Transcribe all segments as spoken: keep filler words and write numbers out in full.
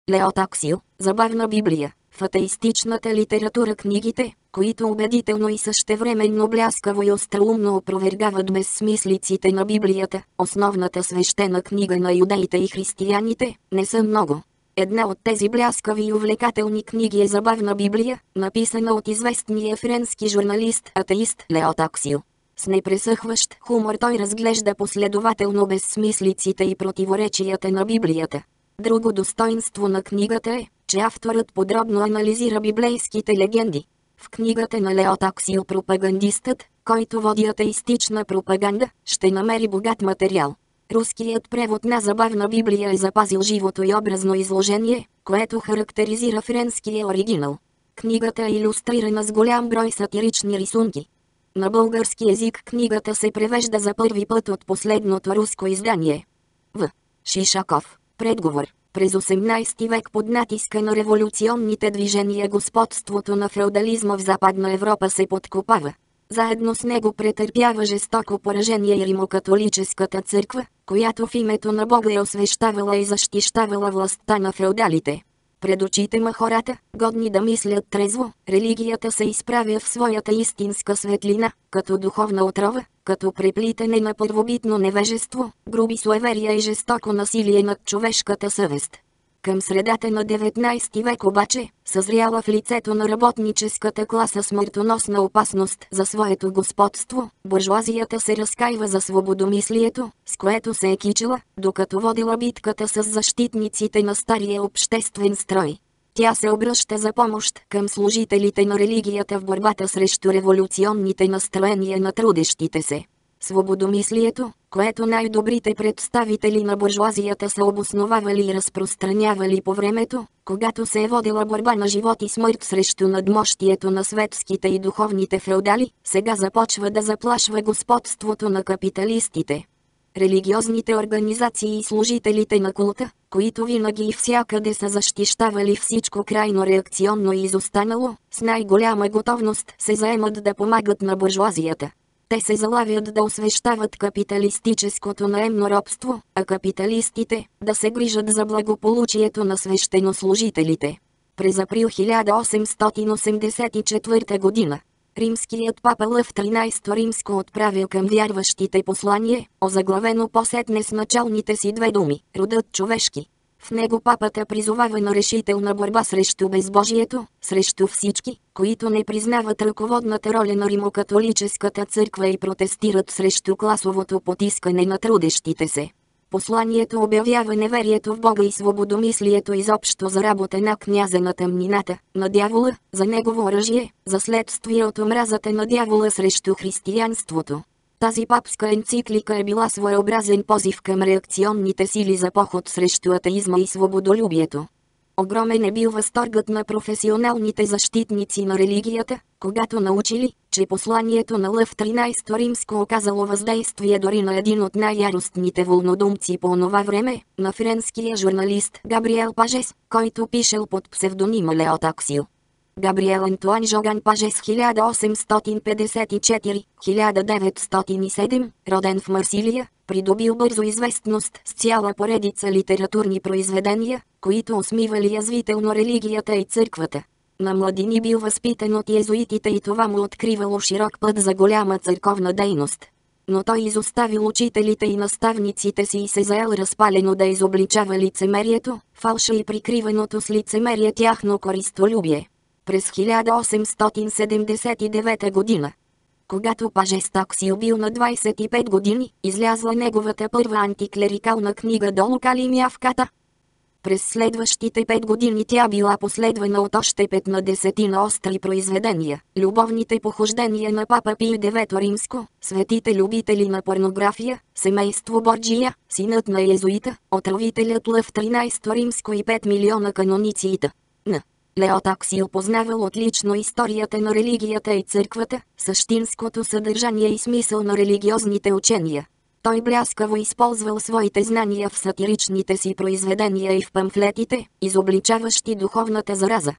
Лео Таксил, забавна Библия, в атеистичната литература книгите, които убедително и същевременно бляскаво и остроумно опровергават безсмислиците на Библията, основната свещена книга на юдеите и християните, не са много. Една от тези бляскави и увлекателни книги е забавна Библия, написана от известния френски журналист-атеист Лео Таксил. С непресъхващ хумор той разглежда последователно безсмислиците и противоречията на Библията. Друго достоинство на книгата е, че авторът подробно анализира библейските легенди. В книгата на Лео Таксил пропагандистът, който води атеистична пропаганда, ще намери богат материал. Руският превод на забавна Библия е запазил живото и образно изложение, което характеризира френския оригинал. Книгата е илюстрирана с голям брой сатирични рисунки. На български език книгата се превежда за първи път от последното руско издание. В. Шишаков. Предговор. През осемнайсети век под натиска на революционните движения господството на феодализма в Западна Европа се подкопава. Заедно с него претърпява жестоко поражение и римокатолическата църква, която в името на Бога е освещавала и защищавала властта на феодалите. Пред очите на хората, годни да мислят трезво, религията се изправя в своята истинска светлина, като духовна отрова, като преплитане на първобитно невежество, груби суеверия и жестоко насилие над човешката съвест. Към средата на деветнайсети век обаче, съзряла в лицето на работническата класа смъртоносна опасност за своето господство, буржуазията се разкаива за свободомислието, с което се е кичила, докато водила битката с защитниците на стария обществен строй. Тя се обръща за помощ към служителите на религията в борбата срещу революционните настроения на трудещите се. Свободомислието, което най-добрите представители на буржуазията са обосновавали и разпространявали по времето, когато се е водила борба на живот и смърт срещу надмощието на светските и духовните феодали, сега започва да заплашва господството на капиталистите. Религиозните организации и служителите на култа, които винаги и всякъде са защищавали всичко крайно реакционно и изостанало, с най-голяма готовност се заемат да помагат на буржуазията. Те се залавят да освещават капиталистическото наемно робство, а капиталистите – да се грижат за благополучието на свещенослужителите. През април хиляда осемстотин осемдесет и четвърта година, римският папа Лъв тринайсети Римско отправил към вярващите послание, озаглавено посетне с началните си две думи – родът човешки. В него папата призовава на решителна борба срещу безбожието, срещу всички, които не признават ръководната роля на римокатолическата църква и протестират срещу класовото потискане на трудещите се. Посланието обявява неверието в Бога и свободомислието изобщо за работа на княза на тъмнината, на дявола, за негово оръжие, за следствие от омразата на дявола срещу християнството. Тази папска енциклика е била своеобразен позив към реакционните сили за поход срещу атеизма и свободолюбието. Огромен е бил възторгът на професионалните защитници на религията, когато научили, че посланието на Лъв тринайсети Римско оказало въздействие дори на един от най-яростните вълнодумци по онова време, на френския журналист Габриел Пажес, който пишел под псевдонима Лео Таксил. Габриел Антуан Жоган Пажес хиляда осемстотин петдесет и четири до хиляда деветстотин и седем, роден в Марсилия, придобил бързо известност с цяла поредица литературни произведения, които усмивали язвително религията и църквата. На младини бил възпитан от йезуитите и това му откривало широк път за голяма църковна дейност. Но той изоставил учителите и наставниците си и се заел разпалено да изобличава лицемерието, фалша и прикриваното с лицемерие тяхно користолюбие. През хиляда осемстотин седемдесет и девета година, когато Пажес Таксил бил на двайсет и пет години, излязла неговата първа антиклерикална книга Долу кали мявката. През следващите пет години тя била последвана от още петнадесетина остри произведения, любовните похождения на папа Пий девети Римско, светите любители на порнография, семейство Борджия, синът на йезуита, отравителят Лъв тринайсети Римско и пет милиона каноници и т.н. Лео Таксил познавал отлично историята на религията и църквата, същинското съдържание и смисъл на религиозните учения. Той бляскаво използвал своите знания в сатиричните си произведения и в памфлетите, изобличаващи духовната зараза.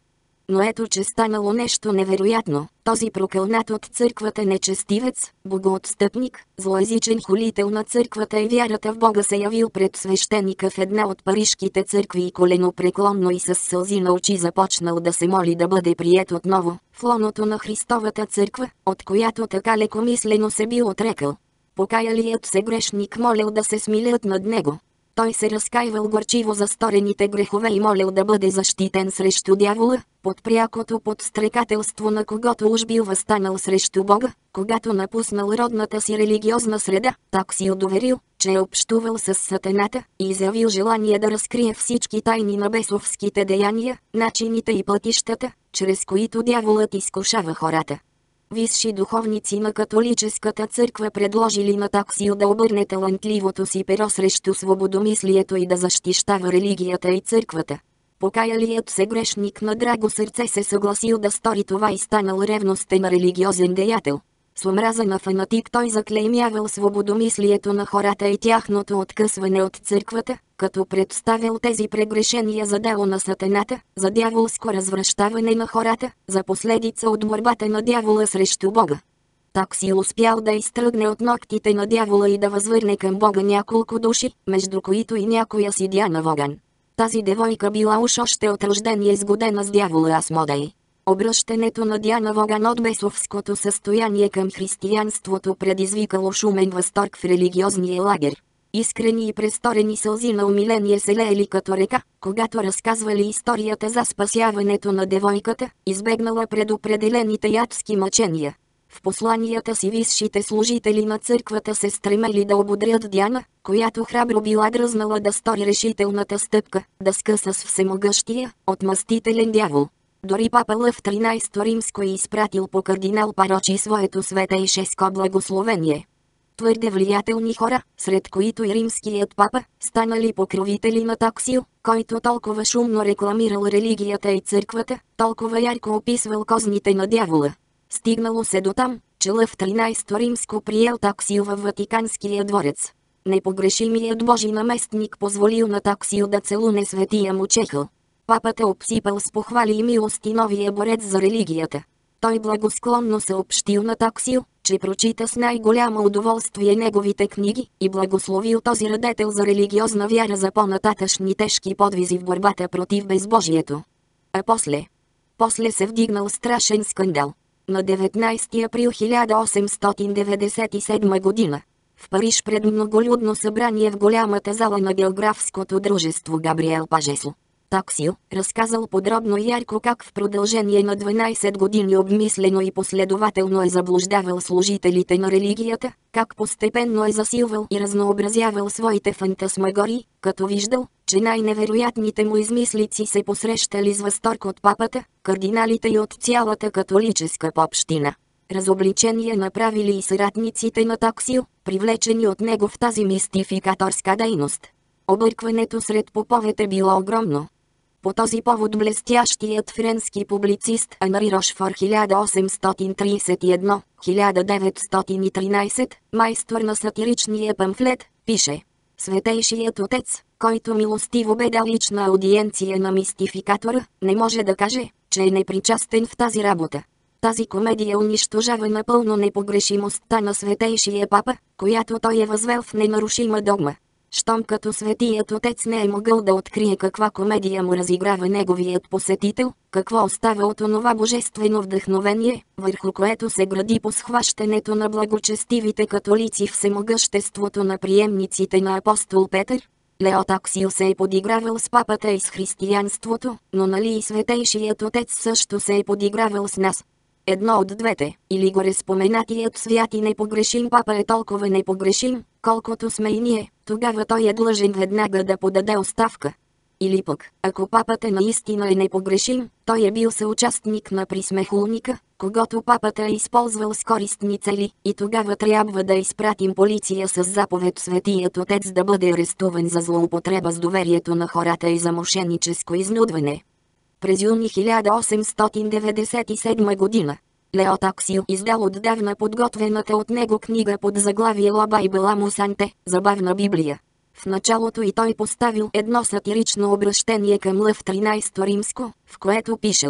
Но ето че станало нещо невероятно. Този прокълнат от църквата нечестивец, богоотстъпник, злоязичен хулител на църквата и вярата в Бога се явил пред свещеника в една от парижките църкви и коленопреклонно и с сълзи на очи започнал да се моли да бъде приет отново в лоното на Христовата църква, от която така лекомислено се бил отрекал. Покаялият се грешник молил да се смилят над него. Той се разкаивал горчиво за сторените грехове и молил да бъде защитен срещу дявола, под прякото подстрекателство на когото уж бил възстанал срещу Бога, когато напуснал родната си религиозна среда. Так си удоверил, че е общувал с сатаната и изявил желание да разкрие всички тайни на бесовските деяния, начините и пътищата, чрез които дяволът изкушава хората. Висши духовници на католическата църква предложили на Таксил да обърне талантливото си перо срещу свободомислието и да защищава религията и църквата. Покаялият се грешник на драго сърце се съгласил да стори това и станал ревностен религиозен деятел. С омраза на фанатик той заклеймявал свободомислието на хората и тяхното откъсване от църквата, като представил тези прегрешения за дело на сатаната, за дяволско развращаване на хората, за последица от борбата на дявола срещу Бога. Так си успял да изтръгне от ногтите на дявола и да възвърне към Бога няколко души, между които и някоя си Диана Воган. Тази девойка била уж още от рождение изгодена с дявола Асмодей. Обръщането на Диана Воган от бесовското състояние към християнството предизвикало шумен възторг в религиозния лагер. Искрени и престорени сълзи на умиление се леели като река, когато разказвали историята за спасяването на девойката, избегнала предопределените ядски мъчения. В посланията си висшите служители на църквата се стремели да ободрят Диана, която храбро била дръзнала да стори решителната стъпка, да скъса с всемогъщия, отмъстителен дявол. Дори папа Лъв тринайсети Римско е изпратил по кардинал Парочи своето светейшеско благословение. Твърде влиятелни хора, сред които и римският папа, станали покровители на Таксил, който толкова шумно рекламирал религията и църквата, толкова ярко описвал козните на дявола. Стигнало се до там, че Лъв тринайсети Римско приел Таксил във Ватиканския дворец. Непогрешимият Божи наместник позволил на Таксил да целуне светия му чехъл. Папата обсипал с похвали и милости новия борец за религията. Той благосклонно съобщил на Таксил, че прочита с най-голямо удоволствие неговите книги и благословил този радетел за религиозна вяра за по-нататъшни тежки подвизи в борбата против безбожието. А после? После се вдигнал страшен скандал. На деветнайсети април хиляда осемстотин деветдесет и седма година, в Париж пред многолюдно събрание в голямата зала на географското дружество Габриел Пажесло, Таксил разказал подробно и ярко как в продължение на дванайсет години обмислено и последователно е заблуждавал служителите на религията, как постепенно е засилвал и разнообразявал своите фантасмагории, като виждал, че най-невероятните му измислици се посрещали с възторг от папата, кардиналите и от цялата католическа община. Разобличение направили и съратниците на Таксил, привлечени от него в тази мистификаторска дейност. Объркването сред поповете било огромно. По този повод блестящият френски публицист Анри Рошфор хиляда осемстотин трийсет и едно до хиляда деветстотин и тринайсет, майстор на сатиричния памфлет, пише: Светейшият отец, който милостиво бе дал лична аудиенция на мистификатора, не може да каже, че е непричастен в тази работа. Тази комедия унищожава напълно непогрешимостта на Светейшия папа, която той е възвел в ненарушима догма. Щом като Светият Отец не е могъл да открие каква комедия му разиграва неговият посетител, какво остава от онова божествено вдъхновение, върху което се гради по схващането на благочестивите католици всемогъществото на приемниците на апостол Петър? Лео Таксил се е подигравал с папата и с християнството, но нали и Светейшият Отец също се е подигравал с нас? Едно от двете, или гореспоменатият свят и непогрешим папа е толкова непогрешим, колкото сме и ние, тогава той е длъжен веднага да подаде оставка. Или пък, ако папата наистина е непогрешим, той е бил съучастник на присмехулника, когато папата е използвал с користни цели, и тогава трябва да изпратим полиция с заповед Светият Отец да бъде арестуван за злоупотреба с доверието на хората и за мошеническо изнудване. През юни хиляда осемстотин деветдесет и седма година, Лео Таксил издал отдавна подготвената от него книга под заглавие La Bible Amusante, забавна Библия. В началото и той поставил едно сатирично обращение към Лъв тринайсети Римско, в което пишел: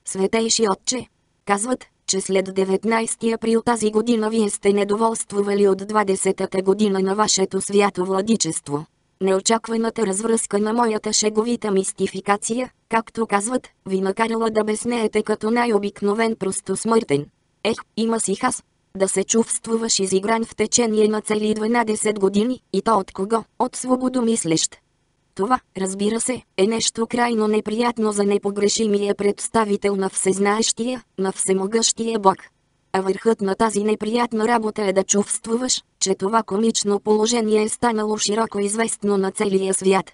Светейши отче, казват, че след деветнайсети април тази година вие сте недоволствували от двадесетата година на вашето свято владичество. Неочакваната развръзка на моята шеговита мистификация, както казват, ви накарала да безнеете като най-обикновен простосмъртен. Ех, има си хас. Да се чувствуваш изигран в течение на цели дванадесет години, и то от кого? От свободомислещ. Това, разбира се, е нещо крайно неприятно за непогрешимия представител на всезнаещия, на всемогъщия Бог. А върхът на тази неприятна работа е да чувствуваш, че това комично положение е станало широко известно на целия свят.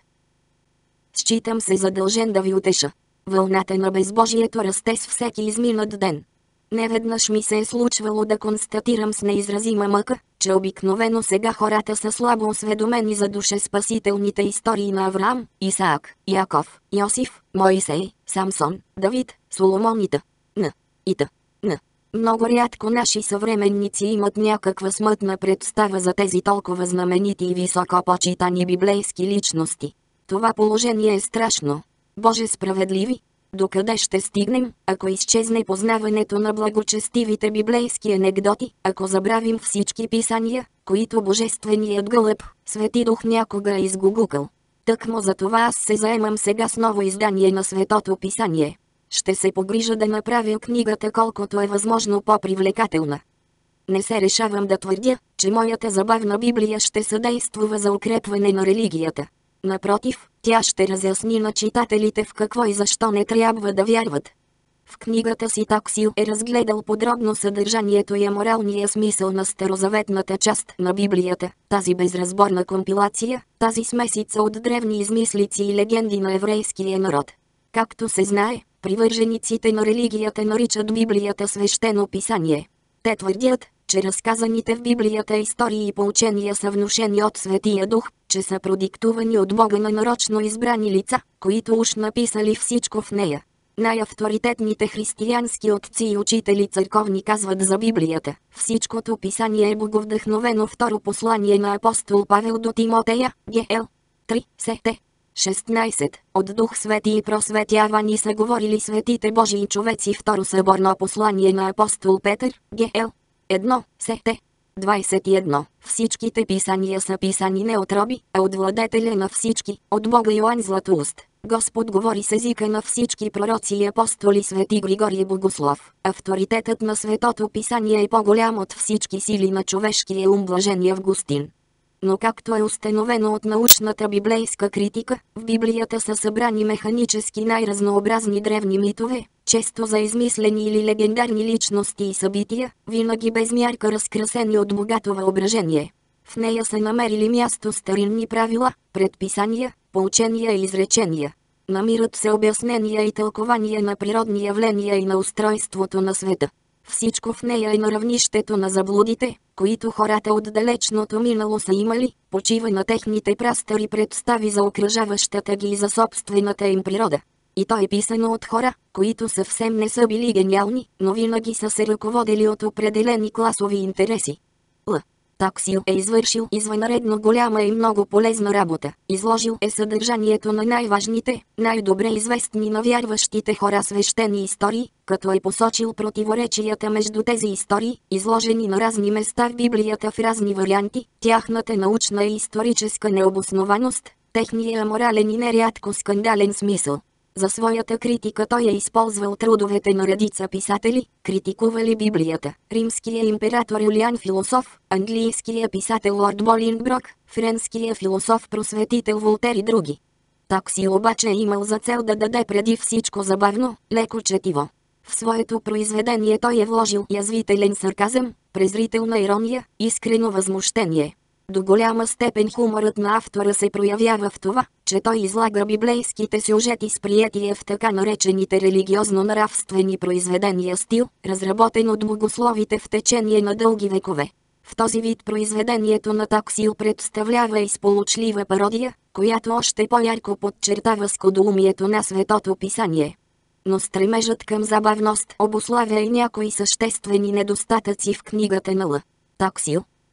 Считам се задължен да ви утеша. Вълната на безбожието расте с всеки изминат ден. Неведнъж ми се е случвало да констатирам с неизразима мъка, че обикновено сега хората са слабо осведомени за душеспасителните истории на Авраам, Исаак, Яков, Йосиф, Моисей, Самсон, Давид, Соломон и т.н. и т.н. Много рядко наши съвременници имат някаква смътна представа за тези толкова знаменити и високо почитани библейски личности. Това положение е страшно. Боже справедливи! Докъде ще стигнем, ако изчезне познаването на благочестивите библейски анекдоти, ако забравим всички писания, които божественият гълъб, Свети Дух някога е изгугукал? Тъкмо за това аз се заемам сега с ново издание на Светото Писание. Ще се погрижа да направя книгата колкото е възможно по-привлекателна. Не се решавам да твърдя, че моята забавна Библия ще съдействува за укрепване на религията. Напротив, тя ще разясни на читателите в какво и защо не трябва да вярват. В книгата си Таксил е разгледал подробно съдържанието и моралния смисъл на старозаветната част на Библията, тази безразборна компилация, тази смесица от древни измислици и легенди на еврейския народ. Както се знае, привържениците на религията наричат Библията свещено писание. Те твърдят, че разказаните в Библията истории и поучения са внушени от Светия Дух, че са продиктувани от Бога на нарочно избрани лица, които уж написали всичко в нея. Най-авторитетните християнски отци и учители църковни казват за Библията: всичкото писание е боговдъхновено. Второ послание на апостол Павел до Тимотея, Г.Л. три, Сет. шестнайсет. От Дух Свети и просветявани са говорили светите Божии човеци. Второ съборно послание на апостол Петър, Г.Л. едно, Сет. двайсет и едно. Всичките писания са писани не от роби, а от владетеля на всички, от Бога. Йоан Златоуст. Господ говори с езика на всички пророци и апостоли. Свети Григорий Богослов. Авторитетът на Светото Писание е по-голям от всички сили на човешкия ум. Блажен Августин. Но както е установено от научната библейска критика, в Библията са събрани механически най-разнообразни древни митове, често за измислени или легендарни личности и събития, винаги без мярка разкрасени от богато въображение. В нея са намерили място старинни правила, предписания, поучения и изречения. Намират се обяснения и тълкования на природни явления и на устройството на света. Всичко в нея е на равнището на заблудите, които хората от далечното минало са имали, почива на техните прастари представи за окръжаващата ги и за собствената им природа. И то е писано от хора, които съвсем не са били гениални, но винаги са се ръководили от определени класови интереси. Л. Таксил е извършил извънредно голяма и много полезна работа. Изложил е съдържанието на най-важните, най-добре известни на вярващите хора свещени истории, като е посочил противоречията между тези истории, изложени на разни места в Библията в разни варианти, тяхната научна и историческа необоснованост, техния морален и нерядко скандален смисъл. За своята критика той е използвал трудовете на редица писатели, критикували Библията: римския император Юлиан Философ, английския писател Лорд Болингброк, френския философ-просветител Волтер и други. Таксил обаче е имал за цел да даде преди всичко забавно, леко четиво. В своето произведение той е вложил язвителен сарказъм, презрителна ирония, искрено възмущение. До голяма степен хуморът на автора се проявява в това, че той излага библейските сюжети с приятие в така наречените религиозно-нравствени произведения стил, разработен от богословите в течение на дълги векове. В този вид произведението на Таксил представлява изполучлива пародия, която още по-ярко подчертава скудоумието на Светото Писание. Но стремежът към забавност обуславя и някои съществени недостатъци в книгата на Л. Таксил.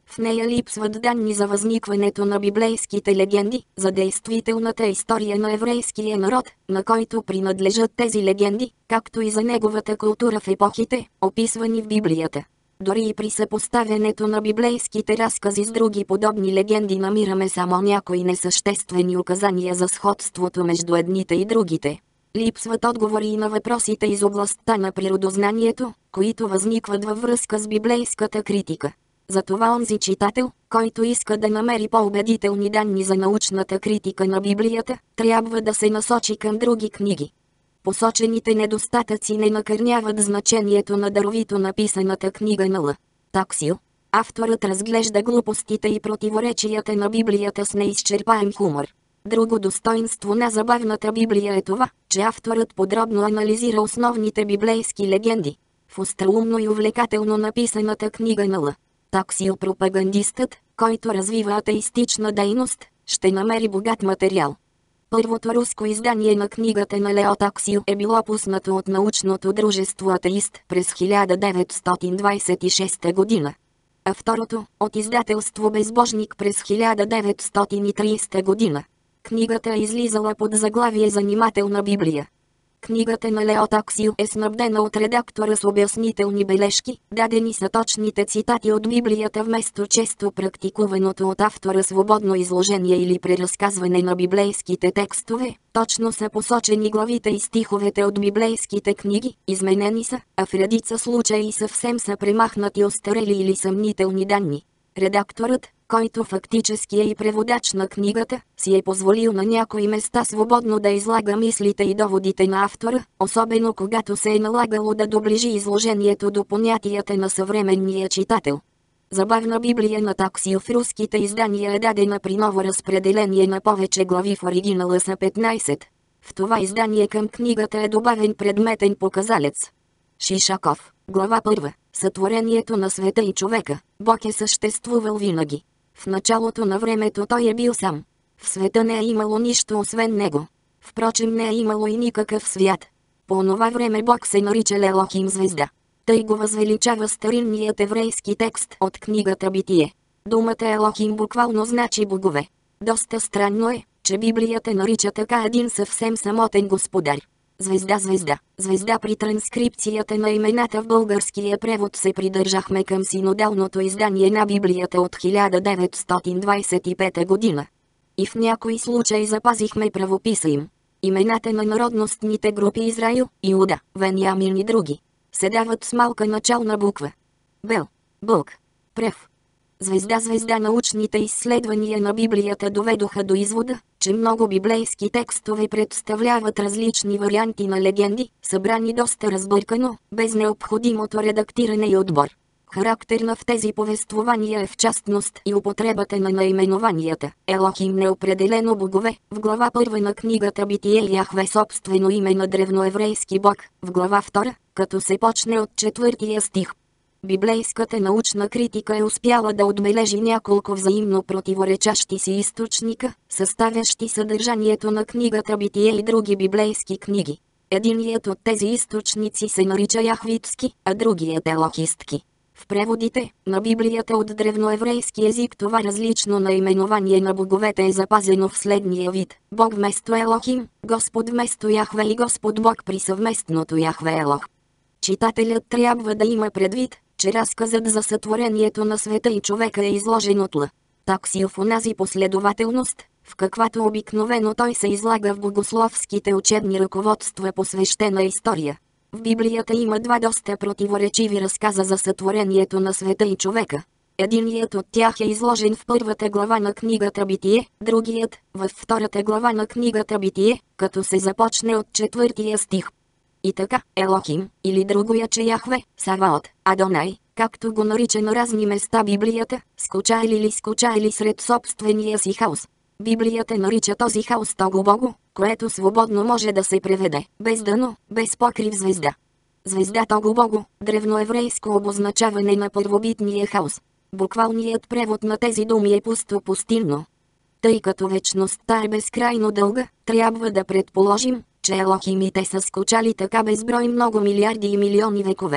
В нея липсват данни за възникването на библейските легенди, за действителната история на еврейския народ, на който принадлежат тези легенди, както и за неговата култура в епохите, описвани в Библията. Дори и при съпоставянето на библейските разкази с други подобни легенди намираме само някои несъществени указания за сходството между едните и другите. Липсват отговори и на въпросите из областта на природознанието, които възникват във връзка с библейската критика. Затова онзи читател, който иска да намери по-убедителни данни за научната критика на Библията, трябва да се насочи към други книги. Посочените недостатъци не накърняват значението на даровито написаната книга на Л. Таксил. Авторът разглежда глупостите и противоречията на Библията с неизчерпаем хумор. Друго достоинство на забавната Библия е това, че авторът подробно анализира основните библейски легенди. В остроумно и увлекателно написаната книга на Л. Таксил пропагандистът, който развива атеистична дейност, ще намери богат материал. Първото руско издание на книгата на Лео Таксил е било пуснато от научното дружество Атеист през хиляда деветстотин двадесет и шеста година. А второто – от издателство Безбожник през хиляда деветстотин и тридесета година. Книгата е излизала под заглавие Занимателна Библия. Книгата на Лео Таксил е снабдена от редактора с обяснителни бележки, дадени са точните цитати от Библията вместо често практикуваното от автора свободно изложение или преразказване на библейските текстове. Точно са посочени главите и стиховете от библейските книги, изменени са, а в редица случаи съвсем са премахнати остарели или съмнителни данни. Редакторът, който фактически е и преводач на книгата, си е позволил на някои места свободно да излага мислите и доводите на автора, особено когато се е налагало да доближи изложението до понятията на съвременния читател. Забавна Библия на Таксил в руските издания е дадена при ново разпределение на повече глави, в оригинала са петнадесет. В това издание към книгата е добавен предметен показалец. Шишаков, глава първа. Сътворението на света и човека. Бог е съществувал винаги. В началото на времето той е бил сам. В света не е имало нищо освен него. Впрочем не е имало и никакъв свят. По онова време Бог се нарича Елохим звезда. Тъй го възвеличава старинният еврейски текст от книгата Битие. Думата Елохим буквално значи богове. Доста странно е, че Библията нарича така един съвсем самотен господар. Звезда, звезда, звезда. При транскрипцията на имената в българския превод се придържахме към синодалното издание на Библията от хиляда деветстотин двадесет и пета година. И в някои случаи запазихме правописа им. Имената на народностните групи Израил, Иуда, Вениамин и други се дават с малка начална буква. Бел, Бълг, Прев. Звезда, звезда. Научните изследвания на Библията доведоха до извода, че много библейски текстове представляват различни варианти на легенди, събрани доста разбъркано, без необходимото редактиране и отбор. Характерна в тези повествования е в частност и употребата на наименованията. Елохим неопределено богове, в глава първа на книгата Битие Яхве собствено име на древноеврейски бог, в глава втора, като се почне от четвъртия стих. Библейската научна критика е успяла да отбележи няколко взаимно противоречащи си източника, съставящи съдържанието на книгата Битие и други библейски книги. Единият от тези източници се нарича яхвитски, а другият елохистки. В преводите на Библията от древноеврейски език това различно наименование на боговете е запазено в следния вид: Бог вместо Елохим, Господ вместо Яхве и Господ Бог при съвместното Яхве Елох. Читателят трябва да има предвид, че разказът за сътворението на света и човека е изложен от Л. Таксил в онази последователност, в каквато обикновено той се излага в богословските учебни ръководства по свещена история. В Библията има два доста противоречиви разказа за сътворението на света и човека. Единият от тях е изложен в първата глава на книгата Битие, другият – във втората глава на книгата Битие, като се започне от четвъртия стих. И така, Елохим, или другояче Яхве, Саваот, Адонай, както го нарича на разни места Библията, скучайли или скучайли сред собствения си хаос. Библията нарича този хаос Того Бого, което свободно може да се преведе, без дъно, без покрив звезда. Звезда Того Бого, древноеврейско обозначаване на първобитния хаос. Буквалният превод на тези думи е пусто пустинно. Тъй като вечността е безкрайно дълга, трябва да предположим, че елохимите са скучали така безброй много милиарди и милиони векове.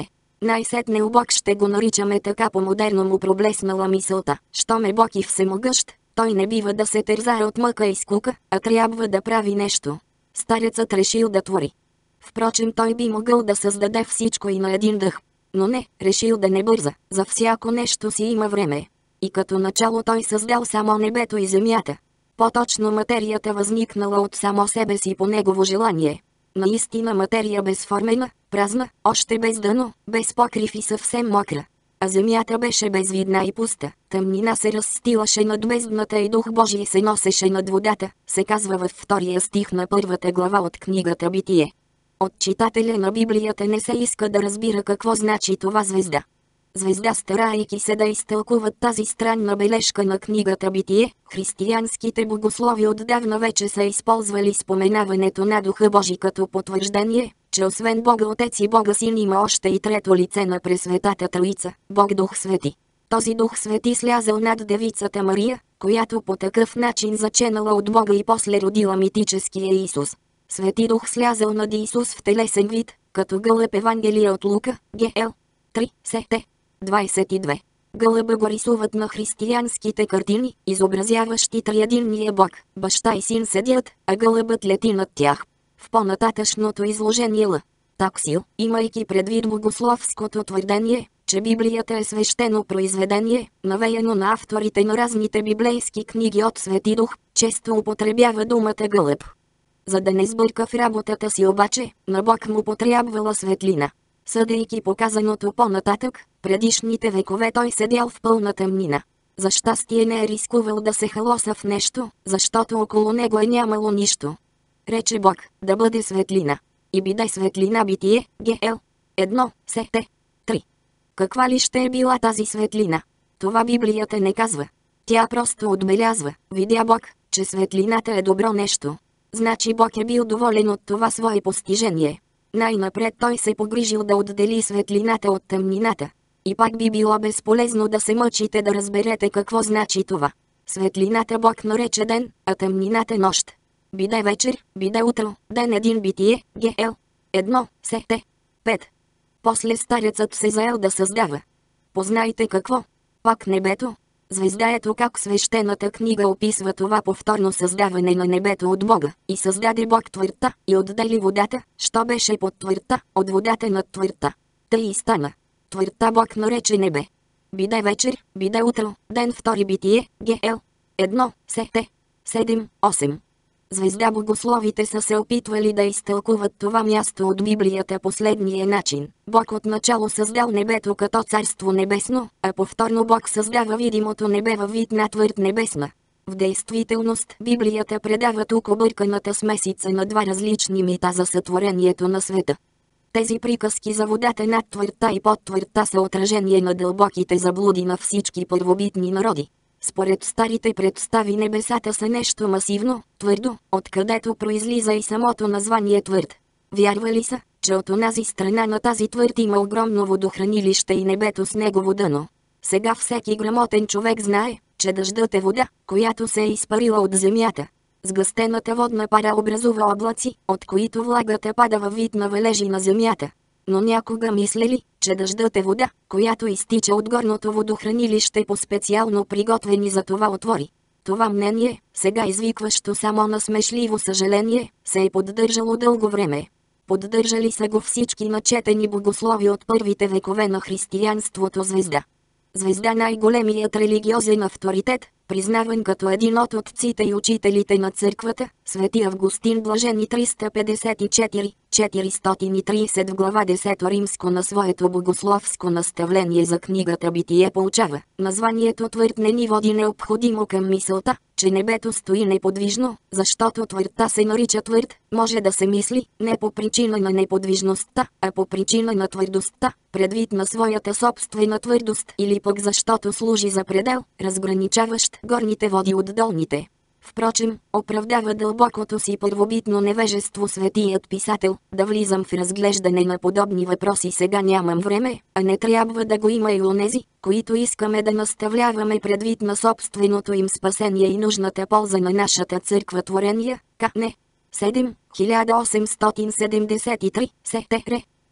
Най-сетне у Бог ще го наричаме така, по-модерно му проблеснала мисълта. Щом е Бог и всемогъщ, той не бива да се тързае от мъка и скука, а трябва да прави нещо. Старецът решил да твори. Впрочем, той би могъл да създаде всичко и на един дъх. Но не, решил да не бърза, за всяко нещо си има време. И като начало той създал само небето и земята. По-точно материята възникнала от само себе си по негово желание. Наистина материя безформена, празна, още без дъно, без покрив и съвсем мокра. А земята беше безвидна и пуста, тъмнина се разстилаше над бездната и Дух Божий се носеше над водата, се казва във втория стих на първата глава от книгата Битие. От читателя на Библията не се иска да разбира какво значи това звезда. Звезда, старайки се да изтълкуват тази странна бележка на книгата Битие, християнските богослови отдавна вече са използвали споменаването на Духа Божий като потвърждение, че освен Бога Отец и Бога Син има още и трето лице на Пресветата Троица, Бог Дух Свети. Този Дух Свети слязал над девицата Мария, която по такъв начин заченала от Бога и после родила митическия Исус. Свети Дух слязал над Исус в телесен вид, като гълъб. Евангелие от Лука, ГЛ. три, сет. двайсет и две. Гълъба го рисуват на християнските картини, изобразяващи триединния Бог. Баща и син седят, а гълъбът лети над тях. В по-нататъшното изложение Л. Таксил, имайки предвид богословското твърдение, че Библията е свещено произведение, навеяно на авторите на разните библейски книги от Свети Дух, често употребява думата гълъб. За да не сбърка в работата си обаче, на Бог му потрябвала светлина. Съдейки показаното по-нататък, предишните векове той седял в пълна тъмнина. За щастие не е рискувал да се халоса в нещо, защото около него е нямало нищо. Рече Бог, да бъде светлина. И биде светлина. Битие, ГЛ. едно, сет. три. Каква ли ще е била тази светлина? Това Библията не казва. Тя просто отбелязва, видя Бог, че светлината е добро нещо. Значи Бог е бил доволен от това свое постижение. Най-напред той се погрижил да отдели светлината от тъмнината. И пак би било безполезно да се мъчите да разберете какво значи това. Светлината Бог нарече ден, а тъмнината нощ. Биде вечер, биде утро, ден един. Битие, ГЛ. едно, сет. пет. После старецът се заел да създава. Познайте какво? Пак небето. Звездаето, как свещената книга описва това повторно създаване на небето от Бога. И създаде Бог твърдта, и отдели водата, що беше под твърдта, от водата над твърдта. Тъй и стана. Твърдта Бог нарече небе. Биде вечер, биде утро, ден втори. Битие, ГЛ. едно, сет. седем, осем. Звезда богословите са се опитвали да изтълкуват това място от Библията последния начин. Бог отначало създал небето като царство небесно, а повторно Бог създава видимото небе във вид на твърд небесна. В действителност Библията предава тук обърканата смесица на два различни мита за сътворението на света. Тези приказки за водата над твърдта и под твърдта са отражение на дълбоките заблуди на всички първобитни народи. Според старите представи небесата са нещо масивно, твърдо, откъдето произлиза и самото название твърд. Вярвали са, че от онази страна на тази твърд има огромно водохранилище и небето с негово дъно. Сега всеки грамотен човек знае, че дъждът е вода, която се е изпарила от земята. Сгъстената водна пара образува облаци, от които влагата пада във вид на валежи на земята. Но някога мислели, че дъждът е вода, която изтича от горното водохранилище по специално приготвени за това отвори. Това мнение, сега извикващо само на смешливо съжаление, се е поддържало дълго време. Поддържали са го всички начетени богослови от първите векове на християнството. Звезда. Звезда, най-големият религиозен авторитет, признаван като един от отците и учителите на църквата, Свети Августин Блажени триста петдесет и четири до четиристотин и тридесет в глава десета Римско на своето богословско наставление за книгата Битие поучава. Названието твърд не ни води необходимо към мисълта, че небето стои неподвижно, защото твърдта се нарича твърд, може да се мисли, не по причина на неподвижността, а по причина на твърдостта, предвид на своята собствена твърдост, или пък защото служи за предел, разграничаващ горните води от долните. Впрочем, оправдава дълбокото си първобитно невежество светият писател. Да влизам в разглеждане на подобни въпроси сега нямам време, а не трябва да го има и онези, които искаме да наставляваме предвид на собственото им спасение и нужната полза на нашата църква творения, ка не. седем хиляда осемстотин седемдесет и три, сетр.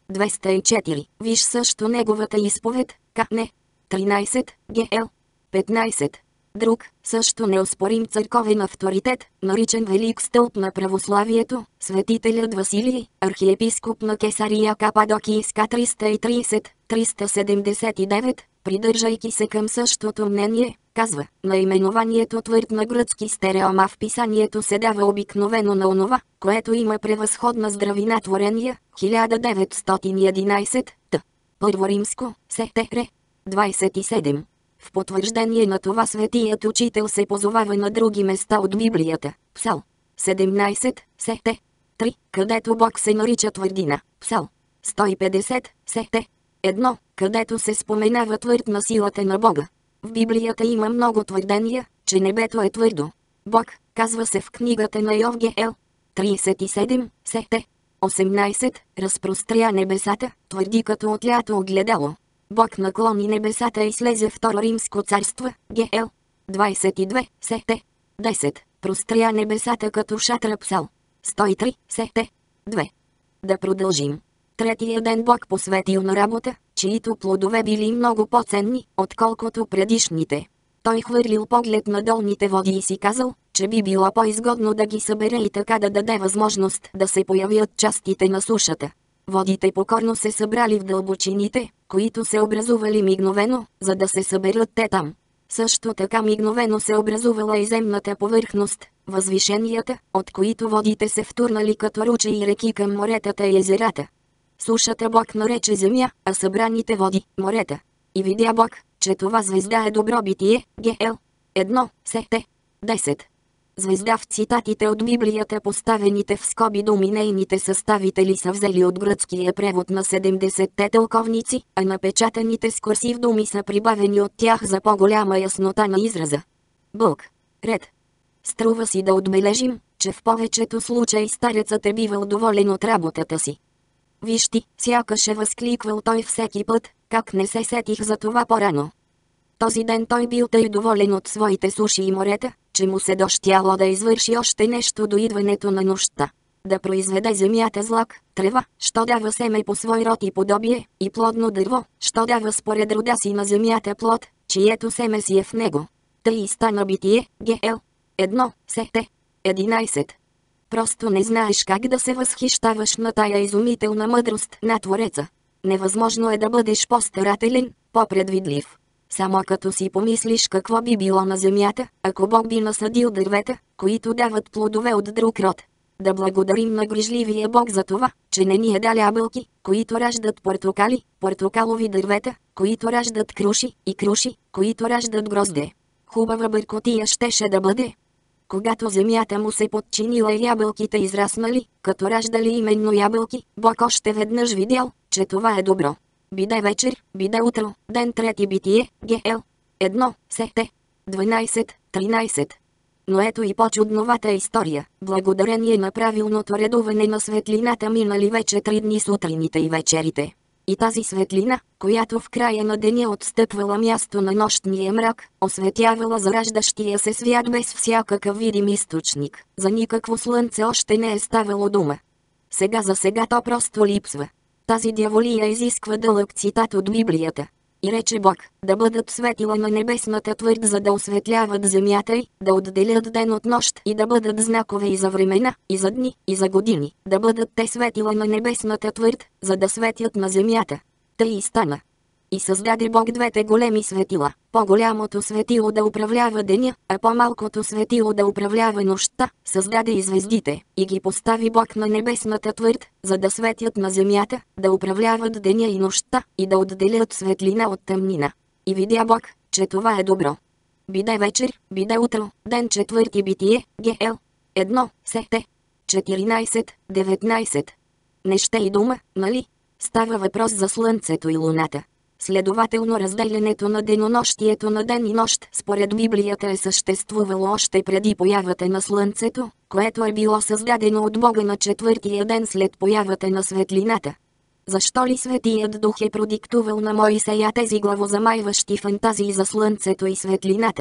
двеста и четири. Виж също неговата изповед, К. Не. тринайсет. Гл. петнайсет. Друг, също неоспорим църковен авторитет, наричан Велик стълб на православието, светителят Василий, архиепископ на Кесария Кападокийска триста и трийсет до триста седемдесет и девет, придържайки се към същото мнение, казва, наименованието твърд на гръцки стереома в писанието се дава обикновено на онова, което има превъзходна здравина творения, хиляда деветстотин и единайсет, т. Първо римско, Сетр. двайсет и седем. В потвърждение на това светият учител се позовава на други места от Библията. Псал. седемнайсет, Сет. три, където Бог се нарича твърдина. Псал. сто и петдесет, Сет. едно, където се споменава твърд на силата на Бога. В Библията има много твърдения, че небето е твърдо. Бог, казва се в книгата на Йов Гл. трийсет и седем, Сет. осемнайсет, разпростря небесата, твърди като отлято огледало. Бог наклони небесата и слезе второ римско царство, Гл. двайсет и две, Сет. десет. Простря небесата като шатра. Псал. сто и три, Сет. две. Да продължим. Третия ден Бог посветил на работа, чието плодове били много по-ценни, отколкото предишните. Той хвърлил поглед на долните води и си казал, че би било по-изгодно да ги събере и така да даде възможност да се появят частите на сушата. Водите покорно се събрали в дълбочините, които се образували мигновено, за да се съберат те там. Също така мигновено се образувала и земната повърхност, възвишенията, от които водите се втурнали като руче и реки към моретата и езерата. Сушата Бог нарече земя, а събраните води – морета. И видя Бог, че това звезда е добро битие, Гл. едно, Сет. десет. Звезда в цитатите от Библията, поставените в скоби думи, нейните съставители са взели от гръцкия превод на седемдесетте тълковници, а напечатаните с курсив думи са прибавени от тях за по-голяма яснота на израза. Бълг. Ред. Струва си да отбележим, че в повечето случаи старецът е бивал доволен от работата си. Виж ти, сякаш е възкликвал той всеки път, как не се сетих за това по-рано. Този ден той бил тъй доволен от своите суши и морета, че му се дощяло да извърши още нещо до идването на нощта. Да произведе земята злак, трева, що дава семе по свой род и подобие, и плодно дърво, що дава според рода си на земята плод, чието семе си е в него. Тъй и стана битие, Гл. едно, Сет. единайсет. Просто не знаеш как да се възхищаваш на тая изумителна мъдрост на Твореца. Невъзможно е да бъдеш по-старателен, по-предвидлив. Само като си помислиш какво би било на земята, ако Бог би насадил дървета, които дават плодове от друг род. Да благодарим на грижливия Бог за това, че не ни е дал ябълки, които раждат портокали, портокалови дървета, които раждат круши, и круши, които раждат грозде. Хубава бъркотия щеше да бъде, когато земята му се подчинила и ябълките израснали, като раждали именно ябълки, Бог още веднъж видял, че това е добро. Биде вечер, биде утро, ден трети битие, Гл. едно, Сет. дванайсет, тринайсет. Но ето и по-чудновата история. Благодарение на правилното редуване на светлината минали вече три дни сутрините и вечерите. И тази светлина, която в края на деня отстъпвала място на нощния мрак, осветявала зараждащия се свят без всякакъв видим източник. За никакво слънце още не е ставало дума. Сега за сега то просто липсва. Тази дяволия изисква дълъг цитат от Библията. И рече Бог, да бъдат светила на небесната твърд, за да осветляват земята й, да отделят ден от нощ и да бъдат знакове и за времена, и за дни, и за години, да бъдат те светила на небесната твърд, за да светят на земята. Тъй и стана. И създаде Бог двете големи светила, по-голямото светило да управлява деня, а по-малкото светило да управлява нощта, създаде и звездите, и ги постави Бог на небесната твърд, за да светят на земята, да управляват деня и нощта, и да отделят светлина от тъмнина. И видя Бог, че това е добро. Биде вечер, биде утро, ден четвърти битие, Гл. едно, Сет. четиринайсет, деветнайсет. Не ще и дума, нали? Става въпрос за слънцето и луната. Следователно разделянето на денонощието на ден и нощ според Библията е съществувало още преди появата на слънцето, което е било създадено от Бога на четвъртия ден след появата на светлината. Защо ли Светият Дух е продиктувал на Моисея тези главозамайващи фантазии за слънцето и светлината?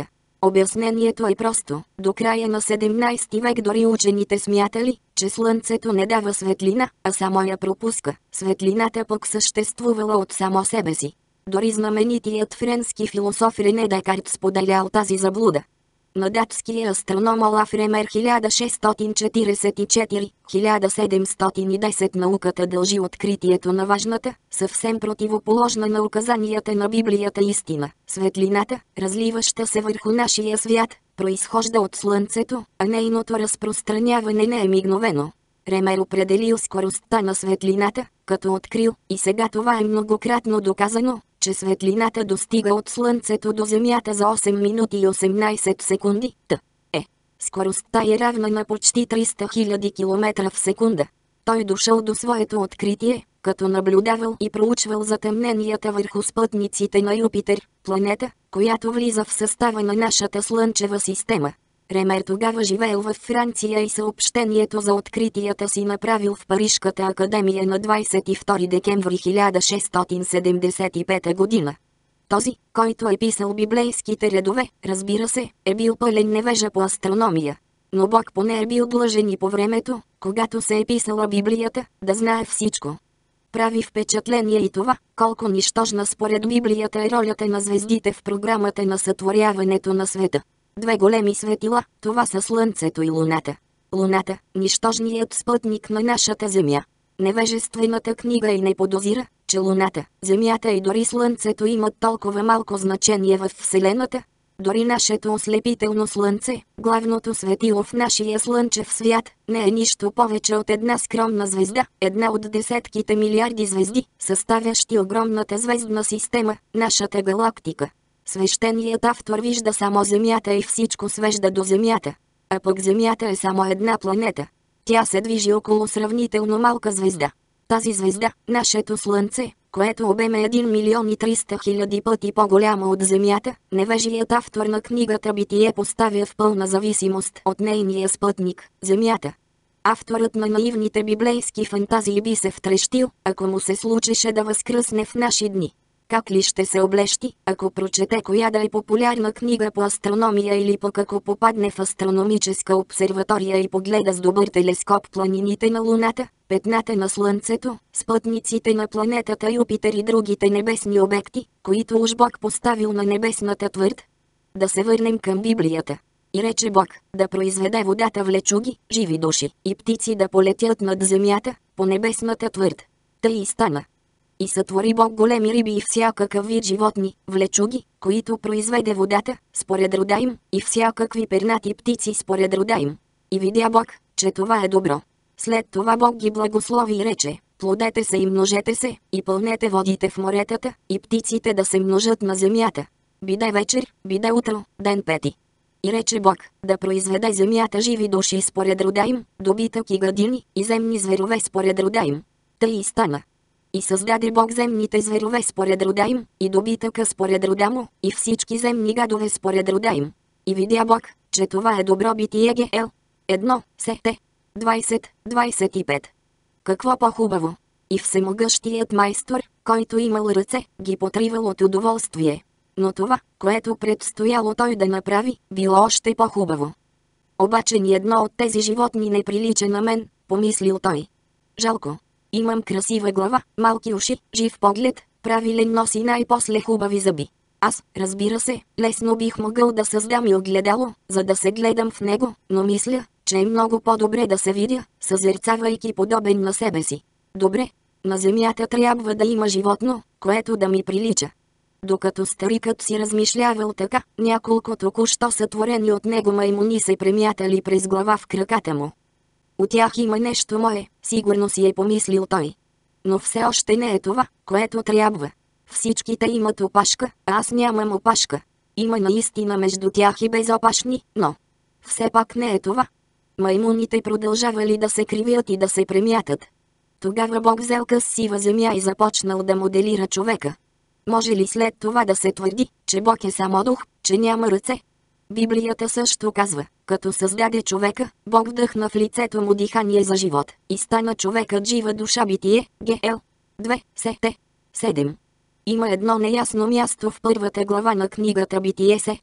Обяснението е просто. До края на седемнайсети век дори учените смятали, че Слънцето не дава светлина, а само я пропуска. Светлината пък съществувала от само себе си. Дори знаменитият френски философ Рене Декарт споделял тази заблуда. На датския астроном Олаф Ремер хиляда шестстотин четиридесет и четвърти до хиляда седемстотин и десета науката дължи откритието на важната, съвсем противоположна на указанията на Библията истина. Светлината, разливаща се върху нашия свят, произхожда от Слънцето, а нейното разпространяване не е мигновено. Ремер определил скоростта на светлината, като открил, и сега това е многократно доказано, че светлината достига от Слънцето до Земята за осем минути и осемнайсет секунди, т. е. Скоростта е равна на почти триста хиляди километра в секунда. Той дошъл до своето откритие, като наблюдавал и проучвал затъмненията върху спътниците на Юпитер, планета, която влиза в състава на нашата Слънчева система. Ремер тогава живеел във Франция и съобщението за откритията си направил в Парижката академия на двайсет и втори декември хиляда шестстотин седемдесет и пета година. Този, който е писал библейските редове, разбира се, е бил пълен невежа по астрономия. Но Бог поне е бил длъжен и по времето, когато се е писала Библията, да знае всичко. Прави впечатление и това, колко нищожна според Библията е ролята на звездите в програмата на сътворяването на света. Две големи светила, това са Слънцето и Луната. Луната, нищожният спътник на нашата Земя. Невежествената книга и не подозира, че Луната, Земята и дори Слънцето имат толкова малко значение в Вселената. Дори нашето ослепително Слънце, главното светило в нашия слънчев свят, не е нищо повече от една скромна звезда, една от десетките милиарди звезди, съставящи огромната звездна система, нашата галактика. Свещеният автор вижда само Земята и всичко свежда до Земята. А пък Земята е само една планета. Тя се движи около сравнително малка звезда. Тази звезда, нашето Слънце, което обем е един милион и триста хиляди пъти по-голямо от Земята, невежият автор на книгата Битие поставя в пълна зависимост от нейния спътник, Земята. Авторът на наивните библейски фантазии би се втрещил, ако му се случеше да възкръсне в наши дни. Как ли ще се облещи, ако прочете коя да е популярна книга по астрономия или пък ако попадне в астрономическа обсерватория и погледа с добър телескоп планините на Луната, петната на Слънцето, спътниците на планетата Юпитер и другите небесни обекти, които уж Бог поставил на небесната твърд? Да се върнем към Библията. И рече Бог, да произведе водата влечуги, живи души, и птици да полетят над земята, по небесната твърд. Тъй и стана. И сътвори Бог големи риби и всякакъв вид животни, влечуги, които произведе водата, според рода им, и всякакви пернати птици според рода им. И видя Бог, че това е добро. След това Бог ги благослови и рече, плодете се и множете се, и пълнете водите в моретата, и птиците да се множат на земята. Биде вечер, биде утро, ден пети. И рече Бог, да произведе земята живи души според рода им, добитък и градини, и земни зверове според рода им. Тъй и стана. И създаде Бог земните зверове според рода им, и добитъка според рода му, и всички земни гадове според рода им. И видя Бог, че това е добро. Битие ГЛ. Едно, Сете. двайсет, двайсет и пет. Какво по-хубаво? И всемогъщият майстор, който имал ръце, ги потривал от удоволствие. Но това, което предстояло той да направи, било още по-хубаво. Обаче ни едно от тези животни не прилича на мен, помислил той. Жалко. Имам красива глава, малки уши, жив поглед, правилен нос и най-после хубави зъби. Аз, разбира се, лесно бих могъл да създам и огледало, за да се гледам в него, но мисля, че е много по-добре да се видя, съзерцавайки подобен на себе си. Добре, на земята трябва да има животно, което да ми прилича. Докато старикът си размишлявал така, няколко току-що сътворени от него маймуни се премятали през глава в краката му. От тях има нещо мое, сигурно си е помислил той. Но все още не е това, което трябва. Всичките имат опашка, а аз нямам опашка. Има наистина между тях и безопашни, но все пак не е това. Маймуните продължавали да се кривят и да се премятат. Тогава Бог взел къс сива земя и започнал да моделира човека. Може ли след това да се твърди, че Бог е само дух, че няма ръце? Библията също казва, като създаде човека, Бог вдъхна в лицето му дихание за живот, и стана човекът жива душа. Битие, ГЛ. две, Сете. седем. Има едно неясно място в първата глава на книгата Битие Сете.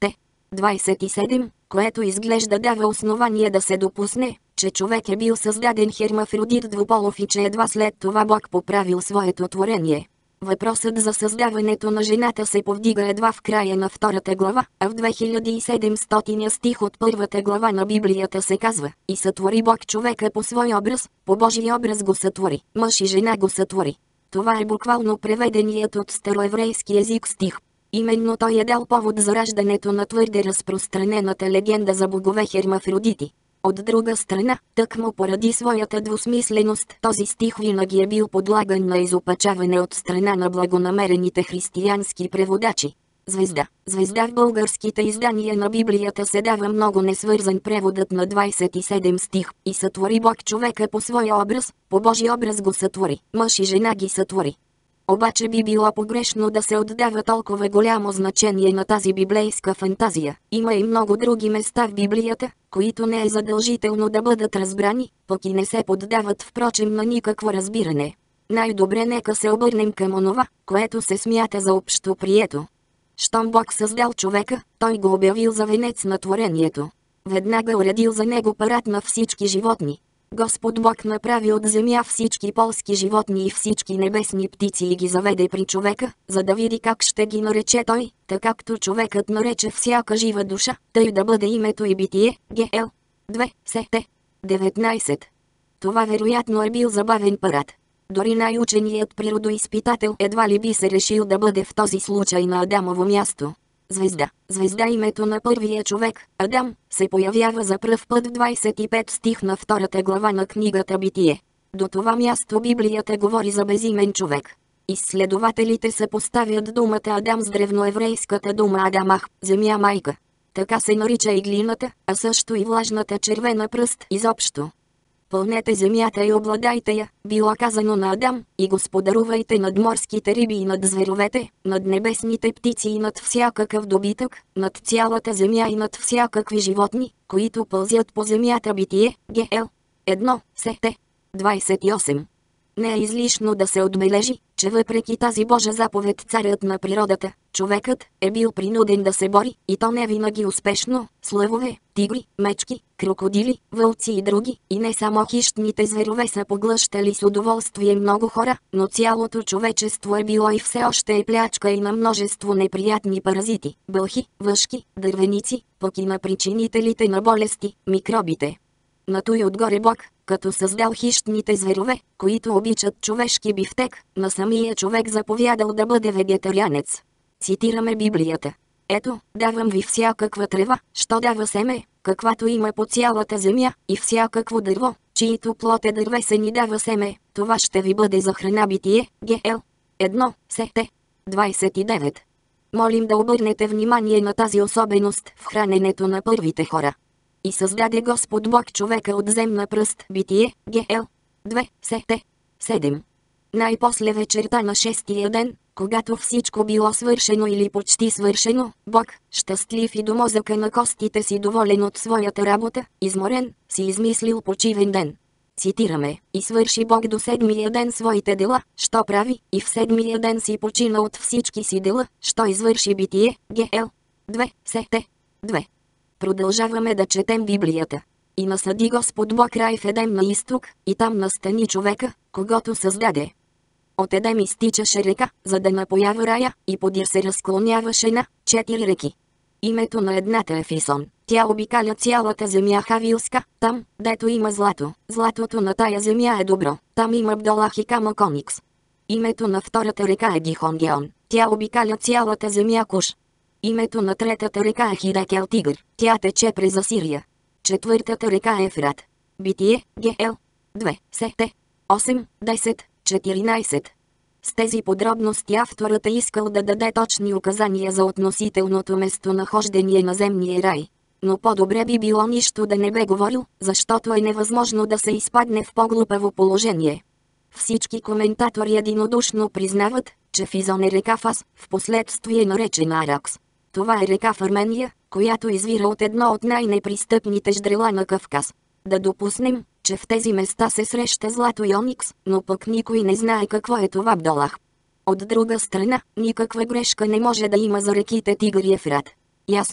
двайсет и седем, което изглежда дава основание да се допусне, че човек е бил създаден хермафродит двуполов и че едва след това Бог поправил своето творение. Въпросът за създаването на жената се повдига едва в края на втората глава, а в две хиляди и седемстотин стих от първата глава на Библията се казва: „И сътвори Бог човека по свой образ, по Божий образ го сътвори, мъж и жена го сътвори“. Това е буквално преведеният от староеврейски език стих. Именно той е дал повод за раждането на твърде разпространената легенда за богове хермафродити. От друга страна, тъкмо поради своята двусмисленост, този стих винаги е бил подлаган на изопачаване от страна на благонамерените християнски преводачи. Звезда. Звезда в българските издания на Библията се дава много несвързан преводът на двайсет и седем стих: „И сътвори Бог човека по своя образ, по Божий образ го сътвори, мъж и жена ги сътвори“. Обаче би било погрешно да се отдава толкова голямо значение на тази библейска фантазия. Има и много други места в Библията, които не е задължително да бъдат разбрани, пък и не се поддават впрочем на никакво разбиране. Най-добре нека се обърнем към онова, което се смята за общоприето. Щом Бог създал човека, той го обявил за венец на творението. Веднага уредил за него парад на всички животни. Господ Бог направи от земя всички полски животни и всички небесни птици и ги заведе при човека, за да види как ще ги нарече той, така както човекът нарече всяка жива душа, тъй да бъде името и битие. ГЛ две Сет деветнайсет. Това вероятно е бил забавен парад. Дори най-ученият природоизпитател едва ли би се решил да бъде в този случай на Адамово място. Звезда. Звезда, името на първия човек, Адам, се появява за пръв път в двайсет и пет стих на втората глава на книгата Битие. До това място Библията говори за безимен човек. Изследователите съпоставят думата Адам с древноеврейската дума Адамах, земя майка. Така се нарича и глината, а също и влажната червена пръст изобщо. „Пълнете земята и обладайте я“, било казано на Адам, „и господарувайте над морските риби и над зверовете, над небесните птици и над всякакъв добитък, над цялата земя и над всякакви животни, които пълзят по земята“. Битие, ГЛ едно Сет двайсет и осем. Не е излишно да се отбележи, че въпреки тази Божа заповед царят на природата, човекът, е бил принуден да се бори, и то не винаги успешно, с лъвове, тигри, мечки, крокодили, вълци и други, и не само хищните зверове са поглъщали с удоволствие много хора, но цялото човечество е било и все още е плячка и на множество неприятни паразити, бълхи, въшки, дървеници, пък и на причинителите на болести, микробите. На той отгоре Бог, като създал хищните зверове, които обичат човешки бифтек, на самия човек заповядал да бъде вегетарианец. Цитираме Библията: „Ето, давам ви всякаква трева, що дава семе, каквато има по цялата земя, и всякакво дърво, чието плод е дървесен и дава семе, това ще ви бъде за храна“. Битие, ГЛ едно Сет двайсет и девет. Молим да обърнете внимание на тази особеност в храненето на първите хора. „И създаде Господ Бог човека от земна пръст“. Битие, ГЛ две Сет седем. Най-после вечерта на шестия ден, когато всичко било свършено или почти свършено, Бог, щастлив и до мозъка на костите си доволен от своята работа, изморен, си измислил почивен ден. Цитираме: „И свърши Бог до седмия ден своите дела, що прави, и в седмия ден си почина от всички си дела, що извърши“. Битие, ГЛ две Сет две. Продължаваме да четем Библията. „И насади Господ Бог рай в Едем на изток, и там настани човека, когото създаде. От Едем изтичаше река, за да напоява рая, и подир се разклоняваше на четири реки. Името на едната е Фисон, тя обикаля цялата земя Хавилска, там, дето има злато. Златото на тая земя е добро, там има бдолах и камък оникс. Името на втората река е Гихонгеон, тя обикаля цялата земя Куш. Името на третата река е Хидекел Тигър, тя тече през Асирия. Четвъртата река е Ефрат“. Битие, ГЛ две Сет осем десет четиринайсет. С тези подробности авторът е искал да даде точни указания за относителното местонахождение на земния рай. Но по-добре би било нищо да не бе говорил, защото е невъзможно да се изпадне в по-глупаво положение. Всички коментатори единодушно признават, че Физон е река Фас, впоследствие наречена Аракс. Това е река в Армения, която извира от едно от най-непристъпните ждрела на Кавказ. Да допуснем, че в тези места се среща злато и оникс, но пък никой не знае какво е това бдолах. От друга страна, никаква грешка не може да има за реките Тигър и Ефрат. Ясно е,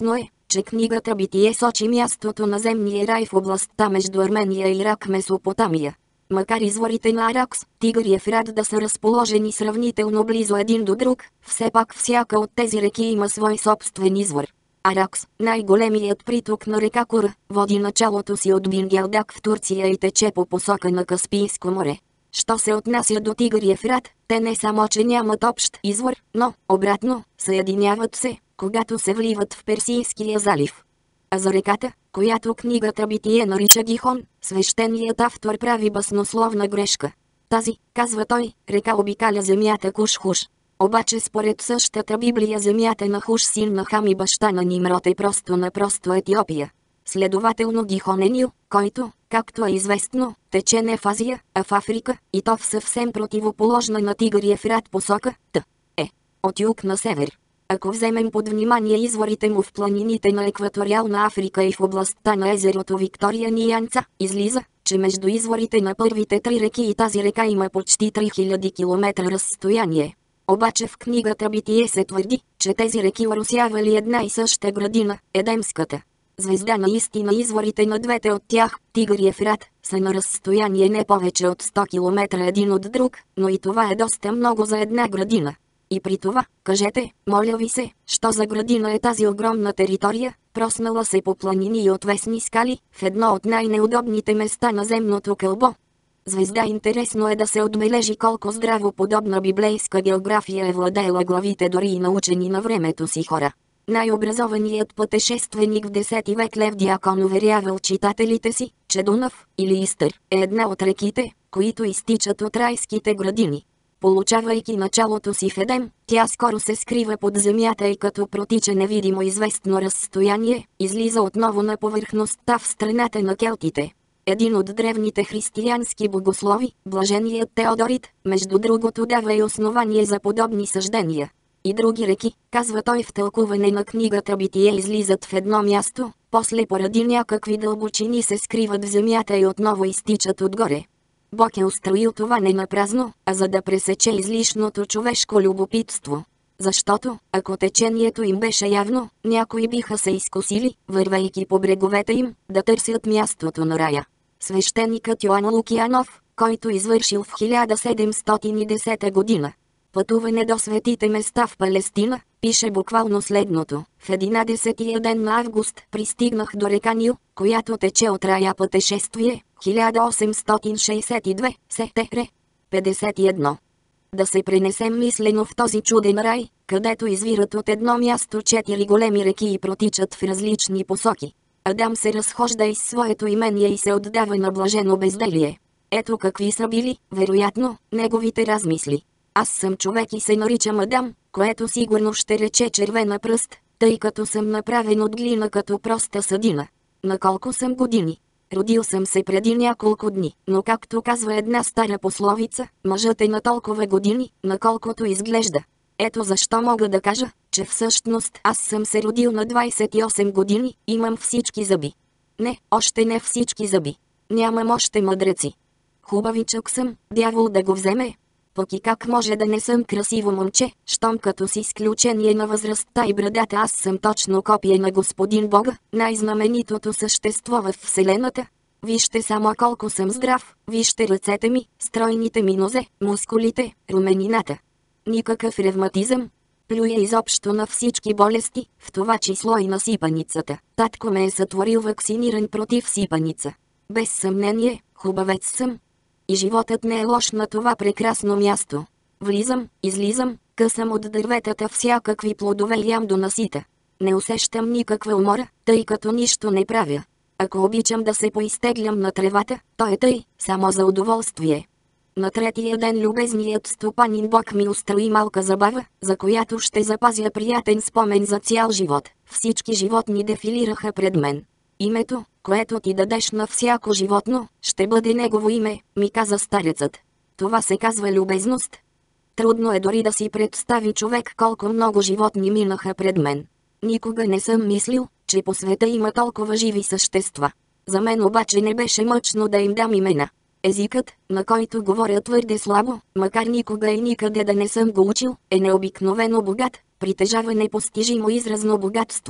че книгата Битие сочи мястото на земния рай в областта между Армения и Ирак, Месопотамия. Макар изворите на Аракс, Тигър и Ефрат да са разположени сравнително близо един до друг, все пак всяка от тези реки има свой собствен извор. Аракс, най-големият приток на река Кура, води началото си от Бингелдак в Турция и тече по посока на Каспийско море. Що се отнася до Тигър и Ефрат, те не само че нямат общ извор, но, обратно, съединяват се, когато се вливат в Персийския залив. А за реката, която книгата Битие нарича Гихон, свещеният автор прави баснословна грешка. Тази, казва той, река обикаля земята Куш-Хуш. Обаче според същата Библия земята на Хуш, син на Хам и баща на Нимрод, е просто-напросто Етиопия. Следователно Гихон е Нил, който, както е известно, тече не в Азия, а в Африка, и то в съвсем противоположна на Тигър и Ефрат посока, т. е. От юг на север. Ако вземем под внимание изворите му в планините на екваториална Африка и в областта на езерото Виктория Ниянца, излиза, че между изворите на първите три реки и тази река има почти три хиляди километра разстояние. Обаче в книгата Битие се твърди, че тези реки оросявали една и съща градина, Едемската. Звезда наистина изворите на двете от тях, Тигър и Ефрат, са на разстояние не повече от сто километра един от друг, но и това е доста много за една градина. И при това, кажете, моля ви се, що за градина е тази огромна територия, проснала се по планини и отвесни скали, в едно от най-неудобните места на земното кълбо. Звезда интересно е да се отбележи колко здраво подобна библейска география е владеела главите дори и научени на времето си хора. Най-образованият пътешественик в десети век Лев Дякон уверявал читателите си, че Дунав, или Истър, е една от реките, които изтичат от райските градини. Получавайки началото си в Едем, тя скоро се скрива под земята и като протича невидимо известно разстояние, излиза отново на повърхността в страната на келтите. Един от древните християнски богослови, блаженият Теодорит, между другото дава и основание за подобни съждения. И други реки, казва той в тълкуване на книгата Битие, излизат в едно място, после поради някакви дълбочини се скриват в земята и отново изтичат отгоре. Бог е устроил това не напразно, а за да пресече излишното човешко любопитство. Защото, ако течението им беше явно, някои биха се изкусили, вървейки по бреговете им, да търсят мястото на рая. Свещеникът Йоан Лукиянов, който извършил в хиляда седемстотин и десета година пътуване до светите места в Палестина, пише буквално следното: в единадесетия ден на август пристигнах до река Нил, която тече от рая. Пътешествие, хиляда осемстотин шейсет и две, септември, петдесет и едно. Да се пренесем мислено в този чуден рай, където извират от едно място четири големи реки и протичат в различни посоки. Адам се разхожда из своето имение и се отдава на блажено безделие. Ето какви са били, вероятно, неговите размисли. Аз съм човек и се наричам Адам, което сигурно ще рече червена пръст, тъй като съм направен от глина като проста съдина. На колко съм години? Родил съм се преди няколко дни, но както казва една стара пословица, мъжът е на толкова години, на колкото изглежда. Ето защо мога да кажа, че всъщност аз съм се родил на двайсет и осем години, имам всички зъби. Не, още не всички зъби. Нямам още мъдреци. Хубавичък съм, дявол да го вземе. Пък и как може да не съм красиво момче, щом като с изключение на възрастта и брадата аз съм точно копие на Господин Бога, най-знаменитото същество в Вселената? Вижте само колко съм здрав, вижте ръцете ми, стройните ми нозе, мускулите, руменината. Никакъв ревматизъм. Плюя изобщо на всички болести, в това число и на сипаницата. Татко ме е сътворил вакциниран против сипаница. Без съмнение, хубавец съм. И животът не е лош на това прекрасно място. Влизам, излизам, късам от дърветата всякакви плодове и ям до насита. Не усещам никаква умора, тъй като нищо не правя. Ако обичам да се поизтеглям на тревата, то е тъй, само за удоволствие. На третия ден любезният стопанин Бог ми устрои малка забава, за която ще запазя приятен спомен за цял живот. Всички животни дефилираха пред мен. Името, което ти дадеш на всяко животно, ще бъде негово име, ми каза старецът. Това се казва любезност. Трудно е дори да си представи човек колко много животни минаха пред мен. Никога не съм мислил, че по света има толкова живи същества. За мен обаче не беше мъчно да им дам имена. Езикът, на който говоря твърде слабо, макар никога и никъде да не съм го учил, е необикновено богат, притежава непостижимо изразно богатство.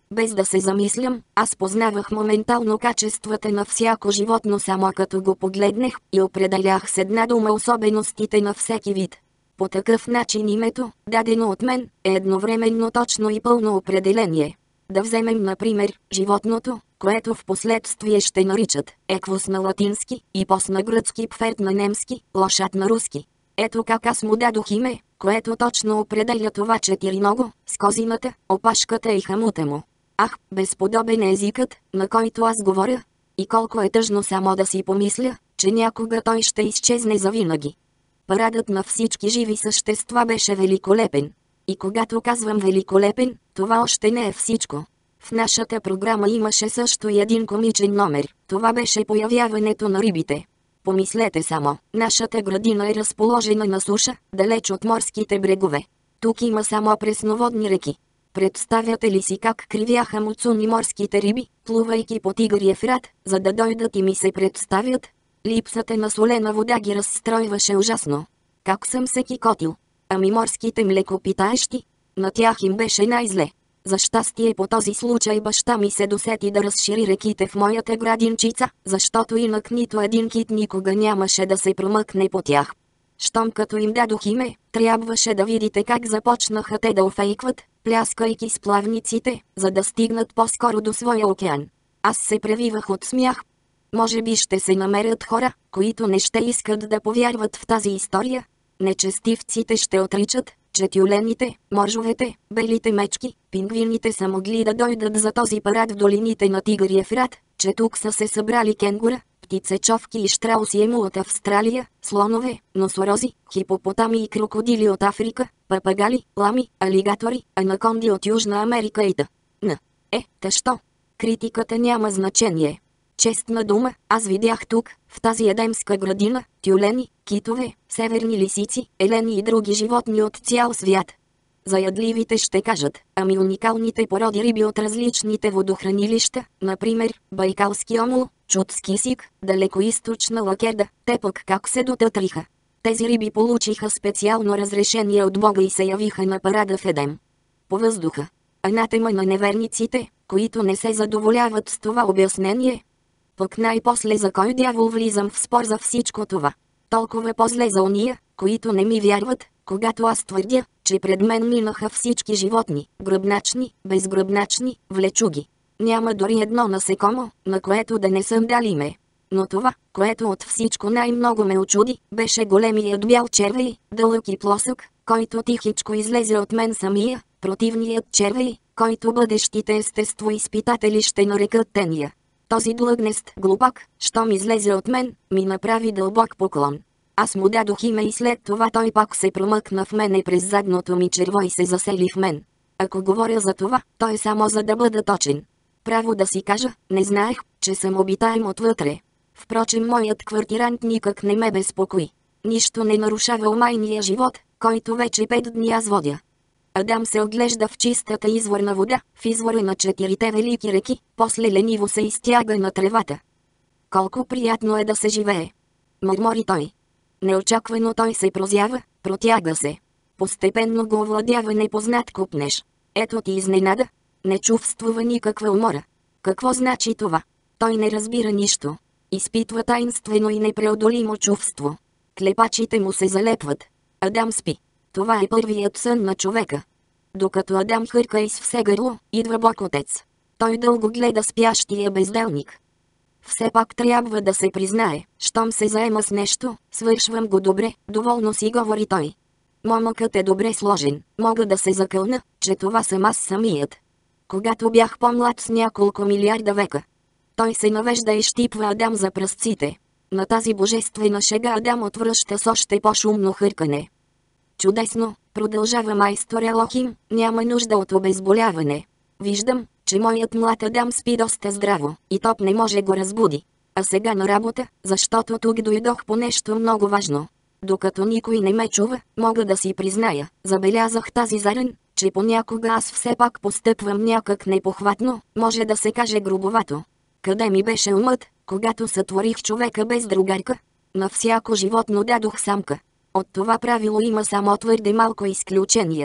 Без да се замислям, аз познавах моментално качествата на всяко животно само като го погледнах и определях с една дума особеностите на всеки вид. По такъв начин името, дадено от мен, е едновременно точно и пълно определение. Да вземем например животното, което в последствие ще наричат еквус на латински и пос на гръцки, пферт на немски, лошад на руски. Ето как аз му дадох име, което точно определя това четириного, с козината, опашката и хамута му. Ах, безподобен е езикът, на който аз говоря. И колко е тъжно само да си помисля, че някога той ще изчезне завинаги. Парадът на всички живи същества беше великолепен. И когато казвам великолепен, това още не е всичко. В нашата програма имаше също и един комичен номер. Това беше появяването на рибите. Помислете само, нашата градина е разположена на суша, далеч от морските брегове. Тук има само пресноводни реки. Представяте ли си как кривяха муцуни морските риби, плувайки по Тигър Ефрат, за да дойдат и ми се представят? Липсата на солена вода ги разстройваше ужасно. Как съм се кикотил? Ами морските млекопитаещи? На тях им беше най-зле. За щастие по този случай баща ми се досети да разшири реките в моята градинчица, защото инак нито един кит никога нямаше да се промъкне по тях. Щом като им дадох име, трябваше да видите как започнаха те да офейкват, пляскайки с плавниците, за да стигнат по-скоро до своя океан. Аз се превивах от смях. Може би ще се намерят хора, които не ще искат да повярват в тази история. Нечестивците ще отричат, че тюлените, моржовете, белите мечки, пингвините са могли да дойдат за този парад в долините на Тигър и Ефрат, че тук са се събрали кенгура, птицечовки и щрауси ему от Австралия, слонове, носорози, хипопотами и крокодили от Африка, папагали, лами, алигатори, анаконди от Южна Америка и т.н. Е, та що? Критиката няма значение. Честна дума, аз видях тук, в тази едемска градина, тюлени, китове, северни лисици, елени и други животни от цял свят. Заядливите ще кажат, ами уникалните породи риби от различните водохранилища, например, байкалски омул, чудски сик, далекоизточна лакерда, те пък как се дотътриха. Тези риби получиха специално разрешение от Бога и се явиха на парада в Едем. По въздуха. Анатема на неверниците, които не се задоволяват с това обяснение. Пък най-после за кой дявол влизам в спор за всичко това. Толкова по-зле за ония, които не ми вярват, когато аз твърдя, че пред мен минаха всички животни, гръбначни, безгръбначни, влечуги. Няма дори едно насекомо, на което да не съм дал име. Но това, което от всичко най-много ме очуди, беше големият бял червей, дълъг и плосък, който тихичко излезе от мен самия, противният червей, който бъдещите естествоизпитатели ще нарекат тения. Този длъгнест глупак, щом излезе от мен, ми направи дълбок поклон. Аз му дадох име и след това той пак се промъкна в мене през задното ми черво и се засели в мен. Ако говоря за това, то е само за да бъда точен. Право да си кажа, не знаех, че съм обитаем отвътре. Впрочем, моят квартирант никак не ме безпокои. Нищо не нарушава омайния живот, който вече пет дни аз водя. Адам се оглежда в чистата изворна вода, в извора на четирите велики реки, после лениво се изтяга на тревата. Колко приятно е да се живее! Мърмори той. Неочаквано той се прозява, протяга се. Постепенно го овладява непознат купнеж. Ето ти изненада. Не чувствува никаква умора. Какво значи това? Той не разбира нищо. Изпитва таинствено и непреодолимо чувство. Клепачите му се залепват. Адам спи. Това е първият сън на човека. Докато Адам хърка из все гърло, идва Бог Отец. Той дълго гледа спящия безделник. Все пак трябва да се признае, щом се заема с нещо, свършвам го добре, доволно си говори той. Момъкът е добре сложен, мога да се закълна, че това съм аз самият. Когато бях по-млад с няколко милиарда века. Той се навежда и щипва Адам за пръстците. На тази божествена шега Адам отвръща с още по-шумно хъркане. Чудесно, продължава майстор Елохим, няма нужда от обезболяване. Виждам, че моят млад Адам спи доста здраво, и топ не може го разбуди. А сега на работа, защото тук дойдох по нещо много важно. Докато никой не ме чува, мога да си призная, забелязах тази заран, че понякога аз все пак постъпвам някак непохватно, може да се каже грубовато. Къде ми беше умът, когато сътворих човека без другарка? На всяко животно дадох самка. От това правило има само твърде малко изключения.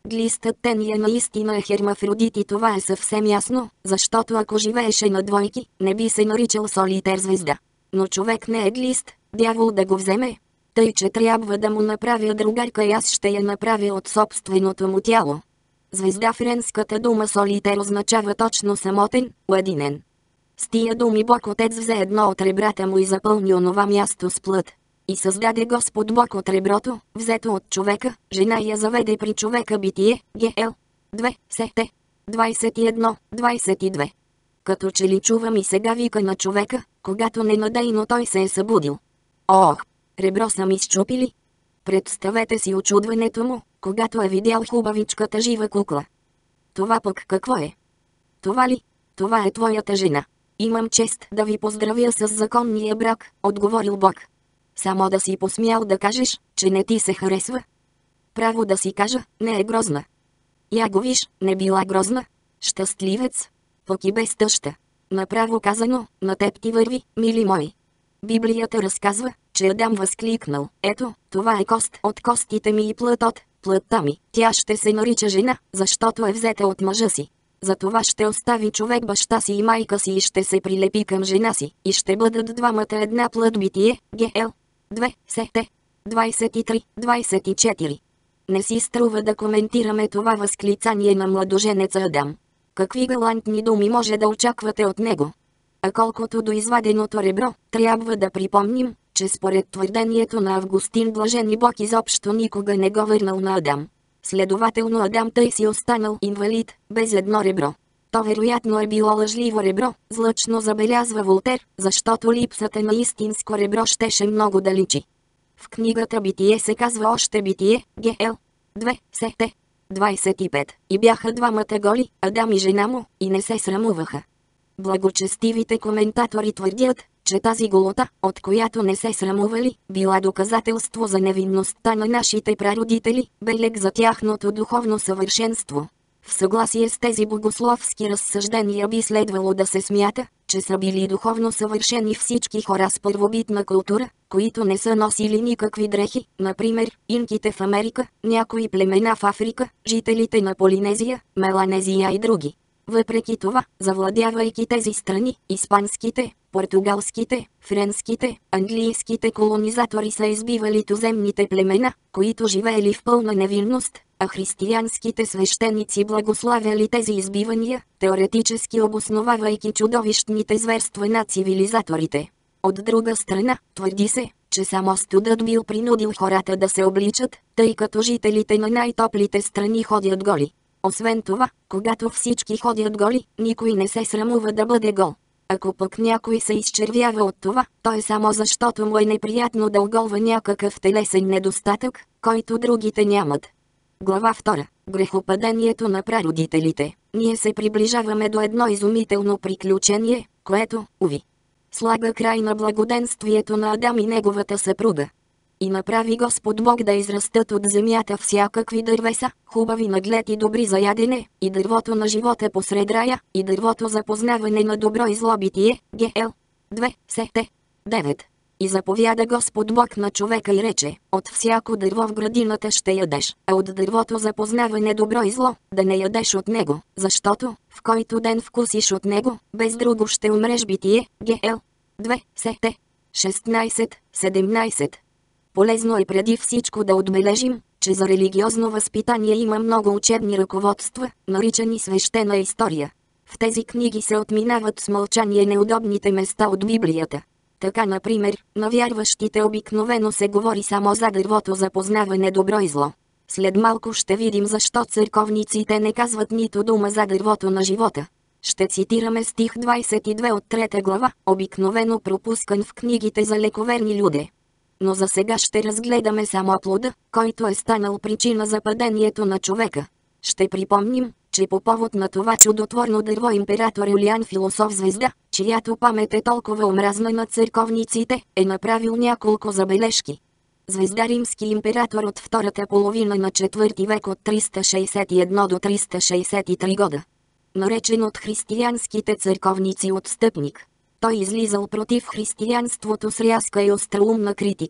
глистът тения наистина е хермафродит и това е съвсем ясно, защото ако живееше на двойки, не би се наричал солитер звезда. Но човек не е глист, дявол да го вземе. Тъй, че трябва да му направя другарка и аз ще я направя от собственото му тяло. Звезда, френската дума солитер означава точно самотен, уединен. С тия думи Бог Отец взе едно от ребрата му и запълни онова място с плът. И създаде Господ Бог от реброто, взето от човека, жена я заведе при човека. Битие, Г.Л. две, Сет. двайсет и едно, двайсет и две. Като че ли чувам и сега вика на човека, когато ненадейно той се е събудил. Ох! Ребро са ми счупили. Представете си очудването му, когато е видял хубавичката жива кукла. Това пък какво е? Това ли? Това е твоята жена. Имам чест да ви поздравя с законния брак, отговорил Бог. Само да си посмял да кажеш, че не ти се харесва? Право да си кажа, не е грозна. Я го виж, не била грозна. Щастливец. Пък и без тъща. Направо казано, на теб ти върви, мили мои. Библията разказва, че Адам възкликнал: ето, това е кост от костите ми и плът от плътта ми. Тя ще се нарича жена, защото е взета от мъжа си. Затова ще остави човек баща си и майка си и ще се прилепи към жена си, и ще бъдат двамата една плът. Битие, Г.Л. две, Сет. двайсет и три, двайсет и четири. Не си струва да коментираме това възклицание на младоженеца Адам. Какви галантни думи може да очаквате от него? А колкото до изваденото ребро, трябва да припомним, че според твърдението на Августин блажен и Бог изобщо никога не го върнал на Адам. Следователно Адам тъй си останал инвалид, без едно ребро. То вероятно е било лъжливо ребро, злъчно забелязва Волтер, защото липсата на истинско ребро щеше много да личи. В книгата Битие се казва още Битие, Г.Л. две, Сет. двайсет и пет. И бяха двамата голи, Адам и жена му, и не се срамуваха. Благочестивите коментатори твърдят, че тази голота, от която не се срамували, била доказателство за невинността на нашите прародители, белег за тяхното духовно съвършенство. В съгласие с тези богословски разсъждения би следвало да се смята, че са били духовно съвършени всички хора с първобитна култура, които не са носили никакви дрехи, например, инките в Америка, някои племена в Африка, жителите на Полинезия, Меланезия и други. Въпреки това, завладявайки тези страни, испанските, португалските, френските, английските колонизатори са избивали туземните племена, които живеели в пълна невинност, а християнските свещеници благославяли тези избивания, теоретически обосновавайки чудовищните зверства на цивилизаторите. От друга страна, твърди се, че само студът бил принудил хората да се обличат, тъй като жителите на най-топлите страни ходят голи. Освен това, когато всички ходят голи, никой не се срамува да бъде гол. Ако пък някой се изчервява от това, то е само защото му е неприятно да оголва някакъв телесен недостатък, който другите нямат. Глава втора. Грехопадението на прародителите. Ние се приближаваме до едно изумително приключение, което, уви, слага край на благоденствието на Адам и неговата съпруга. И направи Господ Бог да израстат от земята всякакви дървеса, хубави на глед и добри за ядене, и дървото на живота посред рая, и дървото за познаване на добро и зло. Битие, Г.Л. две, Сет. девет. И заповяда Господ Бог на човека и рече: от всяко дърво в градината ще ядеш, а от дървото за познаване добро и зло, да не ядеш от него, защото, в който ден вкусиш от него, без друго ще умреш. Битие, Г.Л. две, Сет. шестнайсет, седемнайсет. Полезно е преди всичко да отбележим, че за религиозно възпитание има много учебни ръководства, наричани свещена история. В тези книги се отминават с мълчание неудобните места от Библията. Така, например, на вярващите обикновено се говори само за дървото за познаване добро и зло. След малко ще видим защо църковниците не казват нито дума за дървото на живота. Ще цитираме стих двайсет и две от трета глава, обикновено пропускан в книгите за лековерни люде. Но за сега ще разгледаме само плода, който е станал причина за падението на човека. Ще припомним, че по повод на това чудотворно дърво император Юлиан Философ Звезда, чиято памет е толкова омразна на църковниците, е направил няколко забележки. Звезда римски император от втората половина на четвърти век от триста шейсет и едно до триста шейсет и три года. Наречен от християнските църковници отстъпник. Той излизал против християнството с рязка и остроумна критика.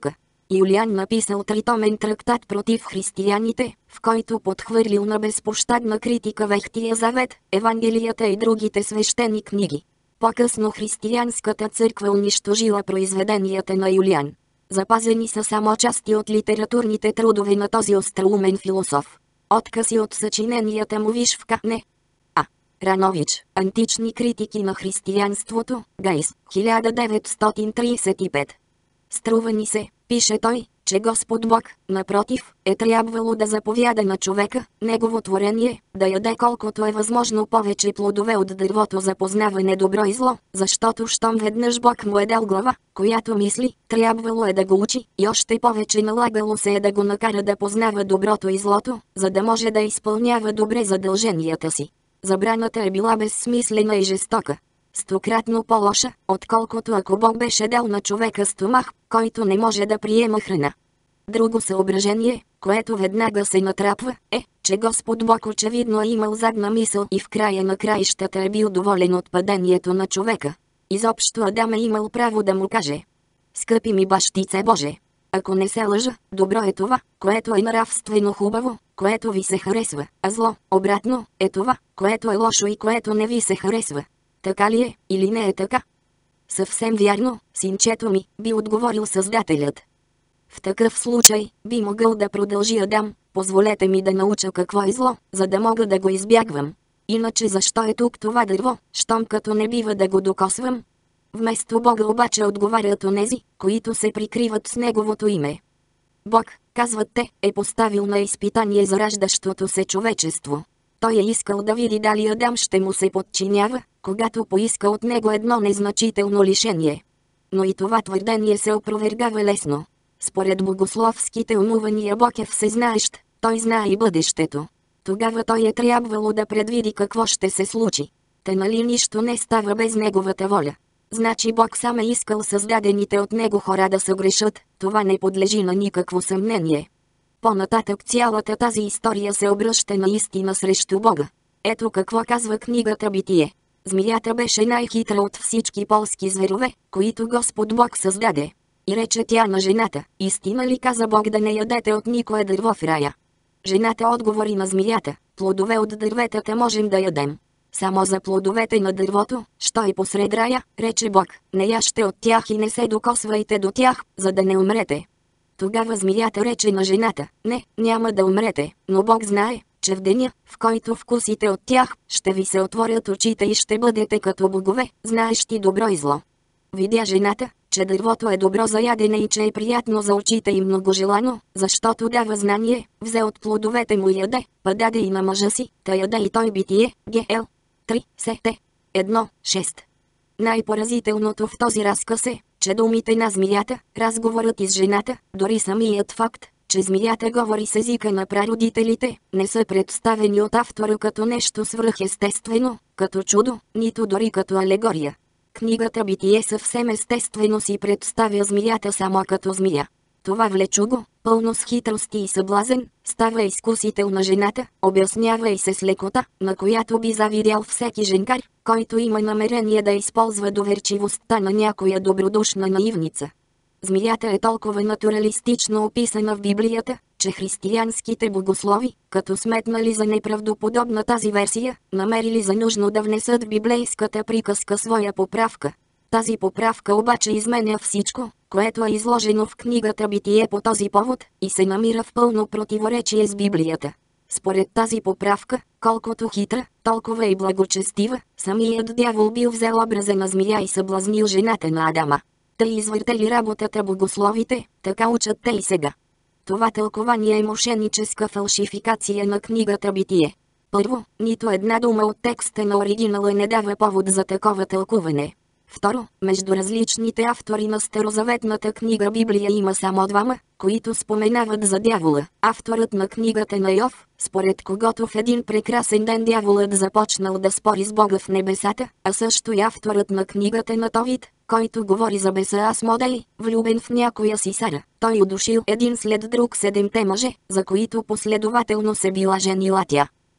Юлиан написал тритомен трактат против християните, в който подхвърлил на безпощадна критика Ветхия завет, Евангелията и другите свещени книги. По-късно християнската църква унищожила произведенията на Юлиан. Запазени са само части от литературните трудове на този остроумен философ. Откъси от съчиненията му виж в Кане. А. Ранович, антични критики на християнството, Гайс, хиляда деветстотин тридесет и пет. Струва ни се, пише той, че Господ Бог, напротив, е трябвало да заповяда на човека, негово творение, да яде колкото е възможно повече плодове от дървото за познаване добро и зло, защото щом веднъж Бог му е дал глава, която мисли, трябвало е да го учи, и още повече налагало се е да го накара да познава доброто и злото, за да може да изпълнява добре задълженията си. Забраната е била безсмислена и жестока. Стократно по-лоша, отколкото ако Бог беше дал на човека стомах, който не може да приема храна. Друго съображение, което веднага се натрапва, е, че Господ Бог очевидно е имал задна мисъл и в края на краищата е бил доволен от падението на човека. Изобщо Адам е имал право да му каже: скъпи ми бащице Боже, ако не се лъжа, добро е това, което е нравствено хубаво, което ви се харесва, а зло, обратно, е това, което е лошо и което не ви се харесва. Така ли е, или не е така? Съвсем вярно, синчето ми, би отговорил Създателят. В такъв случай, би могъл да продължи Адам: позволете ми да науча какво е зло, за да мога да го избягвам. Иначе защо е тук това дърво, щом като не бива да го докосвам? Вместо Бога обаче отговарят онези, които се прикриват с Неговото име. Бог, казват те, е поставил на изпитание зараждащото се човечество. Той е искал да види дали Адам ще му се подчинява, когато поиска от него едно незначително лишение. Но и това твърдение се опровергава лесно. Според богословските умувания Бог е всезнаещ, той знае и бъдещето. Тогава той е трябвало да предвиди какво ще се случи. Те нали нищо не става без неговата воля. Значи Бог сам е искал създадените от него хора да съгрешат, това не подлежи на никакво съмнение. По-нататък цялата тази история се обръща наистина срещу Бога. Ето какво казва книгата Битие. Змията беше най-хитра от всички полски зверове, които Господ Бог създаде. И рече тя на жената: истина ли каза Бог да не ядете от никое дърво в рая? Жената отговори на змията: плодове от дърветата можем да ядем. Само за плодовете на дървото, що и посред рая, рече Бог, не яжте от тях и не се докосвайте до тях, за да не умрете. Тогава змията рече на жената: не, няма да умрете, но Бог знае, че в деня, в който вкусите от тях, ще ви се отворят очите и ще бъдете като богове, знаещи добро и зло. Видя жената, че дървото е добро за ядене и че е приятно за очите и многожелано, защото дава знание, взе от плодовете му и яде, па даде и на мъжа си, та яде и той. Битие, Гл. три, Сет. едно, шест. Най-поразителното в този разказ е, че думите на змията, разговорът и с жената, дори самият факт, че змията говори с езика на прародителите, не са представени от автора като нещо свръхестествено, като чудо, нито дори като алегория. Книгата Битие съвсем естествено си представя змията само като змия. Това влечуго, пълно с хитрости и съблазен, става изкусител на жената, обяснява и се с лекота, на която би завидял всеки женкар, който има намерение да използва доверчивостта на някоя добродушна наивница. Змията е толкова натуралистично описана в Библията, че християнските богослови, като сметнали за неправдоподобна тази версия, намерили за нужно да внесат в библейската приказка своя поправка. Тази поправка обаче изменя всичко, което е изложено в книгата Битие по този повод, и се намира в пълно противоречие с Библията. Според тази поправка, колкото хитра, толкова и благочестива, самият дявол бил взел образа на змия и съблазнил жената на Адама. Тъй извъртели работата богословите, така учат те и сега. Това тълкование е мошеническа фалшификация на книгата Битие. Първо, нито една дума от текста на оригинала не дава повод за такова тълкуване. Второ, между различните автори на старозаветната книга Библия има само двама, които споменават за дявола. Авторът на книгата на Йов, според когото в един прекрасен ден дяволът започнал да спори с Бога в небесата, а също и авторът на книгата на Товит, който говори за беса Асмодей, влюбен в някоя си Сара. Той удушил един след друг седемте мъже, за които последователно се била женила тя.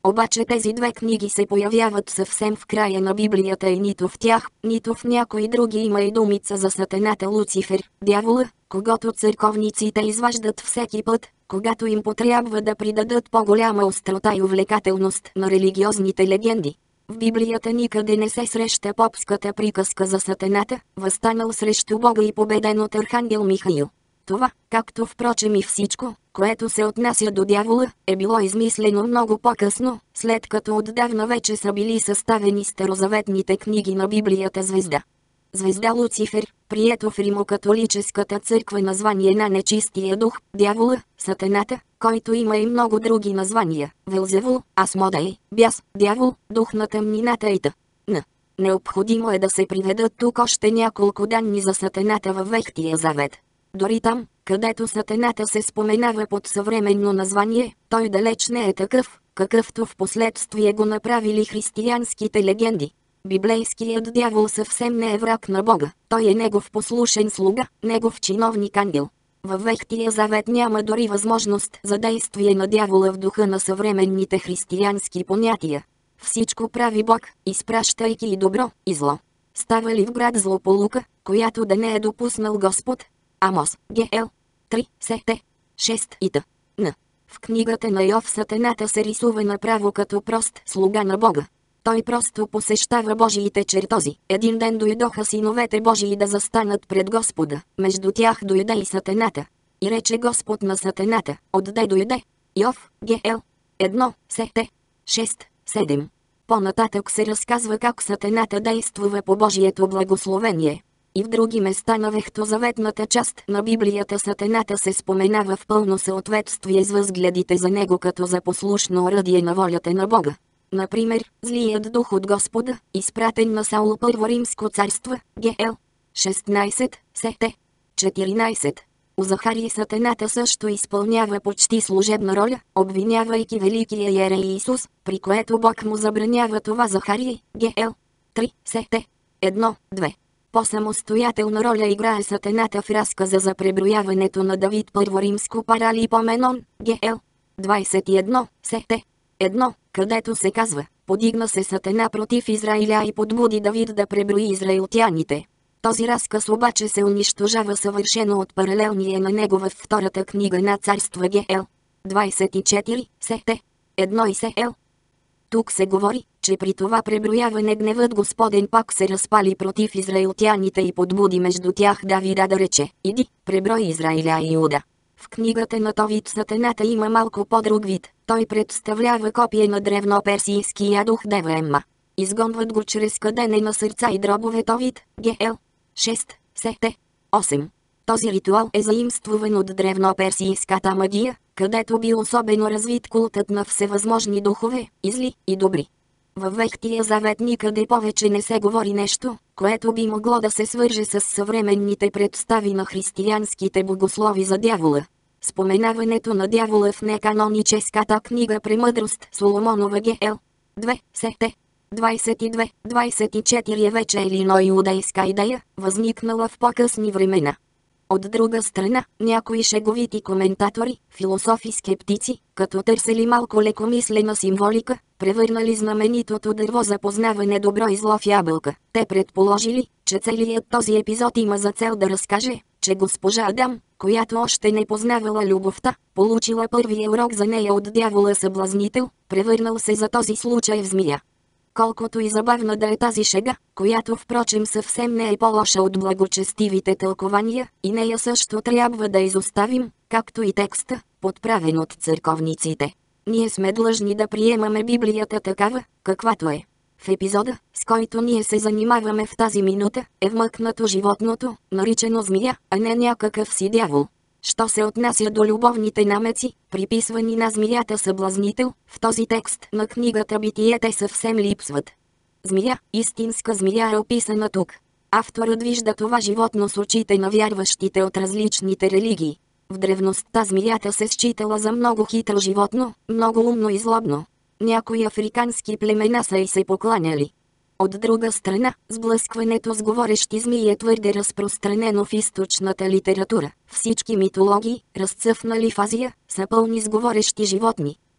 Обаче тези две книги се появяват съвсем в края на Библията и нито в тях, нито в някои други има и думица за сатаната Луцифер, дявола, когото църковниците изваждат всеки път, когато им потрябва да придадат по-голяма острота и увлекателност на религиозните легенди. В Библията никъде не се среща попската приказка за сатаната, възстанал срещу Бога и победен от архангел Михаил. Това, както впрочем и всичко, което се отнася до дявола, е било измислено много по-късно, след като отдавна вече са били съставени старозаветните книги на Библията звезда. Звезда Луцифер, прието в римокатолическата църква название на нечистия дух, дявола, сатаната, който има и много други названия, Велзевул, Асмодей, бяс, дявол, дух на тъмнината и т.н. Необходимо е да се приведат тук още няколко данни за сатаната във Ветхия завет. Дори там, където сатаната се споменава под съвременно название, той далеч не е такъв, какъвто в последствие го направили християнските легенди. Библейският дявол съвсем не е враг на Бога, той е негов послушен слуга, негов чиновник ангел. Във Ветхия завет няма дори възможност за действие на дявола в духа на съвременните християнски понятия. Всичко прави Бог, изпращайки и добро, и зло. Става ли в град злополука, която да не е допуснал Господ? Амос, Гел, три, Сете, шест и т.н. В книгата на Йов сатаната се рисува направо като прост слуга на Бога. Той просто посещава Божиите чертози. Един ден дойдоха синовете Божии да застанат пред Господа. Между тях дойде и сатаната. И рече Господ на сатаната: отде дойде? Йов, Гел, едно, Сете, шест, седем. По-нататък се разказва как сатаната действува по Божието благословение. И в други места на ветхозаветната част на Библията сатаната се споменава в пълно съответствие с възгледите за него като за послушно оръдие на волята на Бога. Например, злият дух от Господа, изпратен на Саул, Първо римско царство, Гел, шестнайсет, Сете, четиринайсет. У Захарий сатаната също изпълнява почти служебна роля, обвинявайки великия Йерей Исус, при което Бог му забранява това. Захарий, Гел, три, Сете, едно, две. По-самостоятелна роля играе сатаната в разказа за преброяването на Давид, Първо римско Паралипоменон, Гел, двайсет и едно, Сете, едно, където се казва: подигна се сатана против Израиля и подбуди Давид да преброи израилтяните. Този разказ обаче се унищожава съвършено от паралелния на него във втората книга на царства Гел, двайсет и четири, Сете, едно и Сел. Тук се говори, че при това преброяване гневът Господен пак се разпали против израилтяните и подбуди между тях Давида да рече: иди, преброй Израиля и Юда. В книгата на Товит сатаната има малко по-друг вид. Той представлява копие на древноперсийския дух Девема. Изгонват го чрез кадене на сърца и дробове. Товит, Гел, шест, Сете, осем. Този ритуал е заимствуван от древноперсийската магия, където бил особено развит култът на всевъзможни духове, и зли, и добри. Във Ветхия завет никъде повече не се говори нещо, което би могло да се свърже с съвременните представи на християнските богослови за дявола. Споменаването на дявола в неканоническата книга Премъдрост Соломонова Гел, две, Сете, двайсет и две, двайсет и четири е вече елино иудейска идея, възникнала в по-късни времена. От друга страна, някои шеговити коментатори, философи скептици, като търсили малко лекомислена символика, превърнали знаменитото дърво за познаване добро и зло в ябълка. Те предположили, че целият този епизод има за цел да разкаже, че госпожа Адам, която още не познавала любовта, получила първия урок за нея от дявола съблазнител, превърнал се за този случай в змия. Колкото и забавна да е тази шега, която впрочем съвсем не е по-лоша от благочестивите тълкования, и нея също трябва да изоставим, както и текста, подправен от църковниците. Ние сме длъжни да приемаме Библията такава, каквато е. В епизода, с който ние се занимаваме в тази минута, е вмъкнато животното, наричано змия, а не някакъв си дявол. Що се отнася до любовните намеци, приписвани на змията съблазнител, в този текст на книгата Битие те съвсем липсват. Змия, истинска змия е описана тук. Авторът вижда това животно с очите на вярващите от различните религии. В древността змията се считала за много хитро животно, много умно и злобно. Някои африкански племена са и се покланяли. От друга страна, сблъскването с говорещи змии е твърде разпространено в източната литература. Всички митологии, разцъфнали в Азия, са пълни с говорещи животни.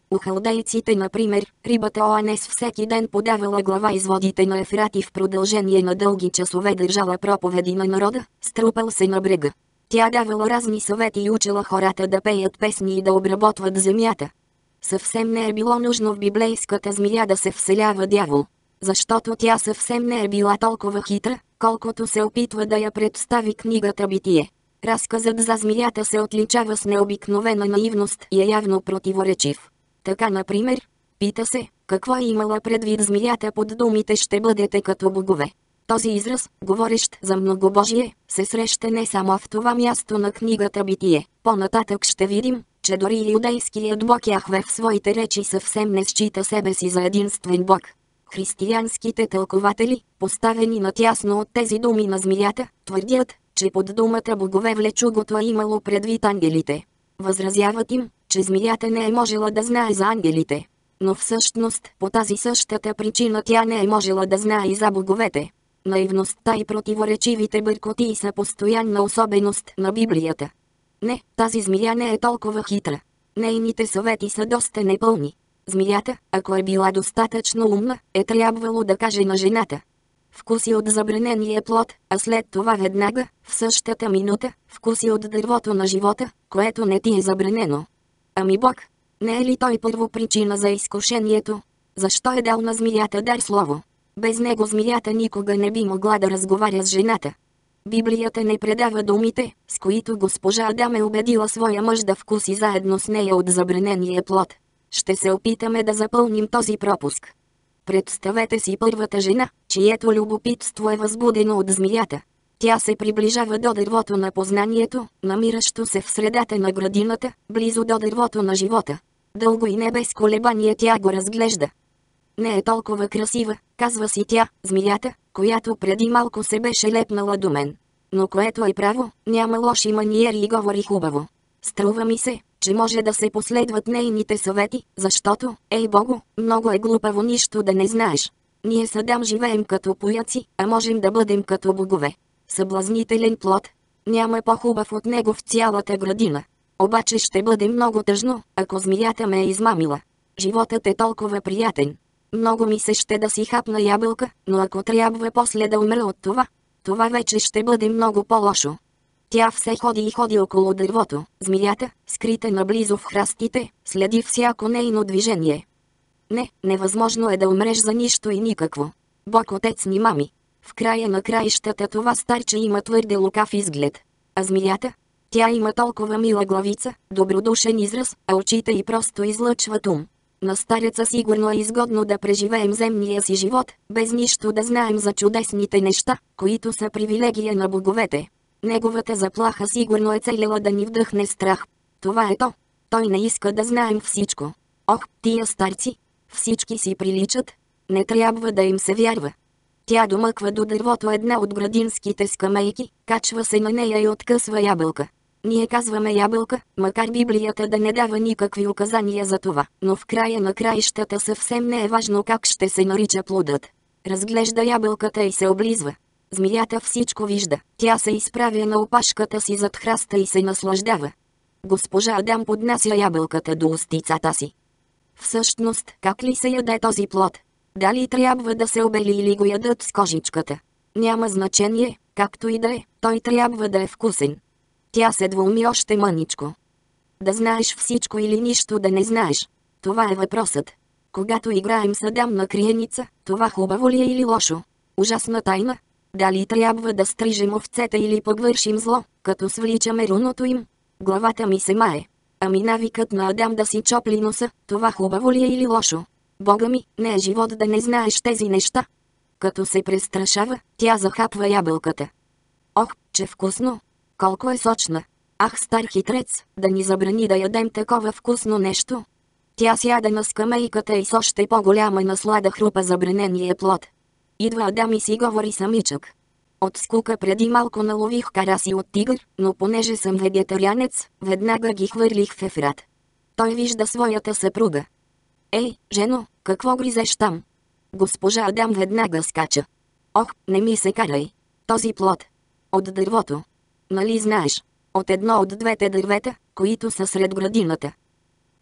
У халдейците, например, рибата Оанес всеки ден подавала глава из водите на Ефрат и в продължение на дълги часове държала проповеди на народа, струпал се на брега. Тя давала разни съвети и учила хората да пеят песни и да обработват земята. Съвсем не е било нужно в библейската змия да се вселява дявол, защото тя съвсем не е била толкова хитра, колкото се опитва да я представи книгата Битие. Разказът за змията се отличава с необикновена наивност и е явно противоречив. Така, например, пита се, какво е имала предвид змията под думите «ще бъдете като богове». Този израз, говорещ за многобожие, се среща не само в това място на книгата Битие. По-нататък ще видим, че дори и юдейският бог Яхве в своите речи съвсем не счита себе си за единствен бог. Християнските тълкователи, поставени натясно от тези думи на змията, твърдят, че под думата богове влечугото е имало предвид ангелите. Възразяват им, че змията не е можела да знае за ангелите. Но всъщност, по тази същата причина тя не е можела да знае и за боговете. Наивността и противоречивите бъркотии са постоянна особеност на Библията. Не, тази змия не е толкова хитра. Нейните съвети са доста непълни. Змията, ако е била достатъчно умна, е трябвало да каже на жената: вкуси от забранения плод, а след това веднага, в същата минута, вкуси от дървото на живота, което не ти е забранено. Ами Бог, не е ли той първо причина за изкушението? Защо е дал на змията дар слово? Без него змията никога не би могла да разговаря с жената. Библията не предава думите, с които госпожа Адам е убедила своя мъж да вкуси заедно с нея от забранения плод. Ще се опитаме да запълним този пропуск. Представете си първата жена, чието любопитство е възбудено от змията. Тя се приближава до дървото на познанието, намиращо се в средата на градината, близо до дървото на живота. Дълго и не без колебание тя го разглежда. Не е толкова красива, казва си тя, змията, която преди малко се беше лепнала до мен. Но което е право, няма лоши маниери и говори хубаво. Струва ми се, че може да се последват нейните съвети, защото, ей Богу, много е глупаво нищо да не знаеш. Ние с Адам живеем като пояци, а можем да бъдем като богове. Съблазнителен плод. Няма по-хубав от него в цялата градина. Обаче ще бъде много тъжно, ако змията ме е измамила. Животът е толкова приятен. Много ми се ще да си хапна ябълка, но ако трябва после да умра от това, това вече ще бъде много по-лошо. Тя все ходи и ходи около дървото. Змията, скрита наблизо в храстите, следи всяко нейно движение. Не, невъзможно е да умреш за нищо и никакво. Бог отец ни мами. В края на краищата това старче има твърде лукав изглед. А змията? Тя има толкова мила главица, добродушен израз, а очите й просто излъчват ум. На стареца сигурно е изгодно да преживеем земния си живот, без нищо да знаем за чудесните неща, които са привилегия на боговете. Неговата заплаха сигурно е целила да ни вдъхне страх. Това е то. Той не иска да знаем всичко. Ох, тия старци! Всички си приличат. Не трябва да им се вярва. Тя домъква до дървото една от градинските скамейки, качва се на нея и откъсва ябълка. Ние казваме ябълка, макар Библията да не дава никакви указания за това, но в края на краищата съвсем не е важно как ще се нарича плодът. Разглежда ябълката и се облизва. Змията всичко вижда. Тя се изправя на опашката си зад храста и се наслаждава. Госпожа Адам поднася ябълката до устицата си. Всъщност, как ли се яде този плод? Дали трябва да се обели или го ядат с кожичката? Няма значение, както и да е, той трябва да е вкусен. Тя се двуми още мъничко. Да знаеш всичко или нищо да не знаеш. Това е въпросът. Когато играем с Адам на криеница, това хубаво ли е или лошо? Ужасна тайна. Дали трябва да стрижем овцете или пък вършим зло, като свличаме руното им? Главата ми се мае. Ами навикът на Адам да си чопли носа, това хубаво ли е или лошо? Бога ми, не е живот да не знаеш тези неща. Като се престрашава, тя захапва ябълката. Ох, че вкусно! Колко е сочна! Ах, стар хитрец, да ни забрани да ядем такова вкусно нещо! Тя сяда на скамейката и с още по-голяма наслада хрупа забранения плод. Идва Адам и си говори самичък. От скука преди малко налових караси от тигър, но понеже съм вегетарианец, веднага ги хвърлих в Ефрат. Той вижда своята съпруга. Ей, жено, какво гризеш там? Госпожа Адам веднага скача. Ох, не ми се карай. Този плод. От дървото. Нали знаеш? От едно от двете дървета, които са сред градината.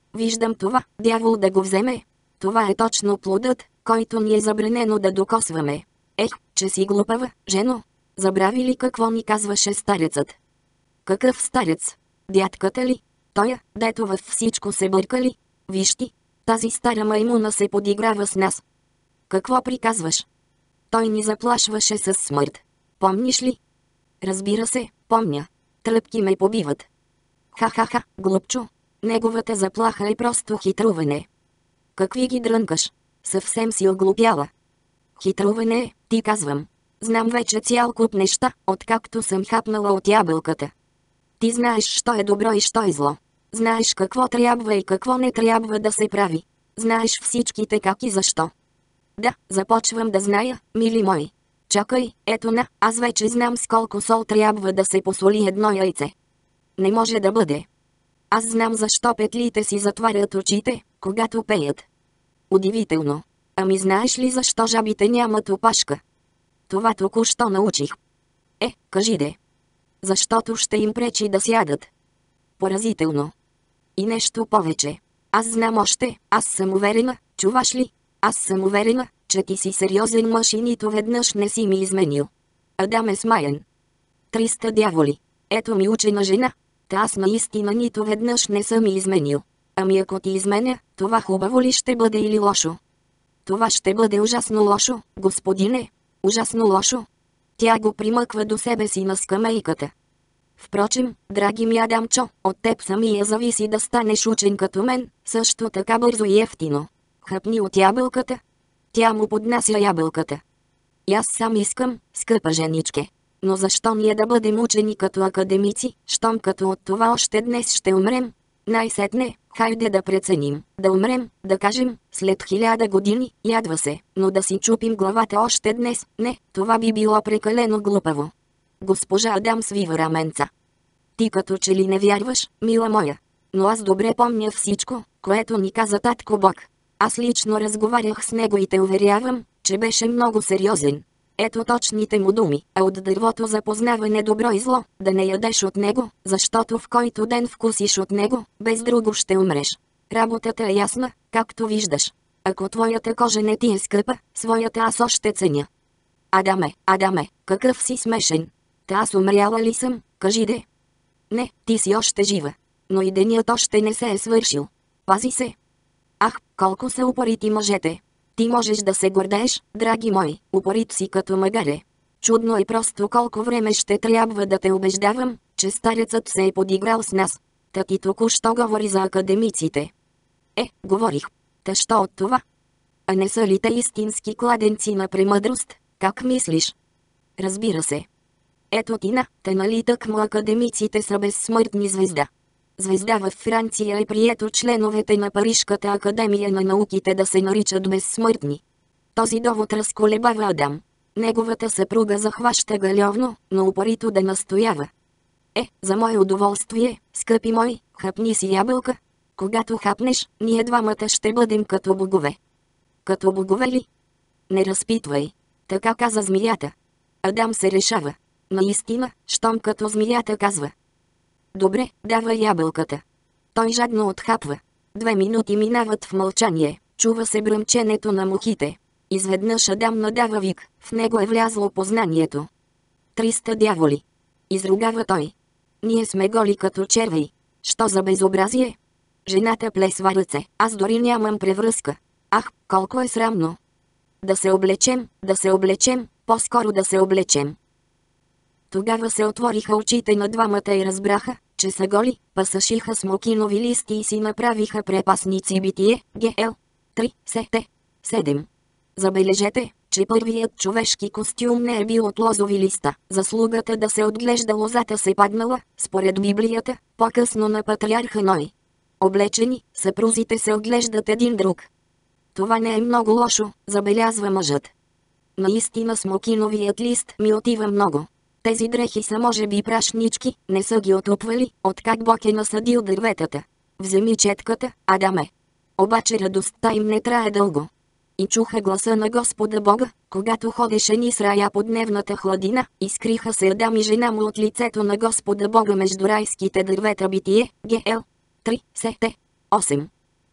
Виждам това, дявол да го вземе. Това е точно плодът, който ни е забранено да докосваме. Ех, че си глупава, жено. Забрави ли какво ни казваше старецът? Какъв старец? Дядката ли? Тоя, дето във всичко се бърка ли? Виж ти, тази стара маймуна се подиграва с нас. Какво приказваш? Той ни заплашваше със смърт. Помниш ли? Разбира се, помня. Тръпки ме побиват. Ха-ха-ха, глупчо. Неговата заплаха е просто хитруване. Какви ги дрънкаш? Съвсем си оглупяла. Хитруване е, ти казвам. Знам вече цял куп неща, откакто съм хапнала от ябълката. Ти знаеш що е добро и що е зло. Знаеш какво трябва и какво не трябва да се прави. Знаеш всичките как и защо. Да, започвам да зная, мили мои. Чакай, ето на, аз вече знам с колко сол трябва да се посоли едно яйце. Не може да бъде. Аз знам защо петлите си затварят очите, когато пеят. Удивително. Ами знаеш ли защо жабите нямат опашка? Това току-що научих. Е, кажи де. Защото ще им пречи да сядат. Поразително. И нещо повече. Аз знам още, аз съм уверена, чуваш ли? Аз съм уверена, че ти си сериозен мъж и нито веднъж не си ми изменил. Адам е смаян. Триста дяволи. Ето ми учена жена. Та аз наистина нито веднъж не съм ми изменил. Ами ако ти изменя, това хубаво ли ще бъде или лошо? Това ще бъде ужасно лошо, господине. Ужасно лошо. Тя го примъква до себе си на скамейката. Впрочем, драги ми Адамчо, от теб самия зависи да станеш учен като мен, също така бързо и ефтино. Хъпни от ябълката. Тя му поднася ябълката. И аз сам искам, скъпа женичке. Но защо ние да бъдем учени като академици, щом като от това още днес ще умрем? Най-сетне, хайде да преценим, да умрем, да кажем, след хиляда години, ядва се, но да си чупим главата още днес, не, това би било прекалено глупаво. Госпожа Адам свива раменца. Ти като че ли не вярваш, мила моя? Но аз добре помня всичко, което ни каза татко Бог. Аз лично разговарях с него и те уверявам, че беше много сериозен. Ето точните му думи, а от дървото за познаване добро и зло, да не ядеш от него, защото в който ден вкусиш от него, без друго ще умреш. Работата е ясна, както виждаш. Ако твоята кожа не ти е скъпа, своята аз още ценя. Адаме, Адаме, какъв си смешен. Та аз умряла ли съм, кажи де. Не, ти си още жива. Но и денят още не се е свършил. Пази се. Ах, колко са упорити мъжете. Ти можеш да се гордееш, драги мой, упорит си като магаре. Чудно е просто колко време ще трябва да те убеждавам, че старецът се е подиграл с нас. Та ти току-що говори за академиците. Е, говорих. Та що от това? А не са ли те истински кладенци на премъдрост, как мислиш? Разбира се. Ето ти на, те нали тъкмо академиците са безсмъртни звезда. Звезда във Франция е прието членовете на Парижката академия на науките да се наричат безсмъртни. Този довод разколебава Адам. Неговата съпруга захваща галевно, но упорито да настоява. Е, за мое удоволствие, скъпи мой, хапни си ябълка. Когато хапнеш, ние двамата ще бъдем като богове. Като богове ли? Не разпитвай. Така каза змията. Адам се решава. Наистина, щом като змията казва. Добре, давай ябълката. Той жадно отхапва. Две минути минават в мълчание, чува се бръмченето на мухите. Изведнъж Адам надава вик, в него е влязло познанието. Триста дяволи. Изругава той. Ние сме голи като червей. Що за безобразие? Жената плесва ръце, аз дори нямам превръзка. Ах, колко е срамно. Да се облечем, да се облечем, по-скоро да се облечем. Тогава се отвориха очите на двамата и разбраха, че са голи, пасашиха смокинови листи и си направиха препасници битие, ГЛ. три, сете, седем. Забележете, че първият човешки костюм не е бил от лозови листа. Заслугата да се отглежда лозата се паднала, според Библията, по-късно на патриарха Ной. Облечени, съпрузите се отглеждат един друг. Това не е много лошо, забелязва мъжът. Наистина смокиновият лист ми отива много. Тези дрехи са може би прашнички, не са ги отупвали, откак Бог е насадил дърветата. Вземи четката, Адаме. Обаче радостта им не трае дълго. И чуха гласа на Господа Бога, когато ходеше низ рая по дневната хладина, изкриха се Адам и жена му от лицето на Господа Бога между райските дървета битие, ГЛ. три, сете, осем.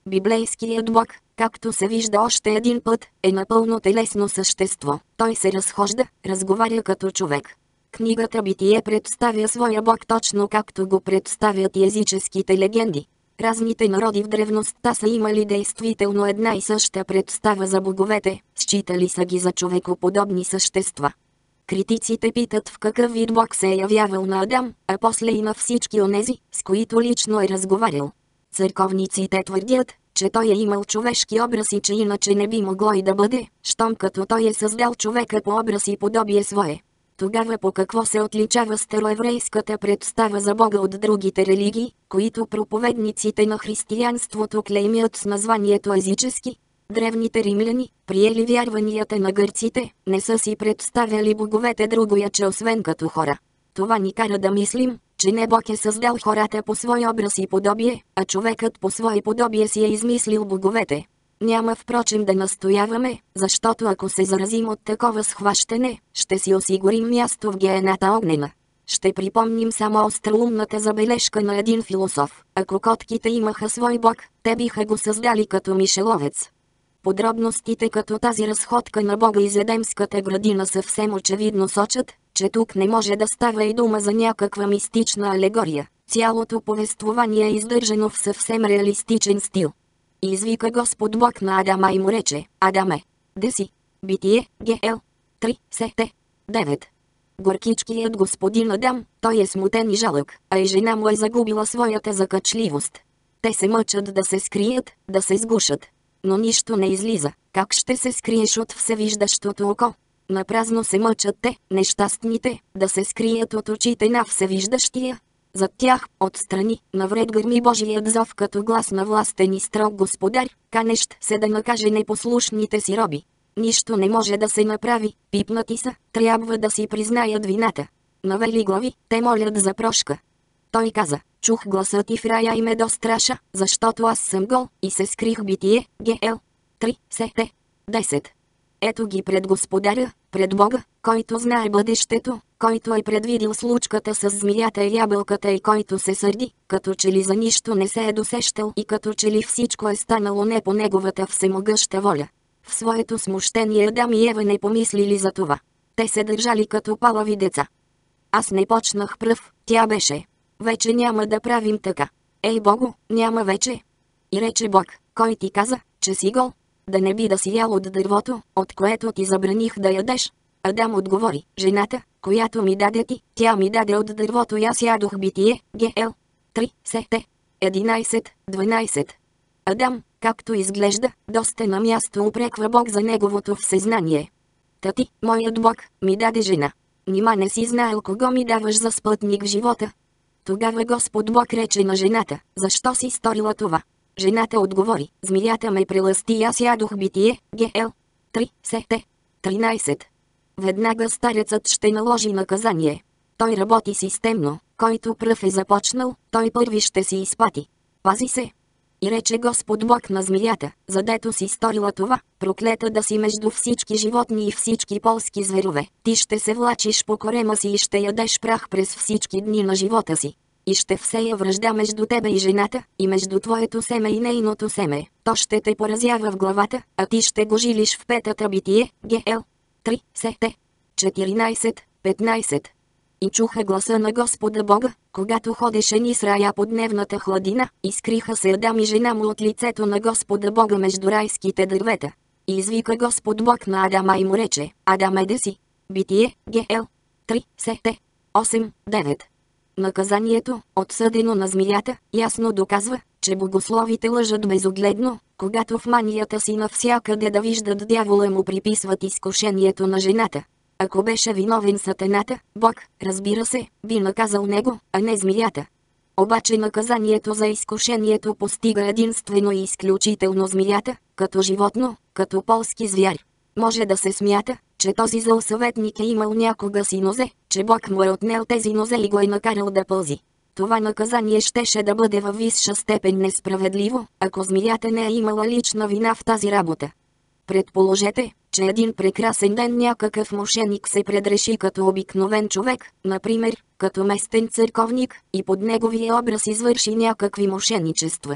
Библейският Бог, както се вижда още един път, е напълно телесно същество. Той се разхожда, разговаря като човек. Книгата Битие представя своя Бог точно както го представят и езическите легенди. Разните народи в древността са имали действително една и съща представа за боговете, считали са ги за човекоподобни същества. Критиците питат в какъв вид Бог се е явявал на Адам, а после и на всички онези, с които лично е разговарял. Църковниците твърдят, че той е имал човешки образ и че иначе не би могло и да бъде, щом като той е създал човека по образ и подобие свое. Тогава по какво се отличава староеврейската представа за Бога от другите религии, които проповедниците на християнството клеймят с названието езически? Древните римляни, приели вярванията на гърците, не са си представяли боговете другояче освен като хора. Това ни кара да мислим, че не Бог е създал хората по свой образ и подобие, а човекът по свое подобие си е измислил боговете. Няма впрочем да настояваме, защото ако се заразим от такова схващане, ще си осигурим място в геената огнена. Ще припомним само остроумната забележка на един философ. Ако котките имаха свой бог, те биха го създали като мишеловец. Подробностите като тази разходка на Бога из Едемската градина съвсем очевидно сочат, че тук не може да става и дума за някаква мистична алегория. Цялото повествование е издържано в съвсем реалистичен стил. И извика Господ Бог на Адама и му рече: Адаме, де си? Битие, Гел. три, сете. девет. Горкичкият господин Адам, той е смутен и жалък, а и жена му е загубила своята закачливост. Те се мъчат да се скрият, да се сгушат. Но нищо не излиза. Как ще се скриеш от всевиждащото око? Напразно се мъчат те, нещастните, да се скрият от очите на всевиждащия. Зад тях, отстрани, навред гърми Божият зов като глас на властен и строг господар, канещ се да накаже непослушните си роби. Нищо не може да се направи, пипнати са, трябва да си признаят вината. Навели глави, те молят за прошка. Той каза: чух гласа ти в рая и ме достраша, защото аз съм гол, и се скрих. Битие, Гел. три, сете. десет. Ето ги пред Господаря, пред Бога, който знае бъдещето, който е предвидил случката с змията и ябълката и който се сърди, като че ли за нищо не се е досещал и като че ли всичко е станало не по неговата всемогъща воля. В своето смущение Адам и Ева не помислили за това. Те се държали като палави деца. Аз не почнах пръв, тя беше. Вече няма да правим така. Ей Богу, няма вече. И рече Бог: кой ти каза, че си гол? Да не би да си ял от дървото, от което ти забраних да ядеш? Адам отговори: жената, която ми даде ти, тя ми даде от дървото и аз ядох. Битие, Гел. три, сете. единайсет, дванайсет. Адам, както изглежда, доста на място упреква Бог за неговото всезнание. Та ти, моят Бог, ми даде жена. Нима не си знаел кого ми даваш за спътник в живота? Тогава Господ Бог рече на жената: защо си сторила това? Жената отговори: змията ме прелъсти и аз ядох. Битие, Гел. три, сете. тринайсет. Веднага старецът ще наложи наказание. Той работи системно, който пръв е започнал, той първи ще си изпати. Пази се. И рече Господ Бог на змията: задето си сторила това, проклета да си между всички животни и всички полски зверове, ти ще се влачиш по корема си и ще ядеш прах през всички дни на живота си. И ще всея вражда между тебе и жената, и между твоето семе и нейното семе. То ще те поразява в главата, а ти ще го жилиш в петата. Битие, Гел. три, сете. четиринайсет, петнайсет. И чуха гласа на Господа Бога, когато ходеше низ рая по дневната хладина, и скриха се Адам и жена му от лицето на Господа Бога между райските дървета. И извика Господ Бог на Адама и му рече: Адаме, де си? Битие, Гел. три, сете. осем, девет. Наказанието, отсъдено на змията, ясно доказва, че богословите лъжат безогледно, когато в манията си навсякъде да виждат дявола му приписват изкушението на жената. Ако беше виновен сатаната, Бог, разбира се, би наказал него, а не змията. Обаче наказанието за изкушението постига единствено и изключително змията, като животно, като полски звяр. Може да се смята, че този зъл съветник е имал някога си нозе, че Бог му е отнел тези нозе и го е накарал да пълзи. Това наказание щеше да бъде във висша степен несправедливо, ако змията не е имала лична вина в тази работа. Предположете, че един прекрасен ден някакъв мошеник се предреши като обикновен човек, например, като местен църковник, и под неговия образ извърши някакви мошеничества.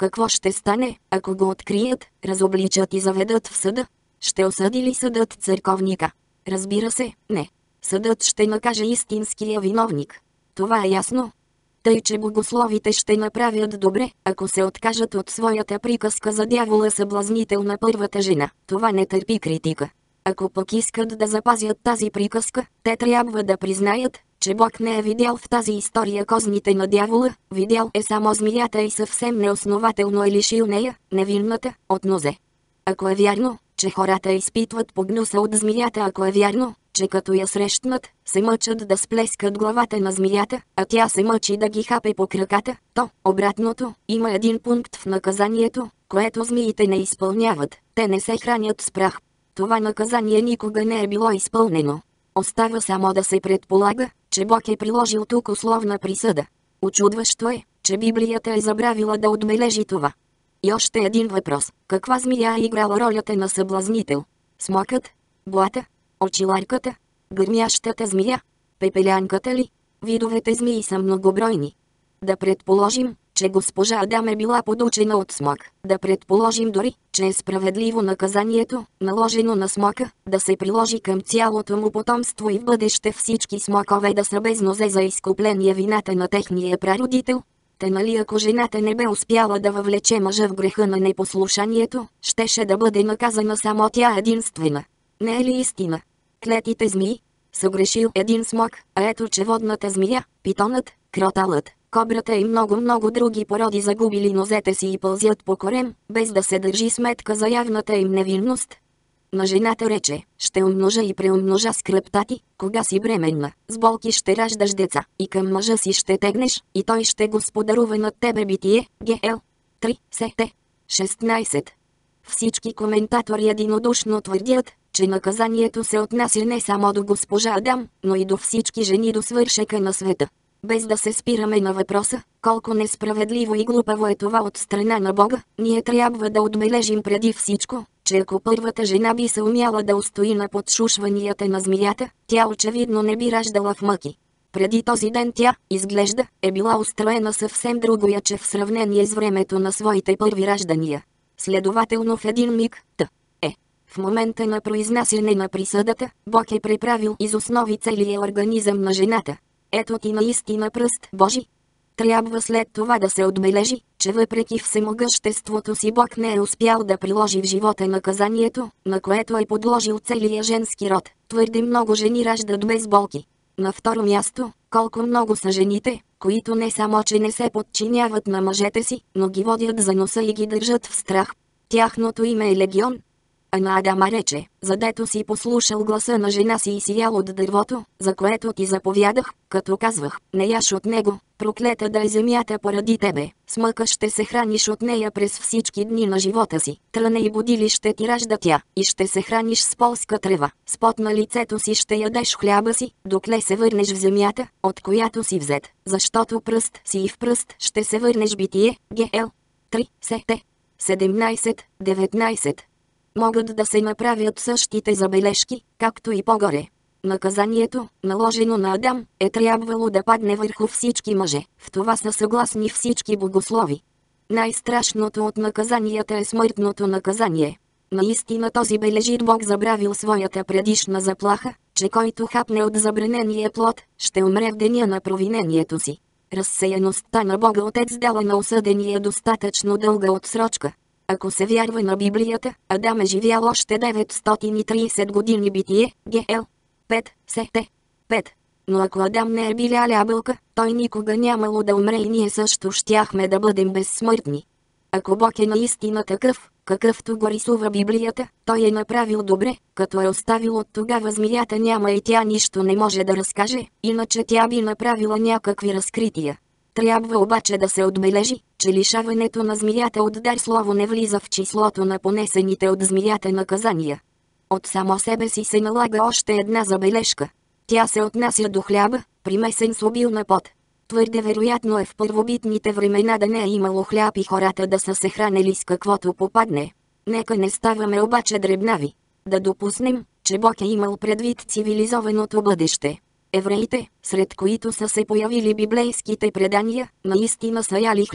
Какво ще стане, ако го открият, разобличат и заведат в съда? Ще осъди ли съдът църковника? Разбира се, не. Съдът ще накаже истинския виновник. Това е ясно. Тъй, че богословите ще направят добре, ако се откажат от своята приказка за дявола съблазнител на първата жена. Това не търпи критика. Ако пък искат да запазят тази приказка, те трябва да признаят, че Бог не е видял в тази история козните на дявола, видял е само змията и съвсем неоснователно е лишил нея, невинната, от нозе. Ако е вярно, че хората изпитват погнуса от змията, ако е вярно, че като я срещнат, се мъчат да сплескат главата на змията, а тя се мъчи да ги хапе по краката, то, обратното, има един пункт в наказанието, което змиите не изпълняват. Те не се хранят с прах. Това наказание никога не е било изпълнено. Остава само да се предполага, че Бог е приложил тук условна присъда. Учудващо е, че Библията е забравила да отбележи това. И още един въпрос. Каква змия е играла ролята на съблазнител? Смокът? Блата? Очиларката? Гърмящата змия? Пепелянката ли? Видовете змии са многобройни. Да предположим, че госпожа Адам е била подучена от смок. Да предположим дори, че е справедливо наказанието, наложено на смока, да се приложи към цялото му потомство и в бъдеще всички смокове да са без нозе за изкупление вината на техния прародител. Те нали ако жената не бе успяла да въвлече мъжа в греха на непослушанието, щеше да бъде наказана само тя единствена. Не е ли истина? Клетите змии? Съгрешил един смок, а ето че водната змия, питонът, кроталът, кобрата и много-много други породи загубили нозете си и пълзят по корем, без да се държи сметка за явната им невинност. На жената рече: ще умножа и преумножа скръбта ти, кога си бременна, с болки ще раждаш деца, и към мъжа си ще тегнеш, и той ще господарува над тебе. Битие, ГЛ. три, С Т. шестнайсет. Всички коментатори единодушно твърдят, че наказанието се отнася не само до госпожа Адам, но и до всички жени до свършека на света. Без да се спираме на въпроса, колко несправедливо и глупаво е това от страна на Бога, ние трябва да отбележим преди всичко, че ако първата жена би се умяла да устои на подшушванията на змията, тя очевидно не би раждала в мъки. Преди този ден тя, изглежда, е била устроена съвсем другояче в сравнение с времето на своите първи раждания. Следователно в един миг, т. е. В момента на произнасяне на присъдата, Бог е преправил из основи целия организъм на жената. Ето ти наистина пръст Божи. Трябва след това да се отбележи, че въпреки всемогъществото си Бог не е успял да приложи в живота наказанието, на което е подложил целия женски род. Твърде много жени раждат без болки. На второ място, колко много са жените, които не само че не се подчиняват на мъжете си, но ги водят за носа и ги държат в страх. Тяхното име е легион. А на Адама рече: задето си послушал гласа на жена си и си ял от дървото, за което ти заповядах, като казвах: не яш от него, проклета да е земята поради тебе, с мъка ще се храниш от нея през всички дни на живота си, тръне и будили ще ти ражда тя, и ще се храниш с полска трева, с пот на лицето си ще ядеш хляба си, докле се върнеш в земята, от която си взет, защото пръст си и в пръст ще се върнеш. Битие, ГЛ. три, С Т. седемнайсет, деветнайсет. Могат да се направят същите забележки, както и по-горе. Наказанието, наложено на Адам, е трябвало да падне върху всички мъже. В това са съгласни всички богослови. Най-страшното от наказанията е смъртното наказание. Наистина този бележит Бог забравил своята предишна заплаха, че който хапне от забранения плод, ще умре в деня на провинението си. Разсеяността на Бога Отец дала на осъдения достатъчно дълга отсрочка. Ако се вярва на Библията, Адам е живял още деветстотин и трийсет години. Битие, ГЛ. пет, С Т. пет. Но ако Адам не е биля ябълка, той никога нямало да умре и ние също щяхме да бъдем безсмъртни. Ако Бог е наистина такъв, какъвто го рисува Библията, той е направил добре, като е оставил от тогава змията няма и тя нищо не може да разкаже, иначе тя би направила някакви разкрития. Трябва обаче да се отбележи, че лишаването на змията от дар слово не влиза в числото на понесените от змията наказания. От само себе си се налага още една забележка. Тя се отнася до хляба, примесен с обилна пот. Твърде вероятно е в първобитните времена да не е имало хляб и хората да са се хранели с каквото попадне. Нека не ставаме обаче дребнави. Да допуснем, че Бог е имал предвид цивилизованото бъдеще. Евреите, сред които са се появили библейските предания, наистина са яли хляб,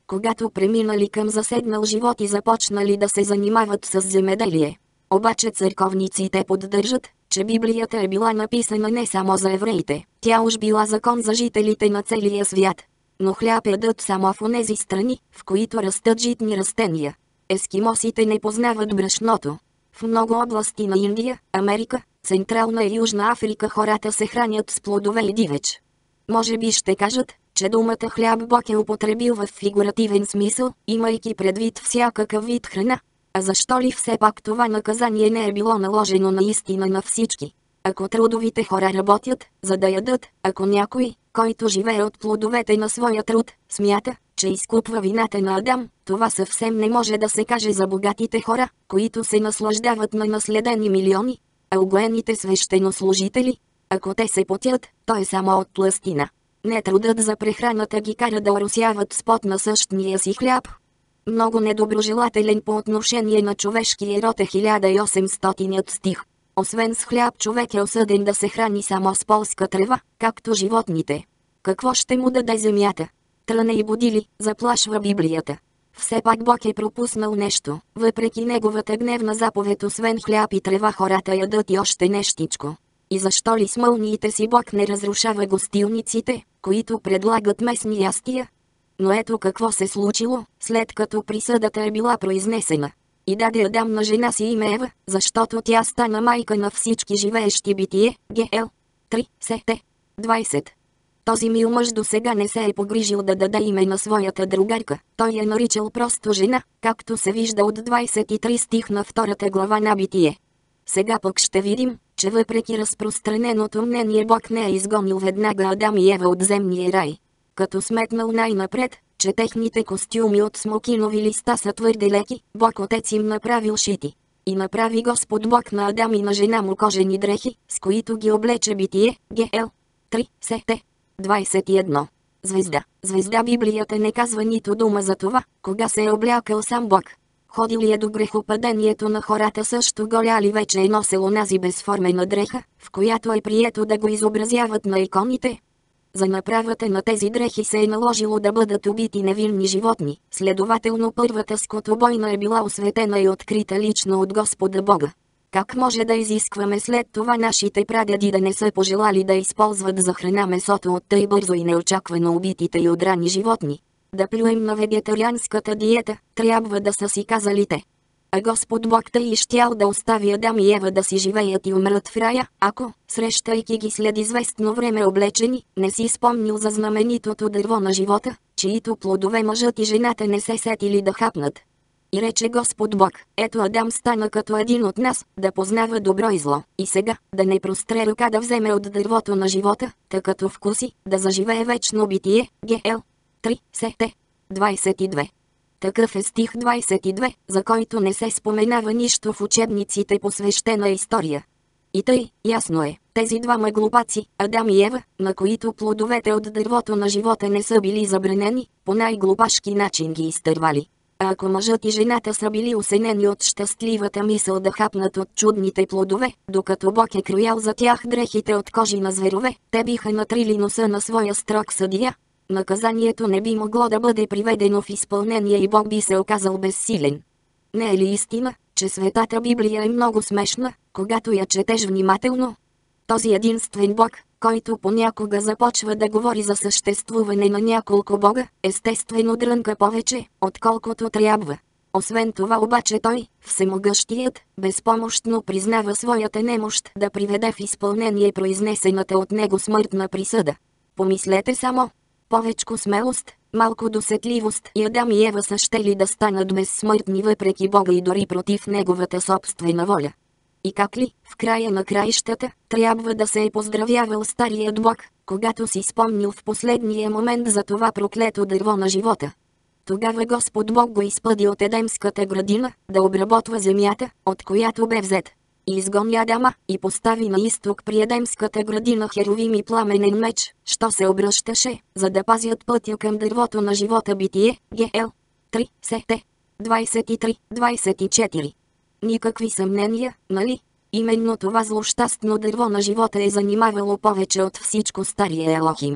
когато преминали към заседнал живот и започнали да се занимават с земеделие. Обаче църковниците поддържат, че Библията е била написана не само за евреите, тя уж била закон за жителите на целия свят. Но хляб ядат само в онези страни, в които растат житни растения. Ескимосите не познават брашното. В много области на Индия, Америка, Централна и Южна Африка хората се хранят с плодове и дивеч. Може би ще кажат, че думата хляб Бог е употребил в фигуративен смисъл, имайки предвид всякакъв вид храна. А защо ли все пак това наказание не е било наложено наистина на всички? Ако трудовите хора работят, за да ядат, ако някой, който живее от плодовете на своя труд, смята, че изкупва вината на Адам, това съвсем не може да се каже за богатите хора, които се наслаждават на наследени милиони, а угоените свещенослужители, ако те се потят, то е само от тлъстина. Не трудът за прехраната ги кара да оросяват с пот на същия си хляб. Много недоброжелателен по отношение на човешкия род е хиляда и осемстотиният стих. Освен с хляб човек е осъден да се храни само с полска трева, както животните. Какво ще му даде земята? Тръне и будили, заплашва Библията. Все пак Бог е пропуснал нещо, въпреки неговата гневна заповед освен хляб и трева хората ядат и още нещичко. И защо ли с мълниите си Бог не разрушава гостилниците, които предлагат местни ястия? Но ето какво се случило, след като присъдата е била произнесена. И даде Адам на жена си име Ева, защото тя стана майка на всички живеещи битие, Г.Л. три, С.Т. двайсет. Този мил мъж досега не се е погрижил да даде име на своята другарка, той я наричал просто жена, както се вижда от двайсет и три стих на втората глава на Битие. Сега пък ще видим, че въпреки разпространеното мнение Бог не е изгонил веднага Адам и Ева от земния рай. Като сметнал най-напред, че техните костюми от смокинови листа са твърде леки, Бог Отец им направил шити. И направи Господ Бог на Адам и на жена му кожени дрехи, с които ги облече Битие, Г.Л. три, С.Т. двайсет и едно. Звезда. Звезда Библията не казва нито дума за това, кога се е облякал сам Бог. Ходил ли е до грехопадението на хората също голя ли вече е носел онази безформена дреха, в която е прието да го изобразяват на иконите? За направата на тези дрехи се е наложило да бъдат убити невинни животни, следователно първата скотобойна е била осветена и открита лично от Господа Бога. Как може да изискваме след това нашите прадеди да не са пожелали да използват за храна месото от тъй бързо и неочаквано убитите и одрани животни? Да плюем на вегетарианската диета, трябва да са си казали те. А Господ Бог тъй ищял да остави Адам и Ева да си живеят и умрат в рая, ако, срещайки ги след известно време облечени, не си спомнил за знаменитото дърво на живота, чието плодове мъжът и жената не се сетили да хапнат. И рече Господ Бог, ето Адам стана като един от нас, да познава добро и зло, и сега, да не простре ръка да вземе от дървото на живота, тъй като вкуси, да заживее вечно битие, Г.Л. три, С.Т. двайсет и две. Такъв е стих двайсет и две, за който не се споменава нищо в учебниците по свещена история. И тъй, ясно е, тези двама глупаци, Адам и Ева, на които плодовете от дървото на живота не са били забранени, по най-глупашки начин ги изтървали. А ако мъжът и жената са били осенени от щастливата мисъл да хапнат от чудните плодове, докато Бог е кроял за тях дрехите от кожи на зверове, те биха натрили носа на своя строг съдия. Наказанието не би могло да бъде приведено в изпълнение и Бог би се оказал безсилен. Не е ли истина, че Светата Библия е много смешна, когато я четеш внимателно? Този единствен Бог, който понякога започва да говори за съществуване на няколко Бога, естествено дрънка повече, отколкото трябва. Освен това обаче той, всемогъщият, безпомощно признава своята немощ да приведе в изпълнение произнесената от него смъртна присъда. Помислете само. Повечко смелост, малко досетливост и Адам и Ева са щели да станат безсмъртни въпреки Бога и дори против неговата собствена воля. И как ли, в края на краищата, трябва да се е поздравявал старият Бог, когато си спомнил в последния момент за това проклето дърво на живота. Тогава Господ Бог го изпъди от Едемската градина, да обработва земята, от която бе взет. И изгони Адама, и постави на изток при Едемската градина херовим и пламенен меч, що се обръщаше, за да пазят пътя към дървото на живота Битие, Г.Л. три, С.Т. двайсет и три, двайсет и четири. Никакви съмнения, нали? Именно това злощастно дърво на живота е занимавало повече от всичко стария Елохим.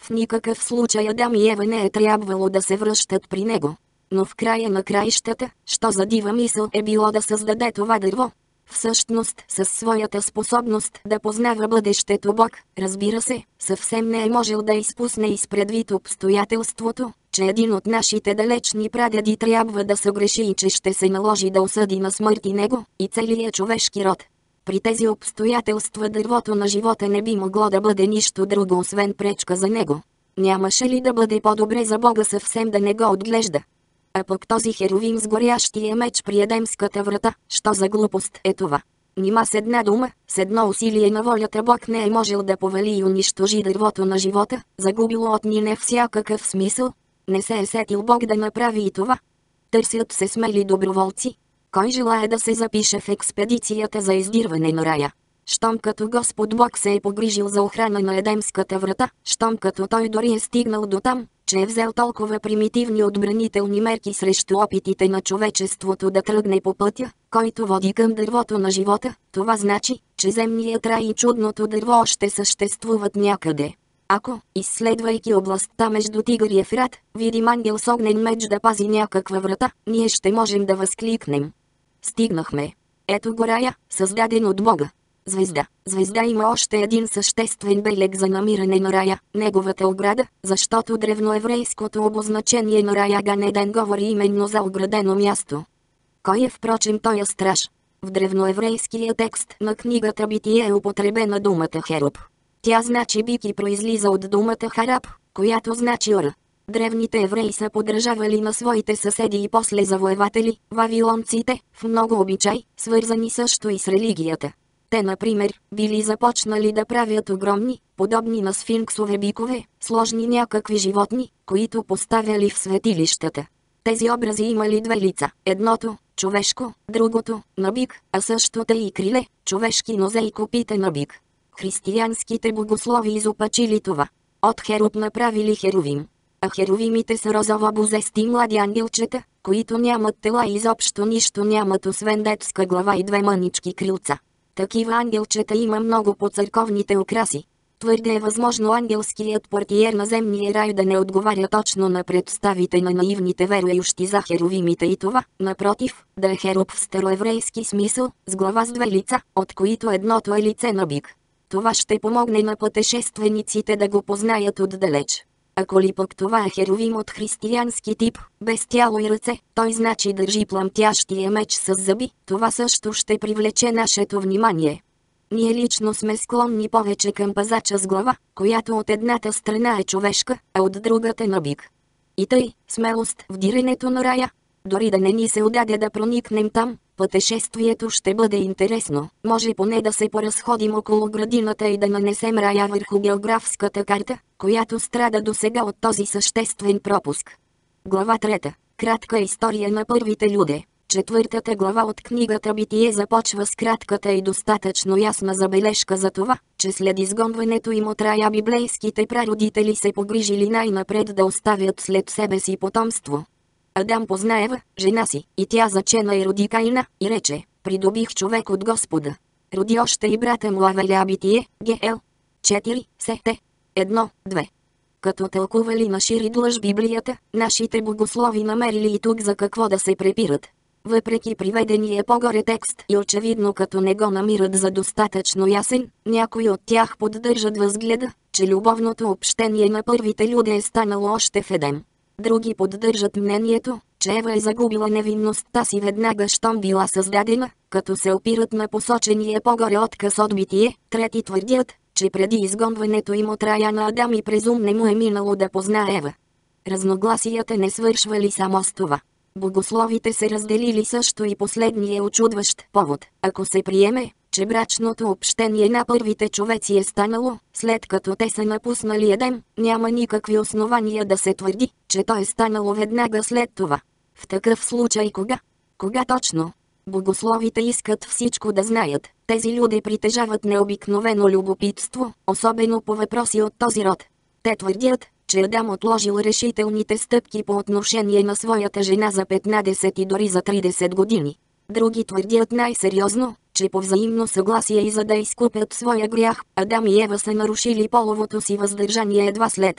В никакъв случай Адам и Ева не е трябвало да се връщат при него. Но в края на краищата, що за дива мисъл е било да създаде това дърво? Всъщност, със своята способност да познава бъдещето Бог, разбира се, съвсем не е можел да изпусне изпредвид обстоятелството, че един от нашите далечни прадеди трябва да съгреши и че ще се наложи да осъди на смърт и него, и целия човешки род. При тези обстоятелства дървото на живота не би могло да бъде нищо друго освен пречка за него. Нямаше ли да бъде по-добре за Бога съвсем да не го отглежда? А пък този херовим с горящия меч при Едемската врата, що за глупост е това? Нима с една дума, с едно усилие на волята Бог не е можел да повали и унищожи дървото на живота, загубило от ни всякакъв смисъл? Не се е сетил Бог да направи и това? Търсят се смели доброволци. Кой желае да се запише в експедицията за издирване на рая? Щом като Господ Бог се е погрижил за охрана на Едемската врата, щом като Той дори е стигнал до там, че е взел толкова примитивни отбранителни мерки срещу опитите на човечеството да тръгне по пътя, който води към дървото на живота, това значи, че земният рай и чудното дърво още съществуват някъде. Ако, изследвайки областта между Тигър и Ефрат, видим ангел с огнен меч да пази някаква врата, ние ще можем да възкликнем: стигнахме! Ето го рая, създаден от Бога. Звезда. Звезда има още един съществен белег за намиране на рая, неговата ограда, защото древноеврейското обозначение на рая Ганеден говори именно за оградено място. Кой е впрочем тоя страж? В древноеврейския текст на книгата Битие е употребена думата Херуб. Тя значи бик и произлиза от думата Хараб, която значи ора. Древните евреи са подражавали на своите съседи и после завоеватели, вавилонците, в много обичай, свързани също и с религията. Те, например, били започнали да правят огромни, подобни на сфинксове бикове, сложни някакви животни, които поставяли в светилищата. Тези образи имали две лица, едното – човешко, другото – на бик, а също тъй и криле, човешки нозе и копите на бик. Християнските богослови изопачили това. От херуб направили херовим. А херовимите са розово-бузести млади ангелчета, които нямат тела и изобщо нищо нямат освен детска глава и две мънички крилца. Такива ангелчета има много по църковните украси. Твърде е възможно ангелският портиер на земния рай да не отговаря точно на представите на наивните верующи за херовимите и това, напротив, да е херуб в староеврейски смисъл, с глава с две лица, от които едното е лице на бик. Това ще помогне на пътешествениците да го познаят отдалеч. Ако ли пък това е херовим от християнски тип, без тяло и ръце, той значи държи пламтящия меч с зъби, това също ще привлече нашето внимание. Ние лично сме склонни повече към пазача с глава, която от едната страна е човешка, а от другата на бик. И тъй, смелост в диренето на рая. Дори да не ни се отдаде да проникнем там, пътешествието ще бъде интересно. Може поне да се поразходим около градината и да нанесем рая върху географската карта, която страда досега от този съществен пропуск. Глава трета. Кратка история на първите люде. Четвъртата глава от книгата Битие започва с кратката и достатъчно ясна забележка за това, че след изгонването им от рая библейските прародители се погрижили най-напред да оставят след себе си потомство. Адам позна Ева, жена си, и тя зачена и роди Каина, и рече: придобих човек от Господа. Роди още и брата му Авеля. Битие, Гел. четири, Сете. едно, две. Като тълкували на шири длъж Библията, нашите богослови намерили и тук за какво да се препират. Въпреки приведения по-горе текст и очевидно като не го намират за достатъчно ясен, някои от тях поддържат възгледа, че любовното общение на първите люде е станало още в Едем. Други поддържат мнението, че Ева е загубила невинността си веднага щом била създадена, като се опират на посочения по-горе отказ от Битие. Трети твърдят, че преди изгонването им от рая на Адам и презум не му е минало да познае Ева. Разногласията не свършвали само с това. Богословите се разделили също и последния очудващ повод. Ако се приеме, че брачното общение на първите човеци е станало, след като те са напуснали Едем, няма никакви основания да се твърди, че то е станало веднага след това. В такъв случай кога? Кога точно? Богословите искат всичко да знаят. Тези люди притежават необикновено любопитство, особено по въпроси от този род. Те твърдят, че Адам отложил решителните стъпки по отношение на своята жена за петнадесет и дори за тридесет години. Други твърдят най-сериозно, че по взаимно съгласие и за да изкупят своя грях, Адам и Ева са нарушили половото си въздържание едва след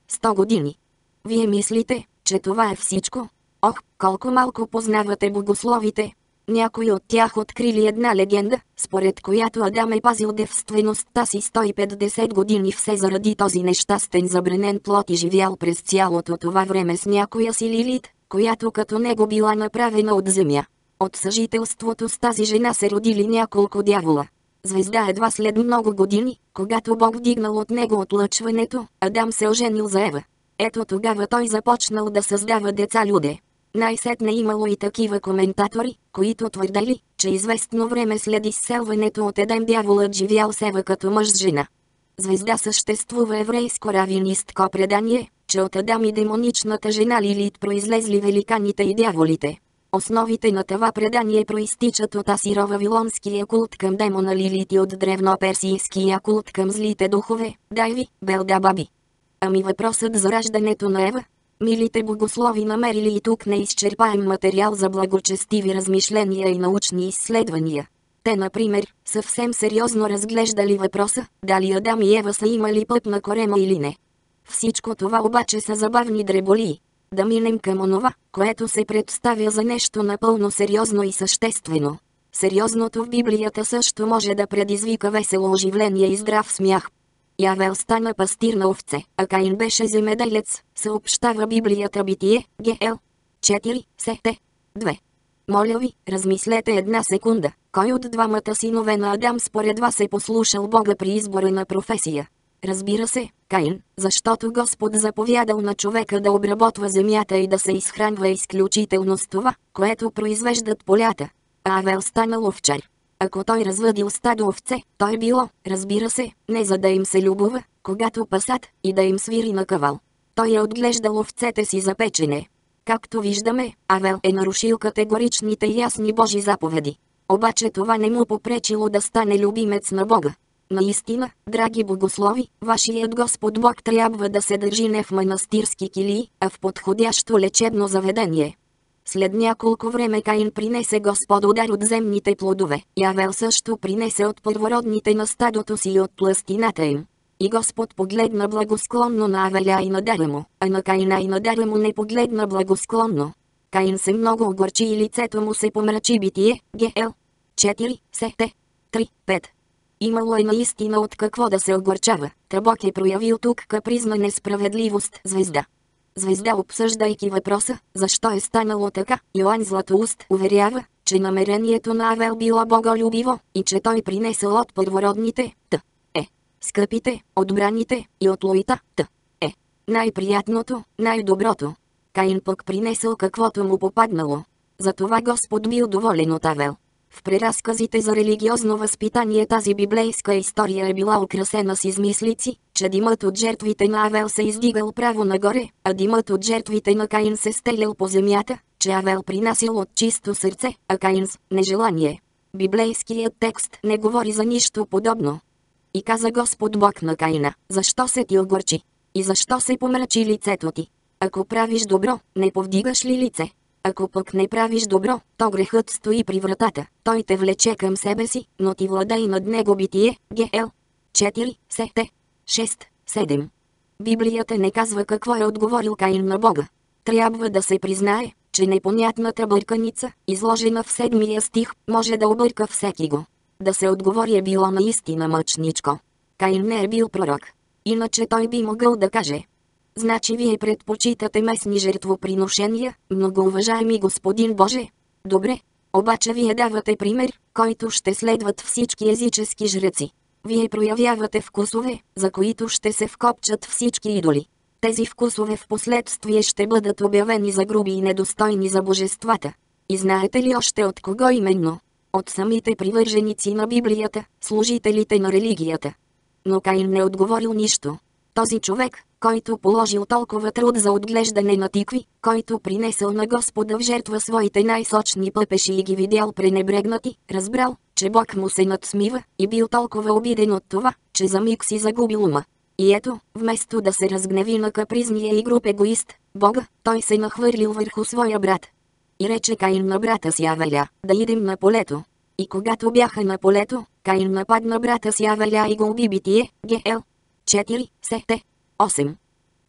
Сто години. Вие мислите, че това е всичко? Ох, колко малко познавате богословите. Някои от тях открили една легенда, според която Адам е пазил девствеността си сто и петдесет години все заради този нещастен забранен плод и живял през цялото това време с някоя си Лилит, която като него била направена от земя. От съжителството с тази жена се родили няколко дявола. Звезда едва след много години, когато Бог вдигнал от него отлъчването, Адам се оженил за Ева. Ето тогава той започнал да създава деца люде. Най-сетне имало и такива коментатори, които твърдели, че известно време след изселването от Едем дяволът живял с Ева като мъж-жена. Звезда съществува еврейско равинистко предание, че от Адам и демоничната жена Лилит произлезли великаните и дяволите. Основите на това предание проистичат от асиро-вавилонския култ към демона Лилит и от древноперсийския култ към злите духове, Дайви, Белдабаби. Ами въпросът за раждането на Ева? Милите богослови намерили и тук неизчерпаем материал за благочестиви размишления и научни изследвания. Те, например, съвсем сериозно разглеждали въпроса, дали Адам и Ева са имали път на корема или не. Всичко това обаче са забавни дреболии. Да минем към онова, което се представя за нещо напълно сериозно и съществено. Сериозното в Библията също може да предизвика весело оживление и здрав смях. Явел стана пастир на овце, а Каин беше земеделец, съобщава Библията Битие, ГЛ. четири, сет. две. Моля ви, размислете една секунда, кой от двамата синове на Адам според вас е послушал Бога при избора на професия? Разбира се, Каин, защото Господ заповядал на човека да обработва земята и да се изхранва изключително с това, което произвеждат полята. А Авел станал овчар. Ако той развъдил стадо овце, той било, разбира се, не за да им се любова, когато пасат, и да им свири на кавал. Той е отглеждал овцете си за печене. Както виждаме, Авел е нарушил категоричните и ясни Божи заповеди. Обаче това не му попречило да стане любимец на Бога. Наистина, драги богослови, вашият Господ Бог трябва да се държи не в манастирски килии, а в подходящо лечебно заведение. След няколко време Каин принесе Господу дар от земните плодове, и Авел също принесе от първородните на стадото си и от тлъстината им. И Господ погледна благосклонно на Авеля и на дара му, а на Каина и на дара му не погледна благосклонно. Каин се много огорчи и лицето му се помрачи. Битие, ГЛ. четири, сет. три, пет. Имало е наистина от какво да се огорчава. Та Бог е проявил тук капризна несправедливост. Звезда. Звезда, обсъждайки въпроса, защо е станало така, Йоан Златоуст уверява, че намерението на Авел било боголюбиво и че той принесъл от първородните, т. е. скъпите, отбраните и от луита, т. е. най-приятното, най-доброто. Каин пък принесъл каквото му попаднало. Затова Господ бил доволен от Авел. В преразказите за религиозно възпитание тази библейска история е била украсена с измислици, че димът от жертвите на Авел се издигал право нагоре, а димът от жертвите на Каин се стелял по земята, че Авел принасял от чисто сърце, а Каин с нежелание. Библейският текст не говори за нищо подобно. И каза Господ Бог на Каина, защо се ти огорчи? И защо се помрачи лицето ти? Ако правиш добро, не повдигаш ли лице? Ако пък не правиш добро, то грехът стои при вратата, той те влече към себе си, но ти владей над него. Битие, ГЛ. четири, сет. шест, седем. Библията не казва какво е отговорил Каин на Бога. Трябва да се признае, че непонятната бърканица, изложена в седмия стих, може да обърка всеки го. Да се отговори е било наистина мъчничко. Каин не е бил пророк. Иначе той би могъл да каже: значи вие предпочитате местни жертвоприношения, многоуважаеми господин Боже? Добре, обаче вие давате пример, който ще следват всички езически жреци. Вие проявявате вкусове, за които ще се вкопчат всички идоли. Тези вкусове в последствие ще бъдат обявени за груби и недостойни за божествата. И знаете ли още от кого именно? От самите привърженици на Библията, служителите на религията. Но Каин не отговорил нищо. Този човек, който положил толкова труд за отглеждане на тикви, който принесъл на Господа в жертва своите най-сочни пъпеши и ги видял пренебрегнати, разбрал, че Бог му се надсмива, и бил толкова обиден от това, че за миг си загубил ума. И ето, вместо да се разгневи на капризния и груб егоист, Бога, той се нахвърлил върху своя брат. И рече Каин на брата си Авеля, да идем на полето. И когато бяха на полето, Каин нападна брата си Авеля и го уби. Битие, ГЛ. четири, сет. осем.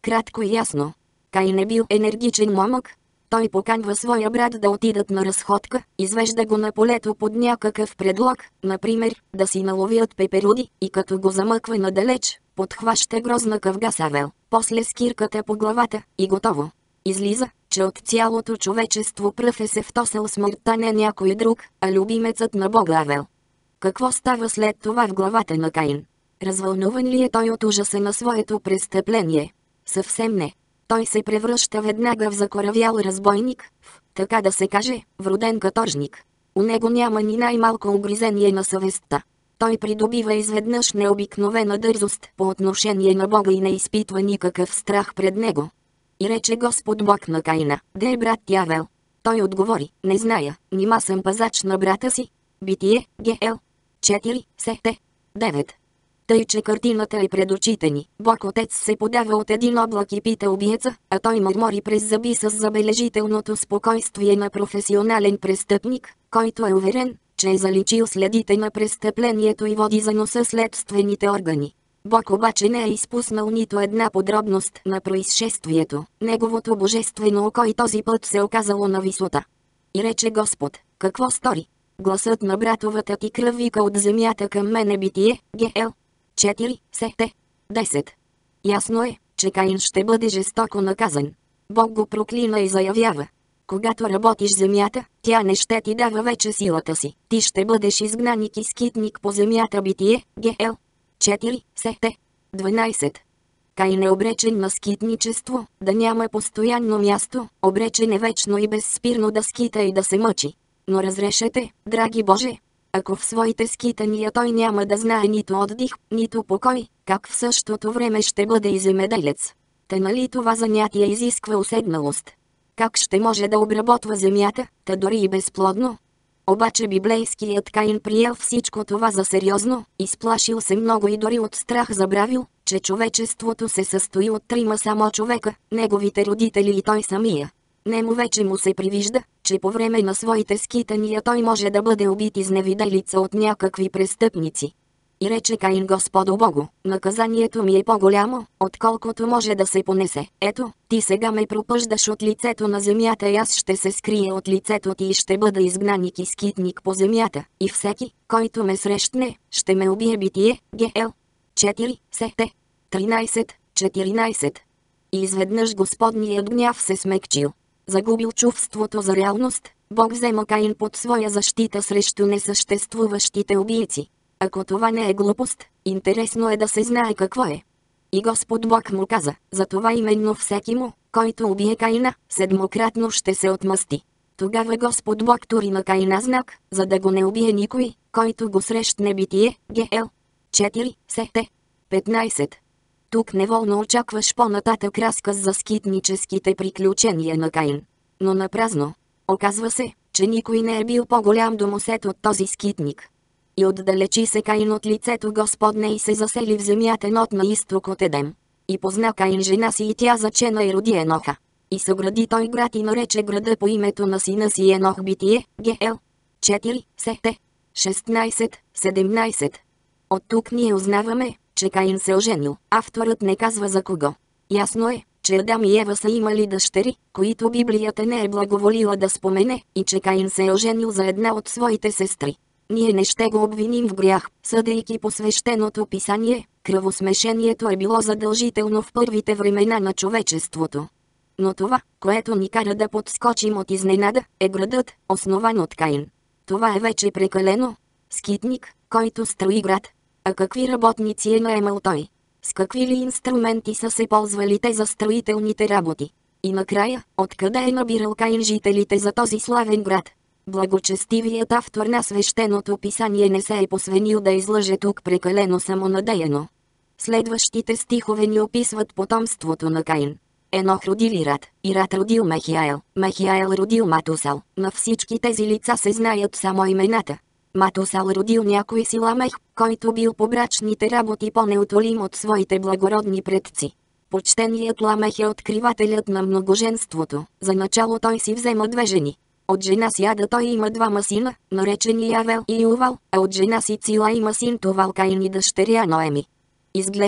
Кратко и ясно. Каин е бил енергичен момък. Той поканва своя брат да отидат на разходка, извежда го на полето под някакъв предлог, например, да си наловят пеперуди, и като го замъква надалеч, подхваща грозна къвга с Авел, после скирката по главата, и готово. Излиза, че от цялото човечество пръв е се втосал смъртта не някой друг, а любимецът на Бога Авел. Какво става след това в главата на Каин? Развълнуван ли е той от ужаса на своето престъпление? Съвсем не. Той се превръща веднага в закоравял разбойник, в, така да се каже, вроден каторжник. У него няма ни най-малко угризение на съвестта. Той придобива изведнъж необикновена дързост по отношение на Бога и не изпитва никакъв страх пред него. И рече Господ Бог на Каина: "Де е брат ти Авел?" Той отговори: "Не зная, нима съм пазач на брата си." Битие, Гел. четири, сете. девет. Тъй, че картината е пред очите ни. Бог Отец се подава от един облак и пита убиеца, а той мърмори през зъби с забележителното спокойствие на професионален престъпник, който е уверен, че е заличил следите на престъплението и води за носа следствените органи. Бог обаче не е изпуснал нито една подробност на произшествието. Неговото божествено око и този път се оказало на висота. И рече Господ: "Какво стори?" Гласът на братовата ти кръв вика от земята към мене. Битие, Гел. четири, сете. десет. Ясно е, че Каин ще бъде жестоко наказан. Бог го проклина и заявява: "Когато работиш земята, тя не ще ти дава вече силата си. Ти ще бъдеш изгнаник и скитник по земята." Битие, Гел. четири, сете. дванайсет. Каин е обречен на скитничество, да няма постоянно място, обречен е вечно и безспирно да скита и да се мъчи. Но разрешете, драги Боже, ако в своите скитания той няма да знае нито отдих, нито покой, как в същото време ще бъде и земеделец? Та нали това занятие изисква уседналост? Как ще може да обработва земята, та дори и безплодно? Обаче библейският Каин приел всичко това за сериозно, изплашил се много и дори от страх забравил, че човечеството се състои от трима само човека, неговите родители и той самия. Нему вече му се привижда, че по време на своите скитания той може да бъде убит изневиделица от някакви престъпници. И рече Каин: "Господу Богу, наказанието ми е по-голямо, отколкото може да се понесе. Ето, ти сега ме пропъждаш от лицето на земята и аз ще се скрия от лицето ти и ще бъда изгнаник и скитник по земята, и всеки, който ме срещне, ще ме убие." Битие, Гел. четири, сете. тринайсет, четиринайсет. И изведнъж Господният гняв се смекчил. Загубил чувството за реалност, Бог взема Каин под своя защита срещу несъществуващите убийци. Ако това не е глупост, интересно е да се знае какво е. И Господ Бог му каза: "Затова именно всеки му, който убие Каина, седмократно ще се отмъсти." Тогава Господ Бог тури на Каина знак, за да го не убие никой, който го срещне. Битие, Гел. четири, сете. петнайсет. Тук неволно очакваш по-нататък разказ за скитническите приключения на Каин. Но напразно. Оказва се, че никой не е бил по-голям домосед от този скитник. И отдалечи се Каин от лицето Господне и се засели в земята Нот на изток от Едем. И позна Каин жена си и тя зачена и роди Еноха. И съгради той град и нарече града по името на сина си Енох. Битие, Гел. четири, сете. шестнайсет, седемнайсет. От тук ние узнаваме, че Каин се оженил. Авторът не казва за кого. Ясно е, че Адам и Ева са имали дъщери, които Библията не е благоволила да спомене, и че Каин се е оженил за една от своите сестри. Ние не ще го обвиним в грях, съдейки по свещеното писание. Кръвосмешението е било задължително в първите времена на човечеството. Но това, което ни кара да подскочим от изненада, е градът, основан от Каин. Това е вече прекалено. Скитник, който строи град. А какви работници е наемал той? С какви ли инструменти са се ползвали те за строителните работи? И накрая, откъде е набирал Каин жителите за този славен град? Благочестивият автор на свещеното писание не се е посвенил да излъже тук прекалено самонадеяно. Следващите стихове ни описват потомството на Каин. Енох родил Ирад, Ирад родил Мехиаел, Мехиаел родил Матусал. На всички тези лица се знаят само имената. Матусал родил някой си Ламех, който бил по брачните работи по-неутолим от своите благородни предци. Почтеният Ламех е откривателят на многоженството. За начало той си взема две жени. От жена си Ада той има двама сина, наречени Авел и Ювал, а от жена си Цила има син Тувал, Каин и дъщеря Ноеми. Изглежда,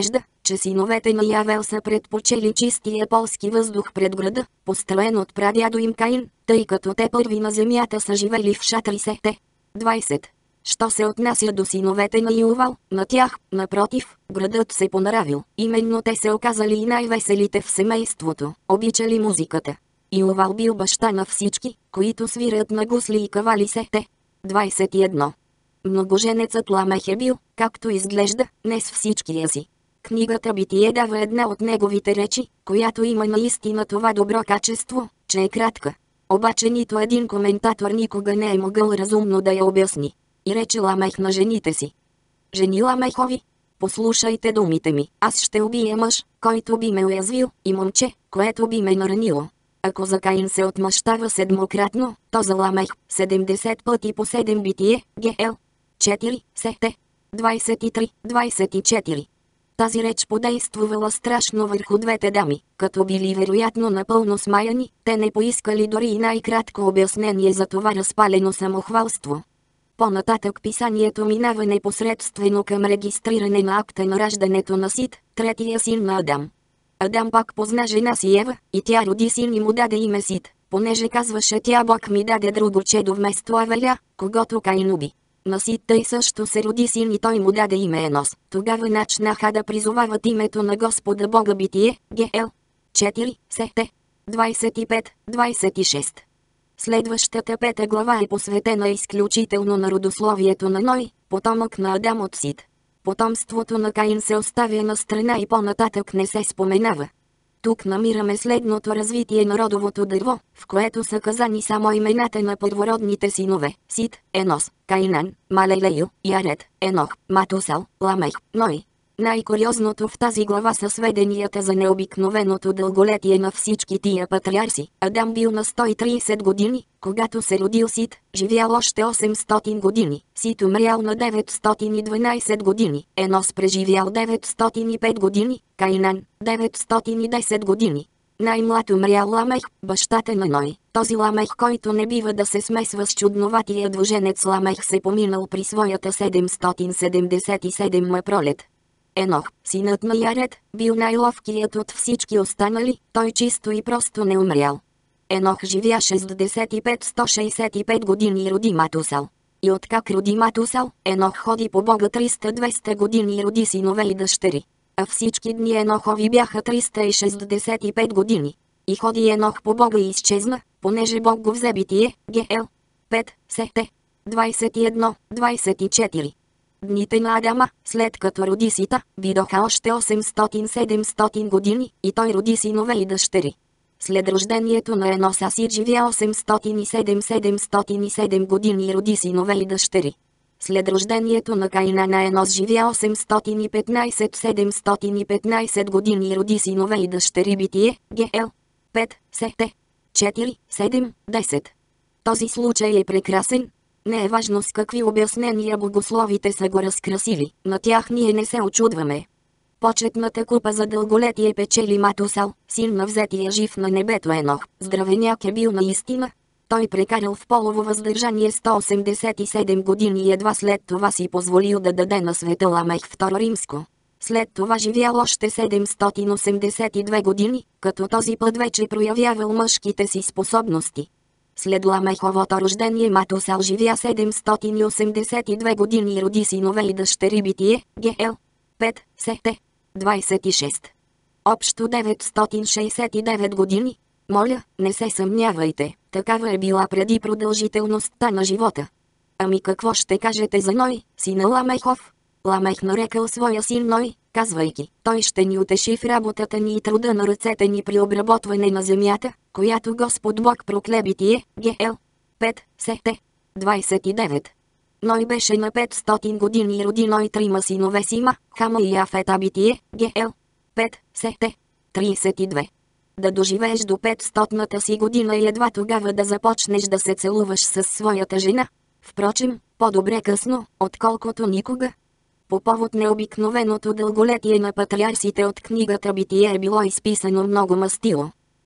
че синовете на Явел са предпочели чистия полски въздух пред града, построен от прадядо им Каин, тъй като те първи на земята са живели в шатри сете. двайсет. Що се отнася до синовете на Ювал, на тях, напротив, градът се понравил. Именно те се оказали и най-веселите в семейството, обичали музиката. Ювал бил баща на всички, които свирят на гусли и кавали сете. двайсет и едно. Многоженецът Ламех е бил, както изглежда, не с всичкия си. Книгата Битие дава една от неговите речи, която има наистина това добро качество, че е кратка. Обаче нито един коментатор никога не е могъл разумно да я обясни. И рече Ламех на жените си: жени Ламехови, послушайте думите ми, аз ще убия мъж, който би ме уязвил, и момче, което би ме наранило. Ако за Каин се отмъщава седмократно, то за Ламех седемдесет пъти по седем Битие, ГЛ. четири, сете. двайсет и три, двайсет и четири. Тази реч подействувала страшно върху двете дами, като били вероятно напълно смаяни, те не поискали дори и най-кратко обяснение за това разпалено самохвалство. По-нататък писанието минава непосредствено към регистриране на акта на раждането на Сит, третия син на Адам. Адам пак позна жена си Ева, и тя роди син и му даде име Сит, понеже казваше тя: Бог ми даде друго чедо вместо Авеля, когато Каин уби. На Сит тъй също се роди син и той му даде име Енос. Тогава начнаха да призовават името на Господа Бога. Битие, ГЛ. четири, сете. двайсет и пет, двайсет и шест. Следващата пета глава е посветена изключително на родословието на Ной, потомък на Адам от Сит. Потомството на Каин се оставя на страна и по-нататък не се споменава. Тук намираме следното развитие на родовото дърво, в което са казани само имената на първородните синове: Сит, Енос, Кайнан, Малелеил, Яред, Енох, Матусал, Ламех, Ной. Най-куриозното в тази глава са сведенията за необикновеното дълголетие на всички тия патриарси. Адам бил на сто и трийсет години, когато се родил Сит, живял още осемстотин години. Сит умрял на деветстотин и дванайсет години. Енос преживял деветстотин и пет години, Кайнан – деветстотин и десет години. Най-млад умрял Ламех, бащата на Ной. Този Ламех, който не бива да се смесва с чудноватия двуженец Ламех, се поминал при своята седемстотин седемдесет и седма пролет. Енох, синът на Яред, бил най-ловкият от всички останали, той чисто и просто не умрял. Енох живя шестдесет и пет до сто шейсет и пет години и роди Матусал. И откак роди Матусал, Енох ходи по Бога триста до двеста години и роди синове и дъщери. А всички дни Енохови бяха триста и шестдесет и пет години. И ходи Енох по Бога и изчезна, понеже Бог го взе. Битие, ГЛ. пет, сете. двайсет и едно, двайсет и четири. Дните на Адама, след като роди Сита, бидоха още осемстотин-седемстотин години, и той роди синове и дъщери. След рождението на Еноса Сит живя осемстотин и седем до седемстотин и седем години и роди синове и дъщери. След рождението на Каина на Енос живя осемстотин и петнайсет до седемстотин и петнайсет години и роди синове и дъщери. Битие, ГЛ. пет, сете. четири, седем, десет. Този случай е прекрасен. Не е важно с какви обяснения богословите са го разкрасили, на тях ние не се очудваме. Почетната купа за дълголетие печели Матусал, син на взетия жив на небето Енох. Здравеняк е бил наистина. Той прекарал в полово въздържание сто осемдесет и седем години и едва след това си позволил да даде на света Ламех второ римско. След това живял още седемстотин осемдесет и две години, като този път вече проявявал мъжките си способности. След Ламеховото рождение Матусал живя седемстотин и осемдесет и две години и роди синове и дъщери. Битие, ГЛ. пет, сете. двайсет и шест. Общо деветстотин шейсет и девет години. Моля, не се съмнявайте, такава е била преди продължителността на живота. Ами какво ще кажете за Ной, сина Ламехов? Ламех нарекал своя син Ной, казвайки: той ще ни утеши в работата ни и труда на ръцете ни при обработване на земята, която Господ Бог прокле. Битие, ГЛ. пет, сете. двайсет и девет. Ной беше на петстотин години и роди Ной трима синове Сима, Хама и Яфета. Битие, ГЛ. пет, сете. трийсет и две. Да доживееш до петстотната си година и едва тогава да започнеш да се целуваш с своята жена. Впрочем, по-добре късно, отколкото никога. По повод необикновеното дълголетие на патриарсите от книгата Битие е било изписано много мастило.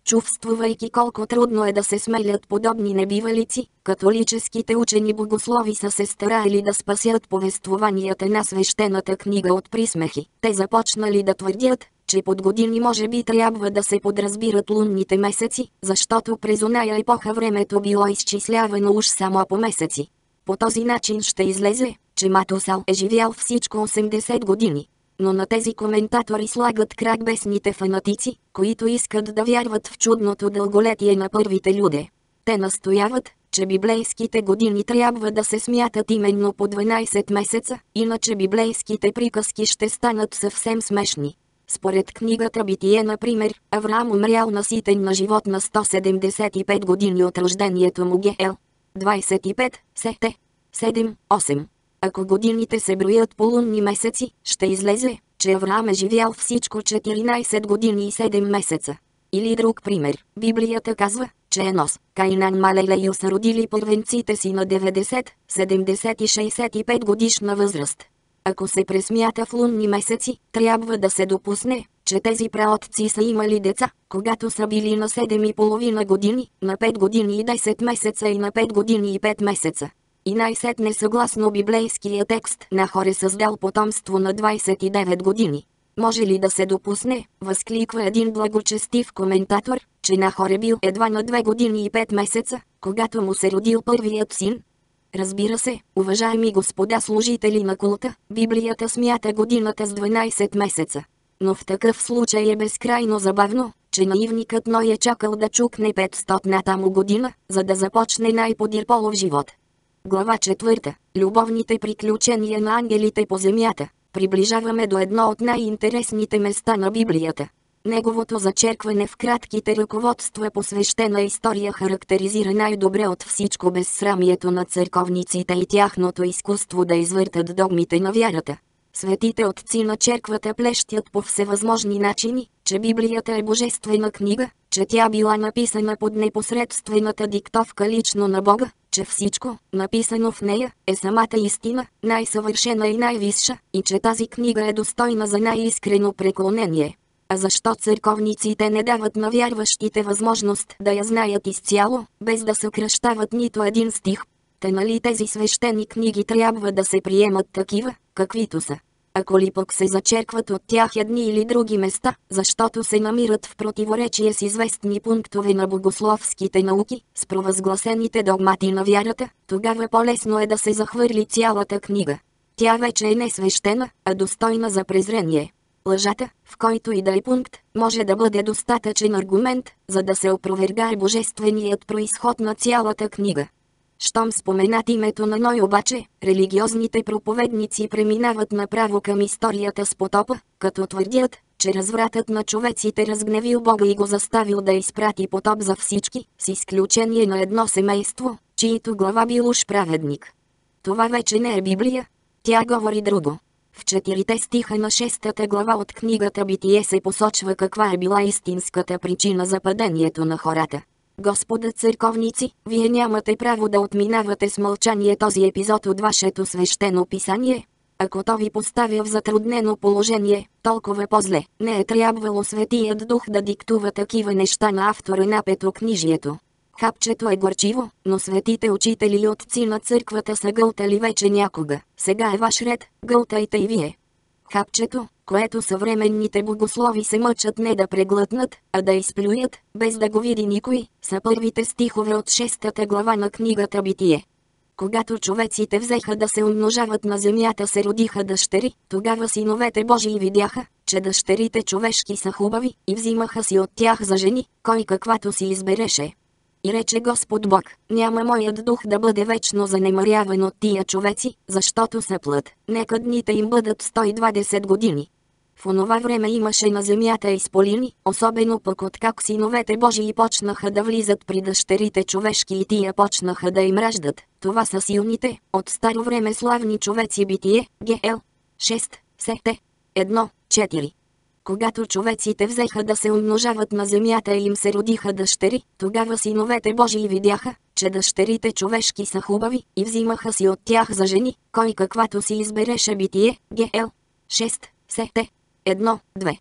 Чувствувайки колко трудно е да се смелят подобни небивалици, католическите учени богослови са се стараели да спасят повествованията на свещената книга от присмехи. Те започнали да твърдят, че под години може би трябва да се подразбират лунните месеци, защото през оная епоха времето било изчислявано уж само по месеци. По този начин ще излезе, че Матусал е живял всичко осемдесет години. Но на тези коментатори слагат крак бесните фанатици, които искат да вярват в чудното дълголетие на първите люде. Те настояват, че библейските години трябва да се смятат именно по дванайсет месеца, иначе библейските приказки ще станат съвсем смешни. Според книгата Битие, например, Авраам умрял наситен на живот на сто седемдесет и пет години от рождението му Гел. двайсет и пет, Сете, седем, осем. Ако годините се броят по лунни месеци, ще излезе, че Авраам е живял всичко четиринайсет години и седем месеца. Или друг пример, Библията казва, че Енос, Кайнан, Малелею са родили първенците си на деветдесет, седемдесет и шейсет и пет годишна възраст. Ако се пресмята в лунни месеци, трябва да се допусне, че тези праотци са имали деца, когато са били на седем и половина години, на пет години и десет месеца и на пет години и пет месеца. И най-сетне съгласно библейския текст Нахор е създал потомство на двайсет и девет години. Може ли да се допусне, възкликва един благочестив коментатор, че Нахор е бил едва на две години и пет месеца, когато му се родил първият син? Разбира се, уважаеми господа служители на култа, Библията смята годината с дванайсет месеца. Но в такъв случай е безкрайно забавно, че наивникът Ной е чакал да чукне петстотната му година, за да започне най-подир полов живот. Глава четвърта. Любовните приключения на ангелите по земята. Приближаваме до едно от най-интересните места на Библията. Неговото зачеркване в кратките ръководства по свещена история характеризира най-добре от всичко безсрамието на църковниците и тяхното изкуство да извъртат догмите на вярата. Светите отци на черквата плещят по всевъзможни начини, че Библията е божествена книга, че тя била написана под непосредствената диктовка лично на Бога, че всичко, написано в нея, е самата истина, най-съвършена и най-висша, и че тази книга е достойна за най-искрено преклонение. А защо църковниците не дават на вярващите възможност да я знаят изцяло, без да съкръщават нито един стих? Те нали тези свещени книги трябва да се приемат такива, каквито са? Ако ли пък се зачеркват от тях едни или други места, защото се намират в противоречие с известни пунктове на богословските науки, с провъзгласените догмати на вярата, тогава по-лесно е да се захвърли цялата книга. Тя вече е не свещена, а достойна за презрение. Лъжата, в който и да е пункт, може да бъде достатъчен аргумент, за да се опровергае божественият произход на цялата книга. Щом споменат името на Ной обаче, религиозните проповедници преминават направо към историята с потопа, като твърдят, че развратът на човеците разгневил Бога и го заставил да изпрати потоп за всички, с изключение на едно семейство, чието глава бил уж праведник. Това вече не е Библия. Тя говори друго. В четирите стиха на шестата глава от книгата Битие се посочва каква е била истинската причина за падението на хората. Господа църковници, вие нямате право да отминавате с мълчание този епизод от вашето свещено писание. Ако то ви поставя в затруднено положение, толкова по-зле. Не е трябвало Светият Дух да диктува такива неща на автора на Петокнижието. Хапчето е горчиво, но светите учители и отци на църквата са гълтали вече някога. Сега е ваш ред, гълтайте и вие. Хапчето, което съвременните богослови се мъчат не да преглътнат, а да изплюят, без да го види никой, са първите стихове от шестата глава на книгата Битие. Когато човеците взеха да се умножават на земята, се родиха дъщери, тогава синовете Божии видяха, че дъщерите човешки са хубави, и взимаха си от тях за жени, кой каквато си избереше. И рече Господ Бог, няма моят дух да бъде вечно занемаряван от тия човеци, защото са плът, нека дните им бъдат сто и двадесет години. В онова време имаше на земята изполини, особено пък откак синовете Божии почнаха да влизат при дъщерите човешки и тия почнаха да им раждат. Това са силните, от старо време славни човеци. Битие, Гел. шест, Сете. едно, четири. Когато човеците взеха да се умножават на земята и им се родиха дъщери, тогава синовете Божии видяха, че дъщерите човешки са хубави, и взимаха си от тях за жени, кой каквато си избереше. Битие, Гел. шест, Сете. едно, две.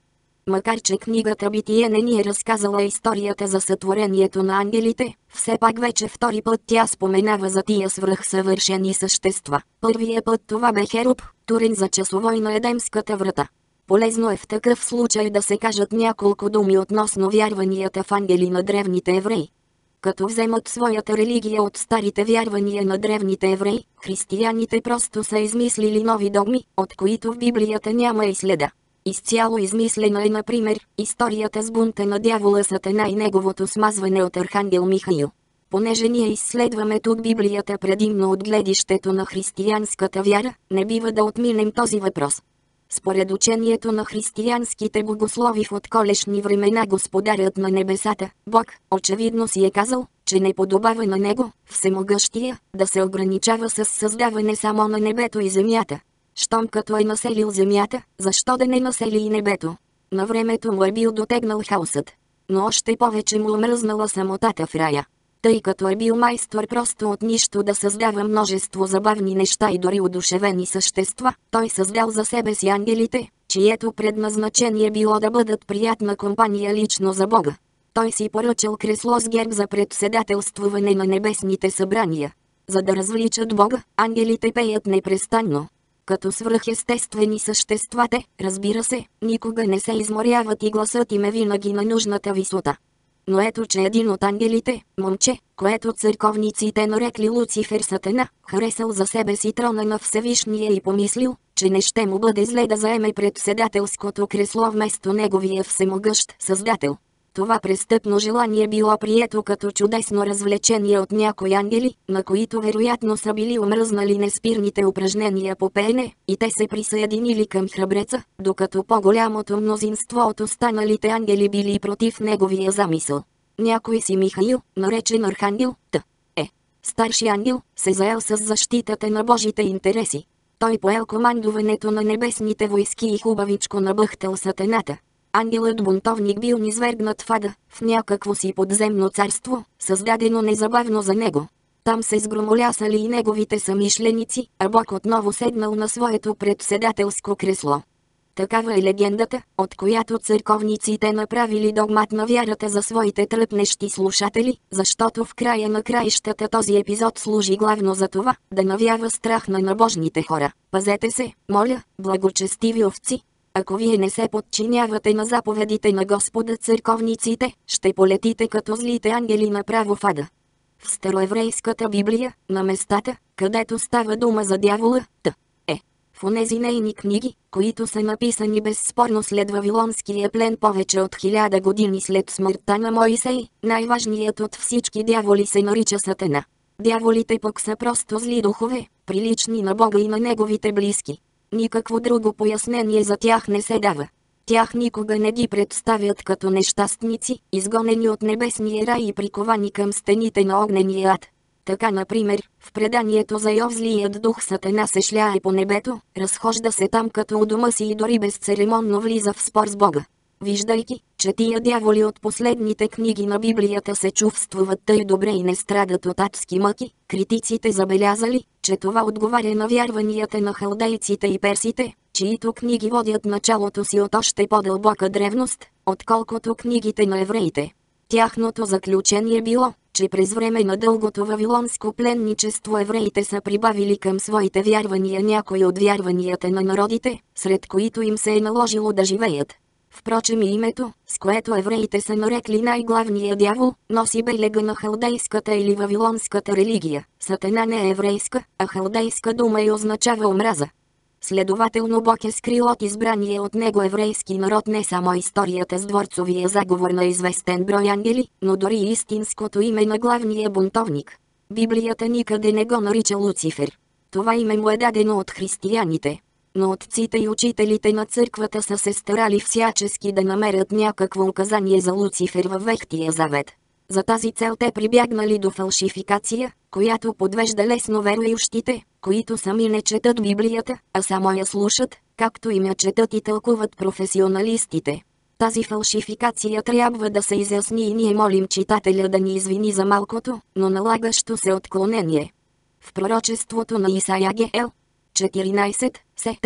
Макар че книгата Битие не ни е разказала историята за сътворението на ангелите, все пак вече втори път тя споменава за тия свръхсъвършени същества. Първия път това бе Херуб, турен за часовой на Едемската врата. Полезно е в такъв случай да се кажат няколко думи относно вярванията в ангели на древните евреи. Като вземат своята религия от старите вярвания на древните евреи, християните просто са измислили нови догми, от които в Библията няма и следа. Изцяло измислена е, например, историята с бунта на дявола Сатана и неговото смазване от архангел Михаил. Понеже ние изследваме тук Библията предимно от гледището на християнската вяра, не бива да отминем този въпрос. Според учението на християнските богослови в отколешни времена Господарят на небесата, Бог, очевидно си е казал, че не подобава на Него, Всемогъщия, да се ограничава с създаване само на небето и земята. Щом като е населил земята, защо да не насели и небето? На времето му е бил дотегнал хаосът. Но още повече му омръзнала самотата в рая. Тъй като е бил майстор просто от нищо да създава множество забавни неща и дори одушевени същества, той създал за себе си ангелите, чието предназначение било да бъдат приятна компания лично за Бога. Той си поръчал кресло с герб за председателствуване на небесните събрания. За да развличат Бога, ангелите пеят непрестанно. Като свръхестествени същества те, разбира се, никога не се изморяват и гласът им е винаги на нужната висота. Но ето че един от ангелите, момче, което църковниците нарекли Луцифер Сатана, харесал за себе си трона на Всевишния и помислил, че не ще му бъде зле да заеме председателското кресло вместо неговия всемогъщ Създател. Това престъпно желание било прието като чудесно развлечение от някои ангели, на които вероятно са били омръзнали неспирните упражнения по пеене, и те се присъединили към храбреца, докато по-голямото мнозинство от останалите ангели били против неговия замисъл. Някой си Михаил, наречен Архангел, т. е. Старши ангел, се заел с защитата на Божите интереси. Той поел командуването на небесните войски и хубавичко набъхтал Сатаната. Ангелът бунтовник бил низвергнат в ада, в някакво си подземно царство, създадено незабавно за него. Там се сгромолясали и неговите самишленици, а Бог отново седнал на своето председателско кресло. Такава е легендата, от която църковниците направили догмат на вярата за своите тръпнещи слушатели, защото в края на краищата този епизод служи главно за това, да навява страх на набожните хора. Пазете се, моля, благочестиви овци! Ако вие не се подчинявате на заповедите на Господа църковниците, ще полетите като злите ангели направо в ада. В староеврейската Библия, на местата, където става дума за дявола, т. е. В онези нейни книги, които са написани безспорно след Вавилонския плен повече от хиляда години след смъртта на Моисей, най-важният от всички дяволи се нарича Сатана. Дяволите пък са просто зли духове, прилични на Бога и на неговите близки. Никакво друго пояснение за тях не се дава. Тях никога не ги представят като нещастници, изгонени от небесния рай и приковани към стените на огнения ад. Така например, в преданието за Йов злият дух Сатана се шляе по небето, разхожда се там като у дома си и дори безцеремонно влиза в спор с Бога. Виждайки, че тия дяволи от последните книги на Библията се чувствуват тъй добре и не страдат от адски мъки, критиците забелязали, че това отговаря на вярванията на халдейците и персите, чието книги водят началото си от още по-дълбока древност, отколкото книгите на евреите. Тяхното заключение било, че през време на дългото вавилонско пленничество евреите са прибавили към своите вярвания някои от вярванията на народите, сред които им се е наложило да живеят. Впрочем и името, с което евреите са нарекли най-главния дявол, носи белега на халдейската или вавилонската религия. Сатана не е еврейска, а халдейска дума и означава омраза. Следователно Бог е скрил от избрания от него еврейски народ не само историята с дворцовия заговор на известен брой ангели, но дори и истинското име на главния бунтовник. Библията никъде не го нарича Луцифер. Това име му е дадено от християните. Но отците и учителите на църквата са се старали всячески да намерят някакво указание за Луцифер във Ветхия завет. За тази цел те прибягнали до фалшификация, която подвежда лесно верующите, които сами не четат Библията, а само я слушат, както им я четат и тълкуват професионалистите. Тази фалшификация трябва да се изясни и ние молим читателя да ни извини за малкото, но налагащо се отклонение. В пророчеството на Исаия Гел четиринайсет, сете,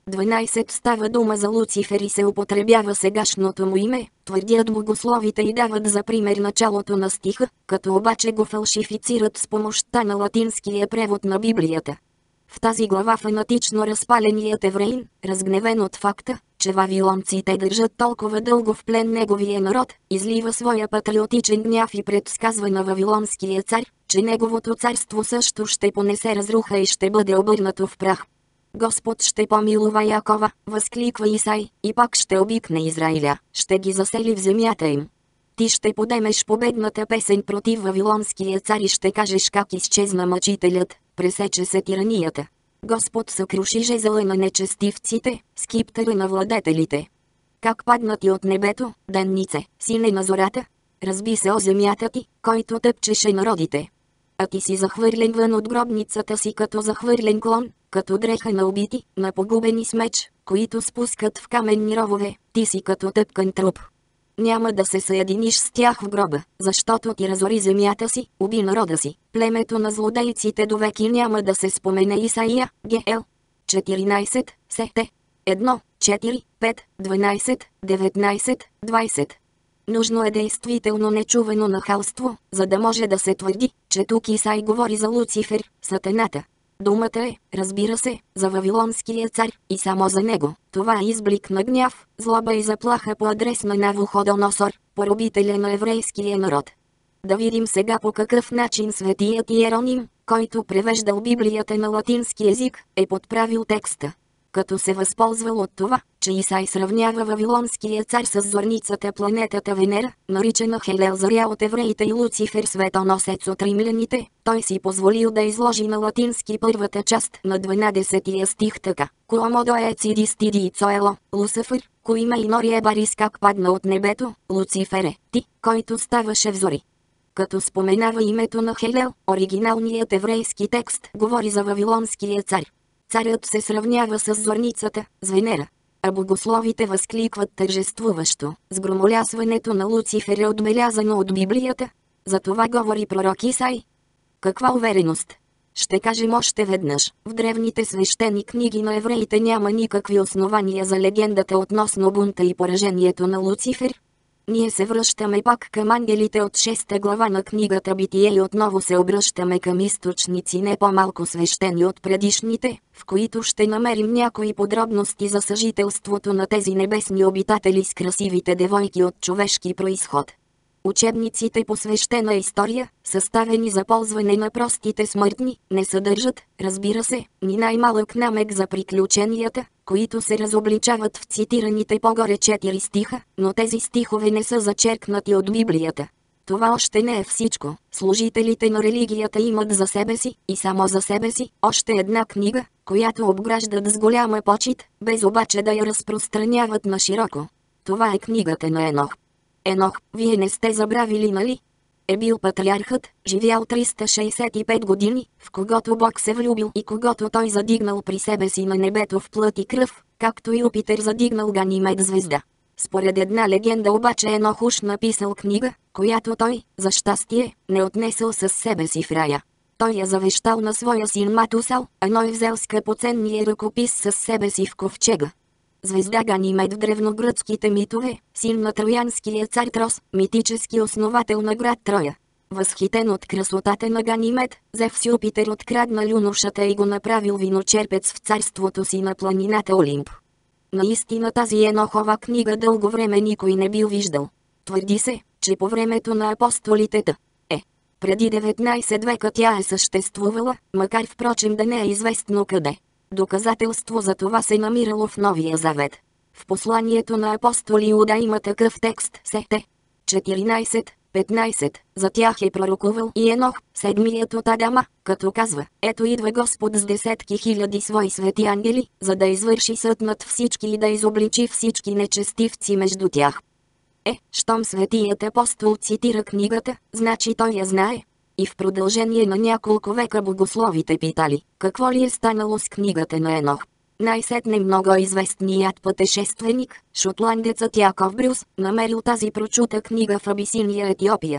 дванайсет Става дума за Луцифер и се употребява сегашното му име, твърдят богословите и дават за пример началото на стиха, като обаче го фалшифицират с помощта на латинския превод на Библията. В тази глава фанатично разпаленият евреин, разгневен от факта, че вавилонците държат толкова дълго в плен неговия народ, излива своя патриотичен гняв и предсказва на вавилонския цар, че неговото царство също ще понесе разруха и ще бъде обърнато в прах. Господ ще помилува Якова, възкликва Исай, и пак ще обикне Израиля, ще ги засели в земята им. Ти ще подемеш победната песен против вавилонския цар и ще кажеш как изчезна мъчителят, пресече се тиранията. Господ съкруши жезъла на нечестивците, скиптъра на владетелите. Как паднати от небето, даннице, сине на зората, разби се о земята ти, който тъпчеше народите. А ти си захвърлен вън от гробницата си като захвърлен клон, като дреха на убити, на погубени с меч, които спускат в каменни ровове, ти си като тъпкан труп. Няма да се съединиш с тях в гроба, защото ти разори земята си, уби народа си. Племето на злодейците довеки няма да се спомене. Исаия, Гел. четиринайсет, Сете. едно, четири, пет, дванайсет, деветнайсет, двайсет. Нужно е действително нечувано нахалство, за да може да се твърди, че тук Исай говори за Луцифер, сатаната. Думата е, разбира се, за вавилонския цар, и само за него. Това е изблик на гняв, злоба и заплаха по адрес на Навуходоносор, поробителя на еврейския народ. Да видим сега по какъв начин светият Иероним, който превеждал Библията на латински език, е подправил текста. Като се възползвал от това, че Исай сравнява вавилонския цар с зорницата планетата Венера, наричана Хелел заря от евреите и Луцифер светоносец от римляните, той си позволил да изложи на латински първата част на дванадесетия стих така: Куомодо е циди стиди и цоело, Лусифер, коиме и нори е барис как падна от небето, Луцифере, ти, който ставаше в зори. Като споменава името на Хелел, оригиналният еврейски текст говори за вавилонския цар. Царят се сравнява с зорницата, с Венера. А богословите възкликват тържествуващо: с громолясването на Луцифер е отбелязано от Библията. За това говори пророк Исай. Каква увереност! Ще кажем още веднъж, в древните свещени книги на евреите няма никакви основания за легендата относно бунта и поражението на Луцифер. Ние се връщаме пак към ангелите от шеста глава на книгата Битие и отново се обръщаме към източници не по-малко свещени от предишните, в които ще намерим някои подробности за съжителството на тези небесни обитатели с красивите девойки от човешки произход. Учебниците по свещена история, съставени за ползване на простите смъртни, не съдържат, разбира се, ни най-малък намек за приключенията, които се разобличават в цитираните по-горе четири стиха, но тези стихове не са зачеркнати от Библията. Това още не е всичко. Служителите на религията имат за себе си, и само за себе си, още една книга, която обграждат с голяма почит, без обаче да я разпространяват на широко. Това е книгата на Енох. Енох, вие не сте забравили, нали? Е бил патриархът, живял триста шейсет и пет години, в когото Бог се влюбил и когото той задигнал при себе си на небето в плът и кръв, както Юпитер задигнал Ганимед звезда. Според една легенда обаче Енох уж написал книга, която той, за щастие, не отнесъл със себе си в рая. Той я завещал на своя син Матусал, а Ной взел скъпоценния ръкопис със себе си в ковчега. Звезда Ганимед в древногръцките митове, син на троянския цар Трос, митически основател на град Троя. Възхитен от красотата на Ганимед, Зевс Юпитер откраднал юношата и го направил виночерпец в царството си на планината Олимп. Наистина тази Енохова книга дълго време никой не бил виждал. Твърди се, че по времето на апостолите т. е. Преди деветнайсет века тя е съществувала, макар впрочем да не е известно къде. Доказателство за това се намирало в Новия Завет. В посланието на апостоли Иуда има такъв текст: Сете. четиринайсет, петнайсет. За тях е пророкувал и Енох, седмият от Адама, като казва: ето идва Господ с десетки хиляди свои свети ангели, за да извърши съд над всички и да изобличи всички нечестивци между тях. Е, щом светият апостол цитира книгата, значи той я знае. И в продължение на няколко века богословите питали: какво ли е станало с книгата на Енох? Най-сетне много известният пътешественик, шотландецът Яков Брюс, намерил тази прочута книга в Абисиния, Етиопия.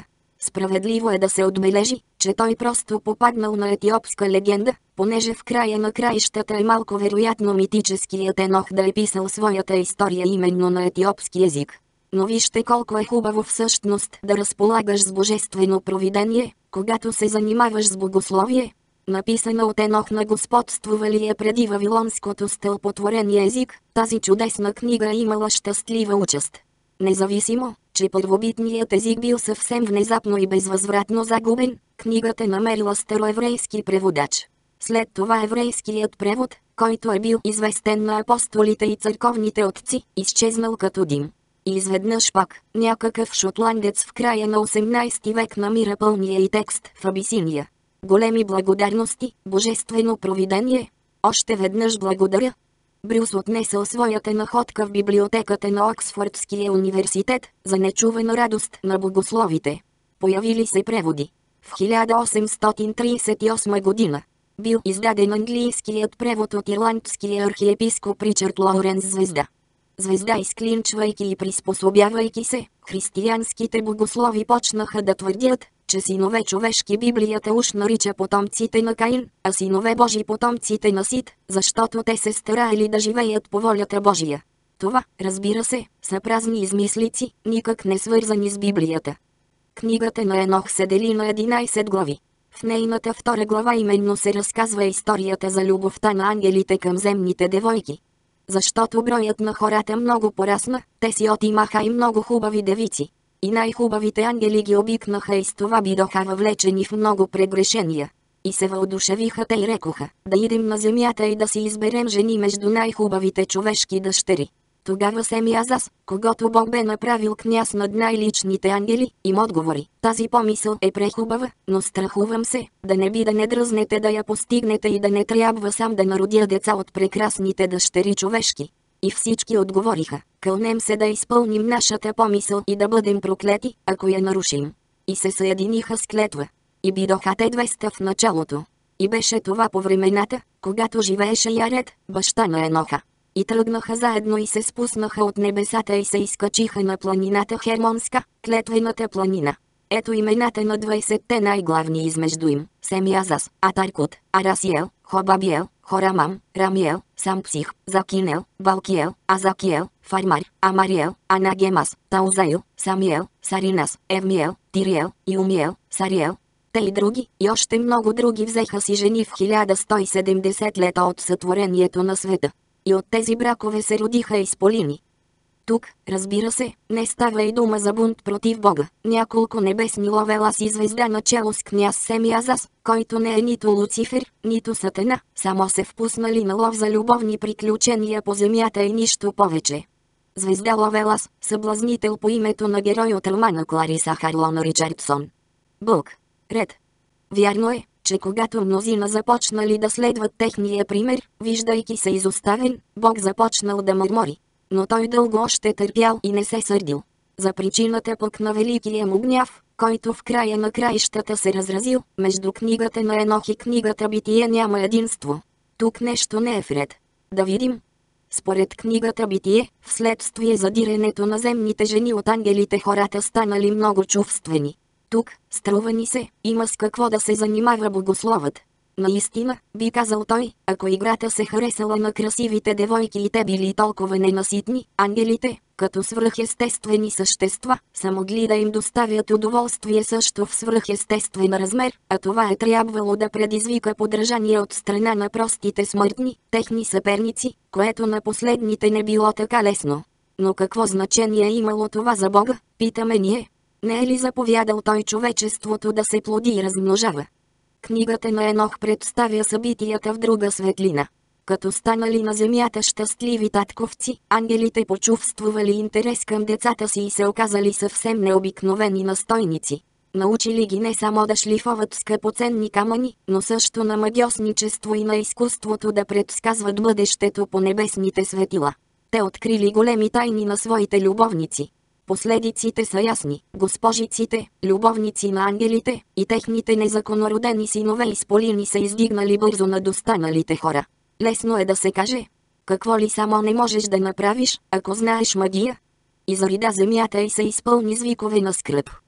Справедливо е да се отбележи, че той просто попаднал на етиопска легенда, понеже в края на краищата е малко вероятно митическият Енох да е писал своята история именно на етиопски език. Но вижте колко е хубаво всъщност да разполагаш с божествено провидение, когато се занимаваш с богословие. Написана от Енох на господствувалия преди вавилонското стълпотворение език, тази чудесна книга е имала щастлива участ. Независимо, че първобитният език бил съвсем внезапно и безвъзвратно загубен, книгата намерила староеврейски преводач. След това еврейският превод, който е бил известен на апостолите и църковните отци, изчезнал като дим. И изведнъж пак, някакъв шотландец в края на осемнайсети век намира пълния и текст в Абисиния. Големи благодарности, божествено провидение. Още веднъж благодаря. Брюс отнесъл своята находка в библиотеката на Оксфордския университет, за нечувана радост на богословите. Появили се преводи. В хиляда осемстотин трийсет и осма година бил издаден английският превод от ирландския архиепископ Ричард Лоуренс Звезда. Звезда, изклинчвайки и приспособявайки се, християнските богослови почнаха да твърдят, че синове човешки Библията уж нарича потомците на Каин, а синове Божи потомците на Сит, защото те се стараели да живеят по волята Божия. Това, разбира се, са празни измислици, никак не свързани с Библията. Книгата на Енох се дели на единайсет глави. В нейната втора глава именно се разказва историята за любовта на ангелите към земните девойки. Защото броят на хората много порасна, те си отимаха и много хубави девици. И най-хубавите ангели ги обикнаха и с това бидоха въвлечени в много прегрешения. И се въодушевиха те и рекоха, да идем на земята и да си изберем жени между най-хубавите човешки дъщери. Тогава Семиазас, когато Бог бе направил княз над най-личните ангели, им отговори: тази помисъл е прехубава, но страхувам се, да не би да не дръзнете да я постигнете и да не трябва сам да народя деца от прекрасните дъщери човешки. И всички отговориха: кълнем се да изпълним нашата помисъл и да бъдем проклети, ако я нарушим. И се съединиха с клетва. И бидоха те двеста в началото. И беше това по времената, когато живееше Яред, баща на Еноха. И тръгнаха заедно и се спуснаха от небесата и се изкачиха на планината Хермонска, клетвената планина. Ето имената на двайсетте най-главни измежду им: Семиазас, Атаркут, Арасиел, Хобабиел, Хорамам, Рамиел, Сампсих, Закинел, Балкиел, Азакиел, Фармар, Амариел, Анагемас, Таузаил, Самиел, Саринас, Евмиел, Тириел, Иумиел, Сариел. Те и други, и още много други взеха си жени в хиляда сто и седемдесет лета от сътворението на света. И от тези бракове се родиха изполини. Тук, разбира се, не става и дума за бунт против Бога. Няколко небесни ловеласи звезда начело с княз Семиазас, който не е нито Луцифер, нито Сатана, само се впуснали на лов за любовни приключения по земята и нищо повече. Звезда Ловелас, съблазнител по името на герой от романа Клариса Харлон Ричардсон. Бълг. Ред. Вярно е, че когато мнозина започнали да следват техния пример, виждайки се изоставен, Бог започнал да мърмори. Но той дълго още търпял и не се сърдил. За причината пък на великия му гняв, който в края на краищата се разразил, между книгата на Енох и книгата Битие няма единство. Тук нещо не е вред. Да видим. Според книгата Битие, вследствие задирането на земните жени от ангелите, хората станали много чувствени. Тук, струва ни се, има с какво да се занимава богословът. Наистина, би казал той, ако играта се харесала на красивите девойки и те били толкова ненаситни, ангелите, като свръхестествени същества, са могли да им доставят удоволствие също в свръхестествен размер, а това е трябвало да предизвика подражание от страна на простите смъртни, техни съперници, което на последните не било така лесно. Но какво значение е имало това за Бога, питаме ние? Не е ли заповядал той човечеството да се плоди и размножава? Книгата на Енох представя събитията в друга светлина. Като станали на земята щастливи татковци, ангелите почувствували интерес към децата си и се оказали съвсем необикновени настойници. Научили ги не само да шлифоват скъпоценни камъни, но също на магьосничество и на изкуството да предсказват бъдещето по небесните светила. Те открили големи тайни на своите любовници. Последиците са ясни. Госпожиците, любовници на ангелите, и техните незаконородени синове изполини се издигнали бързо над останалите хора. Лесно е да се каже. Какво ли само не можеш да направиш, ако знаеш магия? И зарида земята и се изпълни с викове на скръб.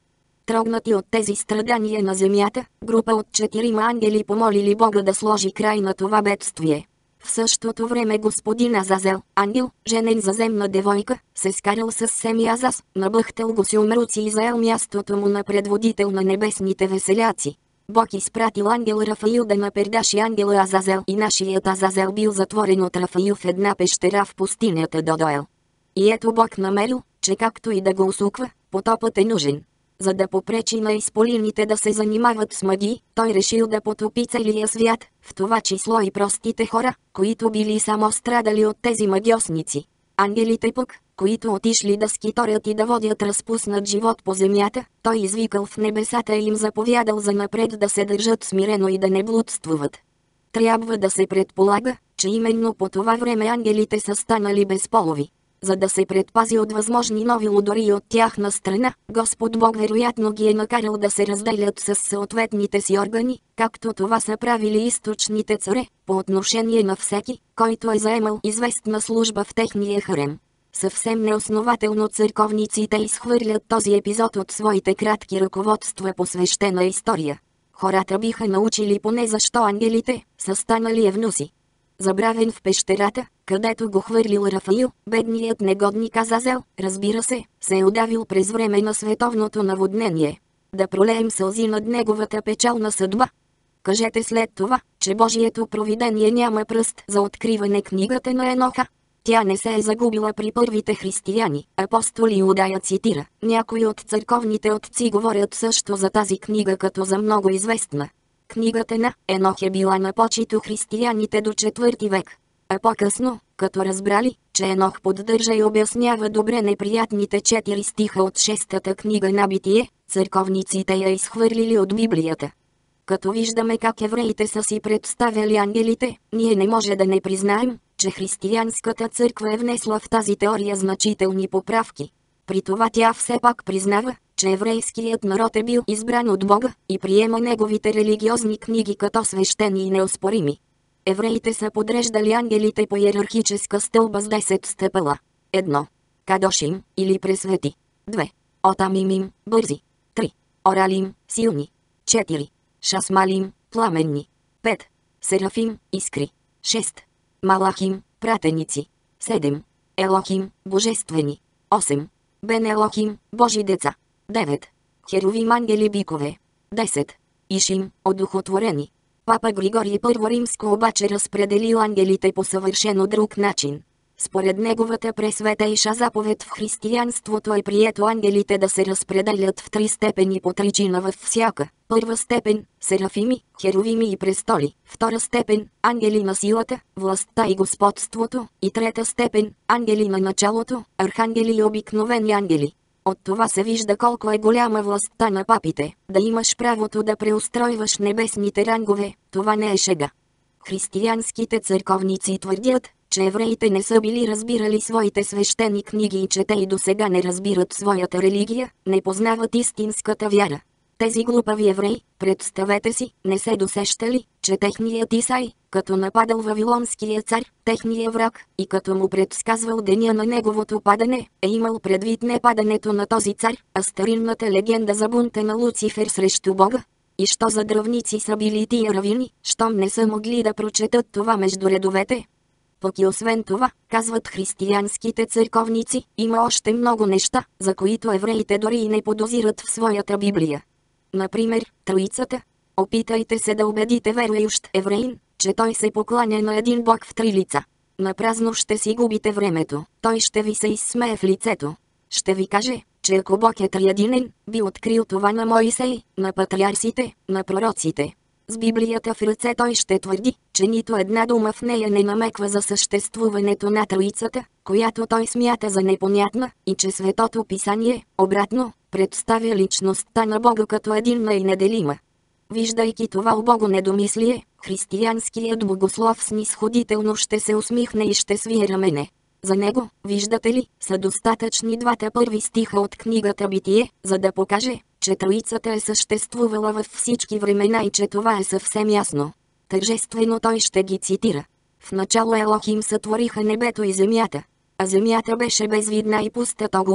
Трогнати от тези страдания на земята, група от четирима ангели помолили Бога да сложи край на това бедствие. В същото време господин Азазел, ангел, женен за земна девойка, се скарал с Семи Азас, набъхтал го си умруци и заел мястото му на предводител на небесните веселяци. Бог изпратил ангел Рафаил да напердаши ангела Азазел и нашият Азазел бил затворен от Рафаил в една пещера в пустинята Додоел. И ето Бог намерил, че както и да го усуква, потопът е нужен. За да попречи на изполините да се занимават с магии, той решил да потопи целия свят, в това число и простите хора, които били само страдали от тези магиосници. Ангелите пък, които отишли да скиторят и да водят разпуснат живот по земята, той извикал в небесата и им заповядал занапред да се държат смирено и да не блудствуват. Трябва да се предполага, че именно по това време ангелите са станали безполови. За да се предпази от възможни нови лудори от тяхна страна, Господ Бог вероятно ги е накарал да се разделят с съответните си органи, както това са правили източните царе, по отношение на всеки, който е заемал известна служба в техния харем. Съвсем неоснователно църковниците изхвърлят този епизод от своите кратки ръководства по свещена история. Хората биха научили поне защо ангелите са станали евнуси. Забравен в пещерата, където го хвърлил Рафаил, бедният негодник Азазел, разбира се, се е удавил през време на световното наводнение. Да пролеем сълзи над неговата печална съдба. Кажете след това, че Божието провидение няма пръст за откриване книгата на Еноха. Тя не се е загубила при първите християни. Апостол Иуда я цитира. Някои от църковните отци говорят също за тази книга като за много известна. Книгата на Енох е била на почит у християните до четвърти век. А по-късно, като разбрали, че Енох поддържа и обяснява добре неприятните четири стиха от шестата книга на Битие, църковниците я изхвърлили от Библията. Като виждаме как евреите са си представяли ангелите, ние не може да не признаем, че християнската църква е внесла в тази теория значителни поправки. При това тя все пак признава, че еврейският народ е бил избран от Бога и приема неговите религиозни книги като свещени и неоспорими. Евреите са подреждали ангелите по иерархическа стълба с десет стъпала. едно. Кадошим, или пресвети. две. Отамимим, бързи. три. Оралим, силни. четири. Шасмалим, пламенни. пет. Серафим, искри. шест. Малахим, пратеници. седем. Елохим, божествени. осем. Бен Елохим, Божи деца. девет. Херувим, ангели бикове. десет. Ишим, одухотворени. Папа Григорий Първо Римско обаче разпределил ангелите по съвършено друг начин. Според неговата пресветейша заповед в християнството е прието ангелите да се разпределят в три степени по тричина във всяка. Първа степен – серафими, херувими и престоли. Втора степен – ангели на силата, властта и господството. И трета степен – ангели на началото, архангели и обикновени ангели. От това се вижда колко е голяма властта на папите. Да имаш правото да преустройваш небесните рангове, това не е шега. Християнските църковници твърдят, че евреите не са били разбирали своите свещени книги и че те и досега не разбират своята религия, не познават истинската вяра. Тези глупави евреи, представете си, не се досещали, че техният Исай, като нападал вавилонския цар, техния враг, и като му предсказвал деня на неговото падане, е имал предвид не падането на този цар, а старинната легенда за бунта на Луцифер срещу Бога. И що за дръвници са били тия равини, щом не са могли да прочетат това между редовете? Пък и освен това, казват християнските църковници, има още много неща, за които евреите дори и не подозират в своята Библия. Например, Троицата. Опитайте се да убедите верующ евреин, че той се покланя на един Бог в три лица. Напразно ще си губите времето, той ще ви се изсмее в лицето. Ще ви каже, че ако Бог е триединен, би открил това на Моисей, на патриарсите, на пророците. С Библията в ръце той ще твърди, че нито една дума в нея не намеква за съществуването на Троицата, която той смята за непонятна, и че Светото Писание, обратно, представя личността на Бога като единна и неделима. Виждайки това убого недомислие, християнският богослов снисходително ще се усмихне и ще свие рамене. За него, виждате ли, са достатъчни двата първи стиха от книгата Битие, за да покаже, че Троицата е съществувала във всички времена и че това е съвсем ясно. Тържествено той ще ги цитира. В начало Елохим сътвориха небето и земята, а земята беше безвидна и пуста того Богу,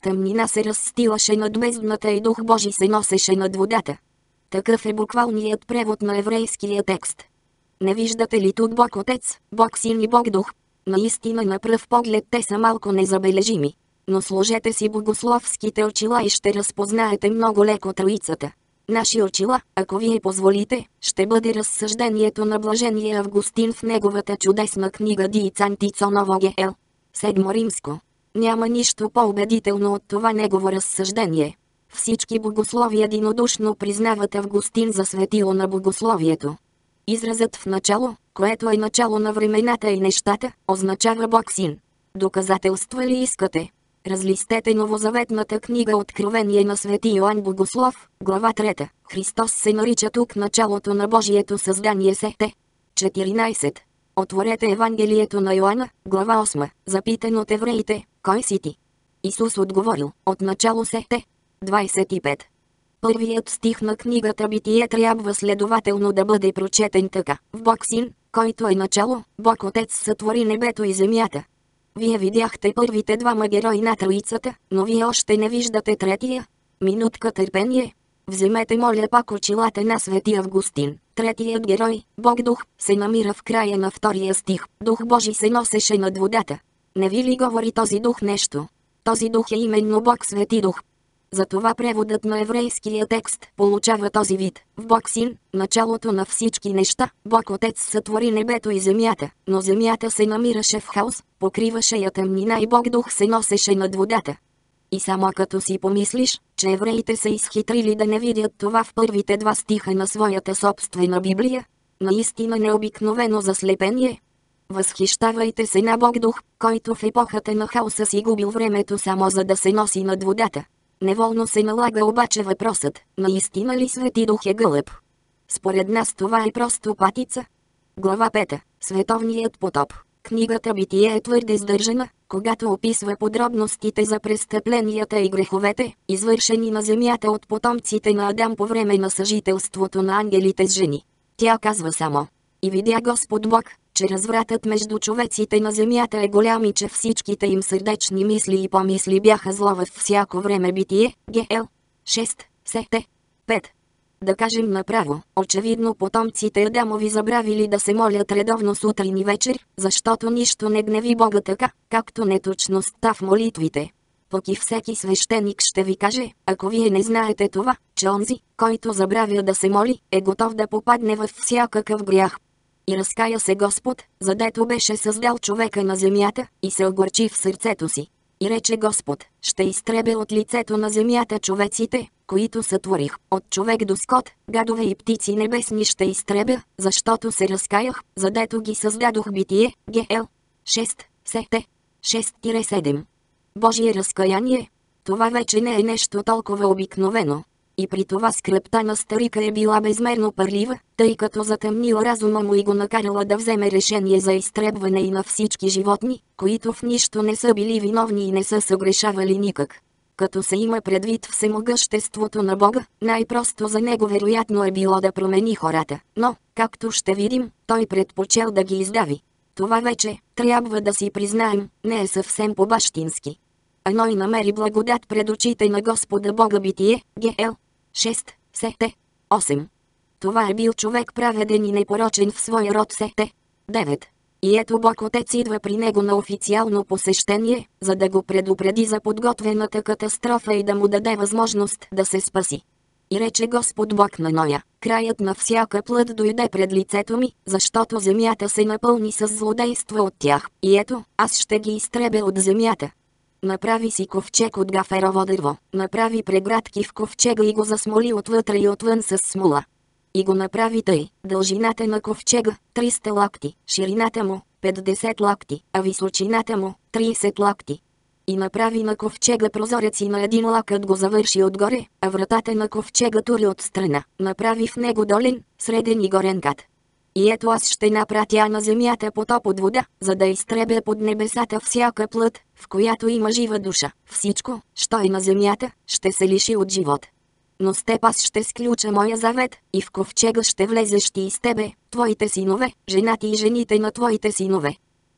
Тъмнина се разстилаше над бездната и Дух Божи се носеше над водата. Такъв е буквалният превод на еврейския текст. Не виждате ли тук Бог Отец, Бог Син и Бог Дух? Наистина на пръв поглед те са малко незабележими. Но сложете си богословските очила и ще разпознаете много леко Троицата. Наши очила, ако вие позволите, ще бъде разсъждението на блажения Августин в неговата чудесна книга Ди Цантицо Ново Гел. Седмо римско. Няма нищо по-убедително от това негово разсъждение. Всички богослови единодушно признават Августин за светило на богословието. Изразът в начало, което е начало на времената и нещата, означава Бог Син. Доказателства ли искате? Разлистете новозаветната книга Откровение на Свети Йоан Богослов, глава трета. Христос се нарича тук началото на Божието създание сете. четиринайсет. Отворете Евангелието на Йоанна, глава осма. Запитан от евреите, кой си ти? Исус отговорил, от начало сете. двайсет и пет. Първият стих на книгата Битие трябва следователно да бъде прочетен така. В Бог Син, който е начало, Бог Отец сътвори небето и земята. Вие видяхте първите двама герои на Троицата, но вие още не виждате третия. Минутка търпение. Вземете моля пак очилата на Свети Августин. Третият герой, Бог Дух, се намира в края на втория стих. Дух Божи се носеше над водата. Не ви ли говори този дух нещо? Този дух е именно Бог Свети Дух. Затова преводът на еврейския текст получава този вид. В Бог Син, началото на всички неща, Бог Отец сътвори небето и земята, но земята се намираше в хаос, покриваше я тъмнина и Бог Дух се носеше над водата. И само като си помислиш, че евреите са изхитрили да не видят това в първите два стиха на своята собствена Библия, наистина необикновено заслепение. Възхищавайте се на Бог Дух, който в епохата на хаоса си губил времето само за да се носи над водата. Неволно се налага обаче въпросът, наистина ли Свети Дух е гълъб? Според нас това е просто патица. Глава пета. Световният потоп. Книгата Битие е твърде сдържана, когато описва подробностите за престъпленията и греховете, извършени на земята от потомците на Адам по време на съжителството на ангелите с жени. Тя казва само: и видя Господ Бог, че развратът между човеците на земята е голям и че всичките им сърдечни мисли и помисли бяха зло във всяко време. Битие, Гел. шест, сете. пет. Да кажем направо, очевидно потомците Адамови забравили да се молят редовно сутрин и вечер, защото нищо не гневи Бога така, както неточността в молитвите. Пък и всеки свещеник ще ви каже, ако вие не знаете това, че онзи, който забравя да се моли, е готов да попадне във всякакъв грях. И разкая се Господ, задето беше създал човека на земята, и се огорчи в сърцето си. И рече Господ, ще изтребя от лицето на земята човеците, които сътворих. От човек до скот, гадове и птици небесни ще изтребя, защото се разкаях, задето ги създадох. Битие, Гел. шест, сете. шест седем. Божие разкаяние. Това вече не е нещо толкова обикновено. И при това скръпта на старика е била безмерно пърлива, тъй като затъмнила разума му и го накарала да вземе решение за изтребване и на всички животни, които в нищо не са били виновни и не са съгрешавали никак. Като се има предвид всемогъществото на Бога, най-просто за него вероятно е било да промени хората, но, както ще видим, той предпочел да ги издави. Това вече, трябва да си признаем, не е съвсем по-бащински. А Ной намери благодат пред очите на Господа Бога. Битие, Гел. шест, сете. осем. Това е бил човек праведен и непорочен в своя род. Сете. девет. И ето Бог Отец идва при него на официално посещение, за да го предупреди за подготвената катастрофа и да му даде възможност да се спаси. И рече Господ Бог на Ноя, краят на всяка плът дойде пред лицето ми, защото земята се напълни с злодейства от тях. И ето, аз ще ги изтребя от земята. Направи си ковчег от гаферово дърво, направи преградки в ковчега и го засмоли отвътре и отвън с смола. И го направи тъй: дължината на ковчега триста лакти, ширината му петдесет лакти, а височината му трийсет лакти. И направи на ковчега прозореци на един лакът го завърши отгоре, а вратата на ковчега тури от страна. Направи в него долен, среден и горен кат. И ето аз ще напратя на земята потоп от вода, за да изтребя под небесата всяка плът, в която има жива душа. Всичко, що е на земята, ще се лиши от живот. Но с теб аз ще сключа моя завет, и в ковчега ще влезеш ти и с тебе, твоите синове, женати и жените на твоите синове.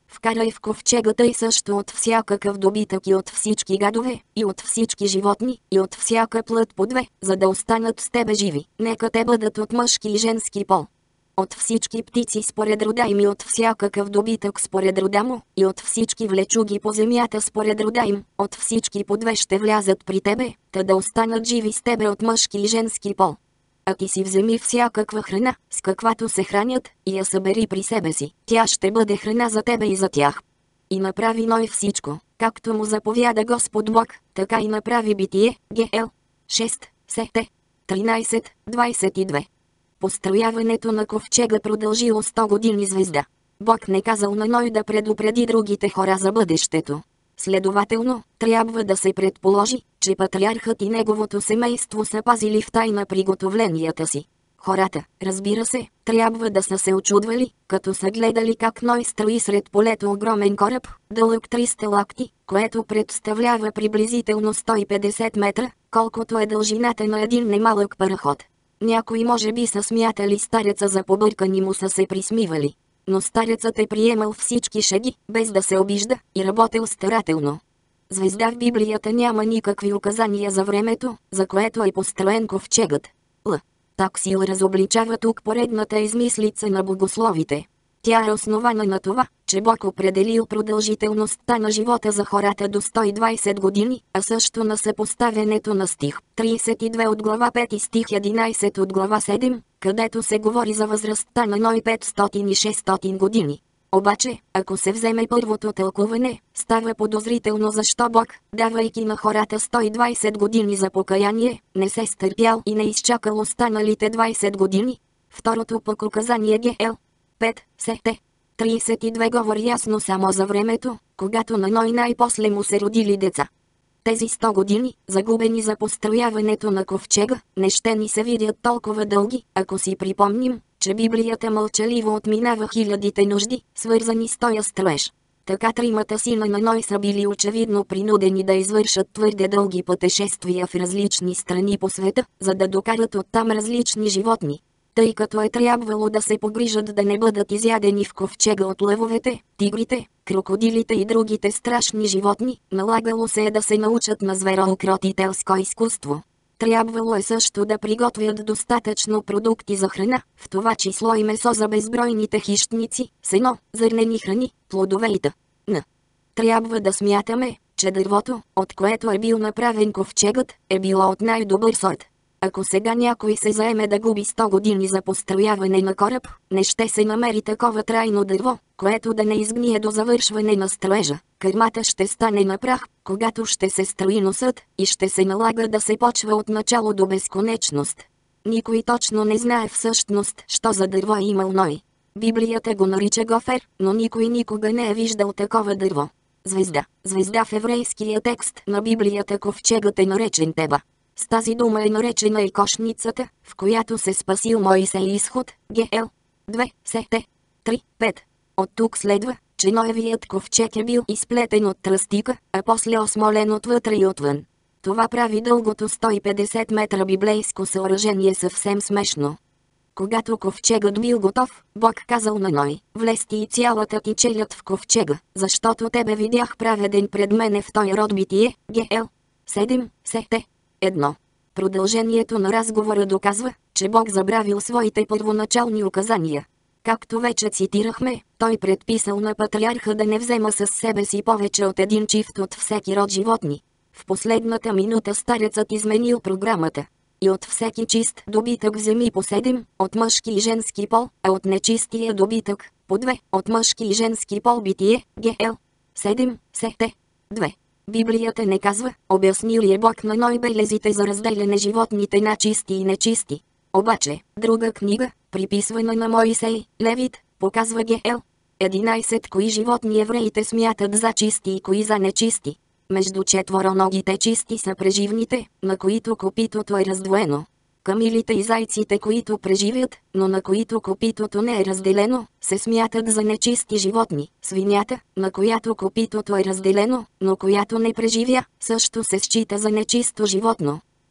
Вкарай в ковчегата и също от всякакъв добитък и от всички гадове, и от всички животни, и от всяка плът по две, за да останат с тебе живи. Нека те бъдат от мъжки и женски пол. От всички птици според рода им и от всякакъв добитък според рода му, и от всички влечуги по земята според рода им, от всички по две ще влязат при тебе, та да останат живи с тебе от мъжки и женски пол. А ти си вземи всякаква храна, с каквато се хранят, и я събери при себе си. Тя ще бъде храна за тебе и за тях. И направи Ной всичко, както му заповяда Господ Бог, така и направи Битие, Гел. шест, Сете. тринайсет, двайсет и две. Построяването на ковчега продължило сто години звезда. Бог не казал на Ной да предупреди другите хора за бъдещето. Следователно, трябва да се предположи, че патриархът и неговото семейство са пазили в тайна приготовленията си. Хората, разбира се, трябва да са се очудвали, като са гледали как Ной строи сред полето огромен кораб, дълъг триста лакти, което представлява приблизително сто и петдесет метра, колкото е дължината на един немалък параход. Някои може би са смятали стареца за побъркан и му са се присмивали. Но старецът е приемал всички шеги, без да се обижда, и работил старателно. Звезда в Библията няма никакви указания за времето, за което е построен ковчегът. Л. Таксил разобличава тук поредната измислица на богословите. Тя е основана на това, че Бог определил продължителността на живота за хората до сто и двайсет години, а също на съпоставянето на стих трийсет и две от глава пет и стих единайсет от глава седем, където се говори за възрастта на Ной петстотин и шестстотин години. Обаче, ако се вземе първото тълкуване, става подозрително защо Бог, давайки на хората сто и двайсет години за покаяние, не се стърпял и не изчакал останалите двайсет години. Второто пък указание Гел. пет, Сете. трийсет и две говори ясно само за времето, когато на Ной най-после му се родили деца. Тези сто години, загубени за построяването на ковчега, не ще ни се видят толкова дълги, ако си припомним, че Библията мълчаливо отминава хилядите нужди, свързани с тоя строеж. Така тримата сина на Ной са били очевидно принудени да извършат твърде дълги пътешествия в различни страни по света, за да докарат оттам различни животни. Тъй като е трябвало да се погрижат да не бъдат изядени в ковчега от лъвовете, тигрите, крокодилите и другите страшни животни, налагало се е да се научат на звероукротителско изкуство. Трябвало е също да приготвят достатъчно продукти за храна, в това число и месо за безбройните хищници, сено, зърнени храни, плодове и т.н. Трябва да смятаме, че дървото, от което е бил направен ковчегът, е било от най-добър сорт. Ако сега някой се заеме да губи сто години за построяване на кораб, не ще се намери такова трайно дърво, което да не изгние до завършване на строежа. Кърмата ще стане на прах, когато ще се строи носът, и ще се налага да се почва от начало до безконечност. Никой точно не знае всъщност, що за дърво е имал Ной. Библията го нарича гофер, но никой никога не е виждал такова дърво. Звезда. Звезда в еврейския текст на Библията ковчегът е наречен Теба. С тази дума е наречена и кошницата, в която се спасил Моисей изход, Гел. две, Сете. три, пет. От тук следва, че Ноевият ковчег е бил изплетен от тръстика, а после осмолен отвътре и отвън. Това прави дългото сто и петдесет метра библейско съоръжение съвсем смешно. Когато ковчегът бил готов, Бог казал на Ной: влез ти и цялата ти челяд в ковчега, защото тебе видях праведен пред мене в той род. Битие, Гел. седем, Сете. Едно. Продължението на разговора доказва, че Бог забравил своите първоначални указания. Както вече цитирахме, той предписал на патриарха да не взема със себе си повече от един чифт от всеки род животни. В последната минута старецът изменил програмата. И от всеки чист добитък вземи по седем, от мъжки и женски пол, а от нечистия добитък, по две, от мъжки и женски пол. Битие, Гел. седем, Сете. две. Библията не казва, обяснил е Бог на Ной белезите за разделяне животните на чисти и нечисти. Обаче, друга книга, приписвана на Моисей, Левит, показва Гел. единайсет кои животни евреите смятат за чисти и кои за нечисти. Между четвороногите чисти са преживните, на които копитото е раздвоено. Камилите и зайците, които преживят, но на които копитото не е разделено, се смятат за нечисти животни. Свинята, на която копитото е разделено, но която не преживя, също се счита за нечисто животно.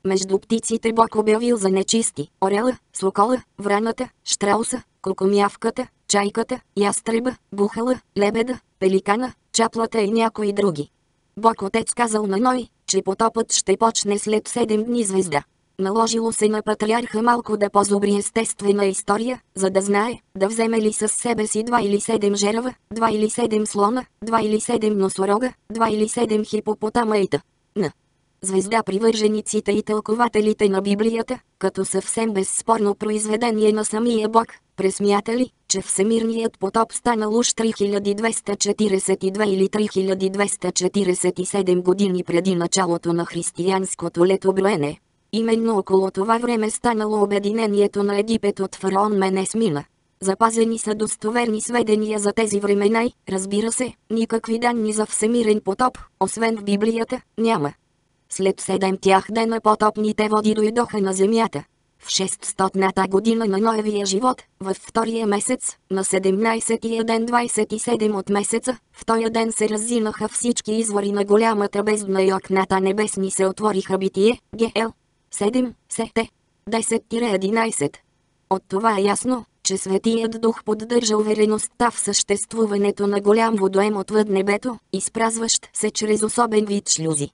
Между птиците Бог обявил за нечисти орела, сокола, враната, щрауса, кокомявката, чайката, ястреба, бухала, лебеда, пеликана, чаплата и някои други. Бог Отец казал на Ной, че потопът ще почне след седем дни звезда. Наложило се на патриарха малко да позобри естествена история, за да знае, да вземе ли със себе си два или седем жерава, два или седем слона, два или седем носорога, два или седем хипопотама и т.н. Звезда привържениците и тълкователите на Библията, като съвсем безспорно произведение на самия Бог, пресмятали, че всемирният потоп станал уж три хиляди двеста четиридесет и две или три хиляди двеста четиридесет и седем години преди началото на християнското летоброене. Именно около това време станало обединението на Египет от фараон Менесмина. Запазени са достоверни сведения за тези времена и, разбира се, никакви данни за всемирен потоп, освен в Библията, няма. След седем тях дена потопните води дойдоха на земята. В шестстотната година на Ноевия живот, във втория месец, на седемнайсетия ден двайсет и седем от месеца, в този ден се раззинаха всички извори на голямата бездна и окната небесни се отвориха. Битие, ГЛ. седем, СТ. десет-единайсет. От това е ясно, че Светият Дух поддържа увереността в съществуването на голям водоем отвъд небето, изпразващ се чрез особен вид шлюзи.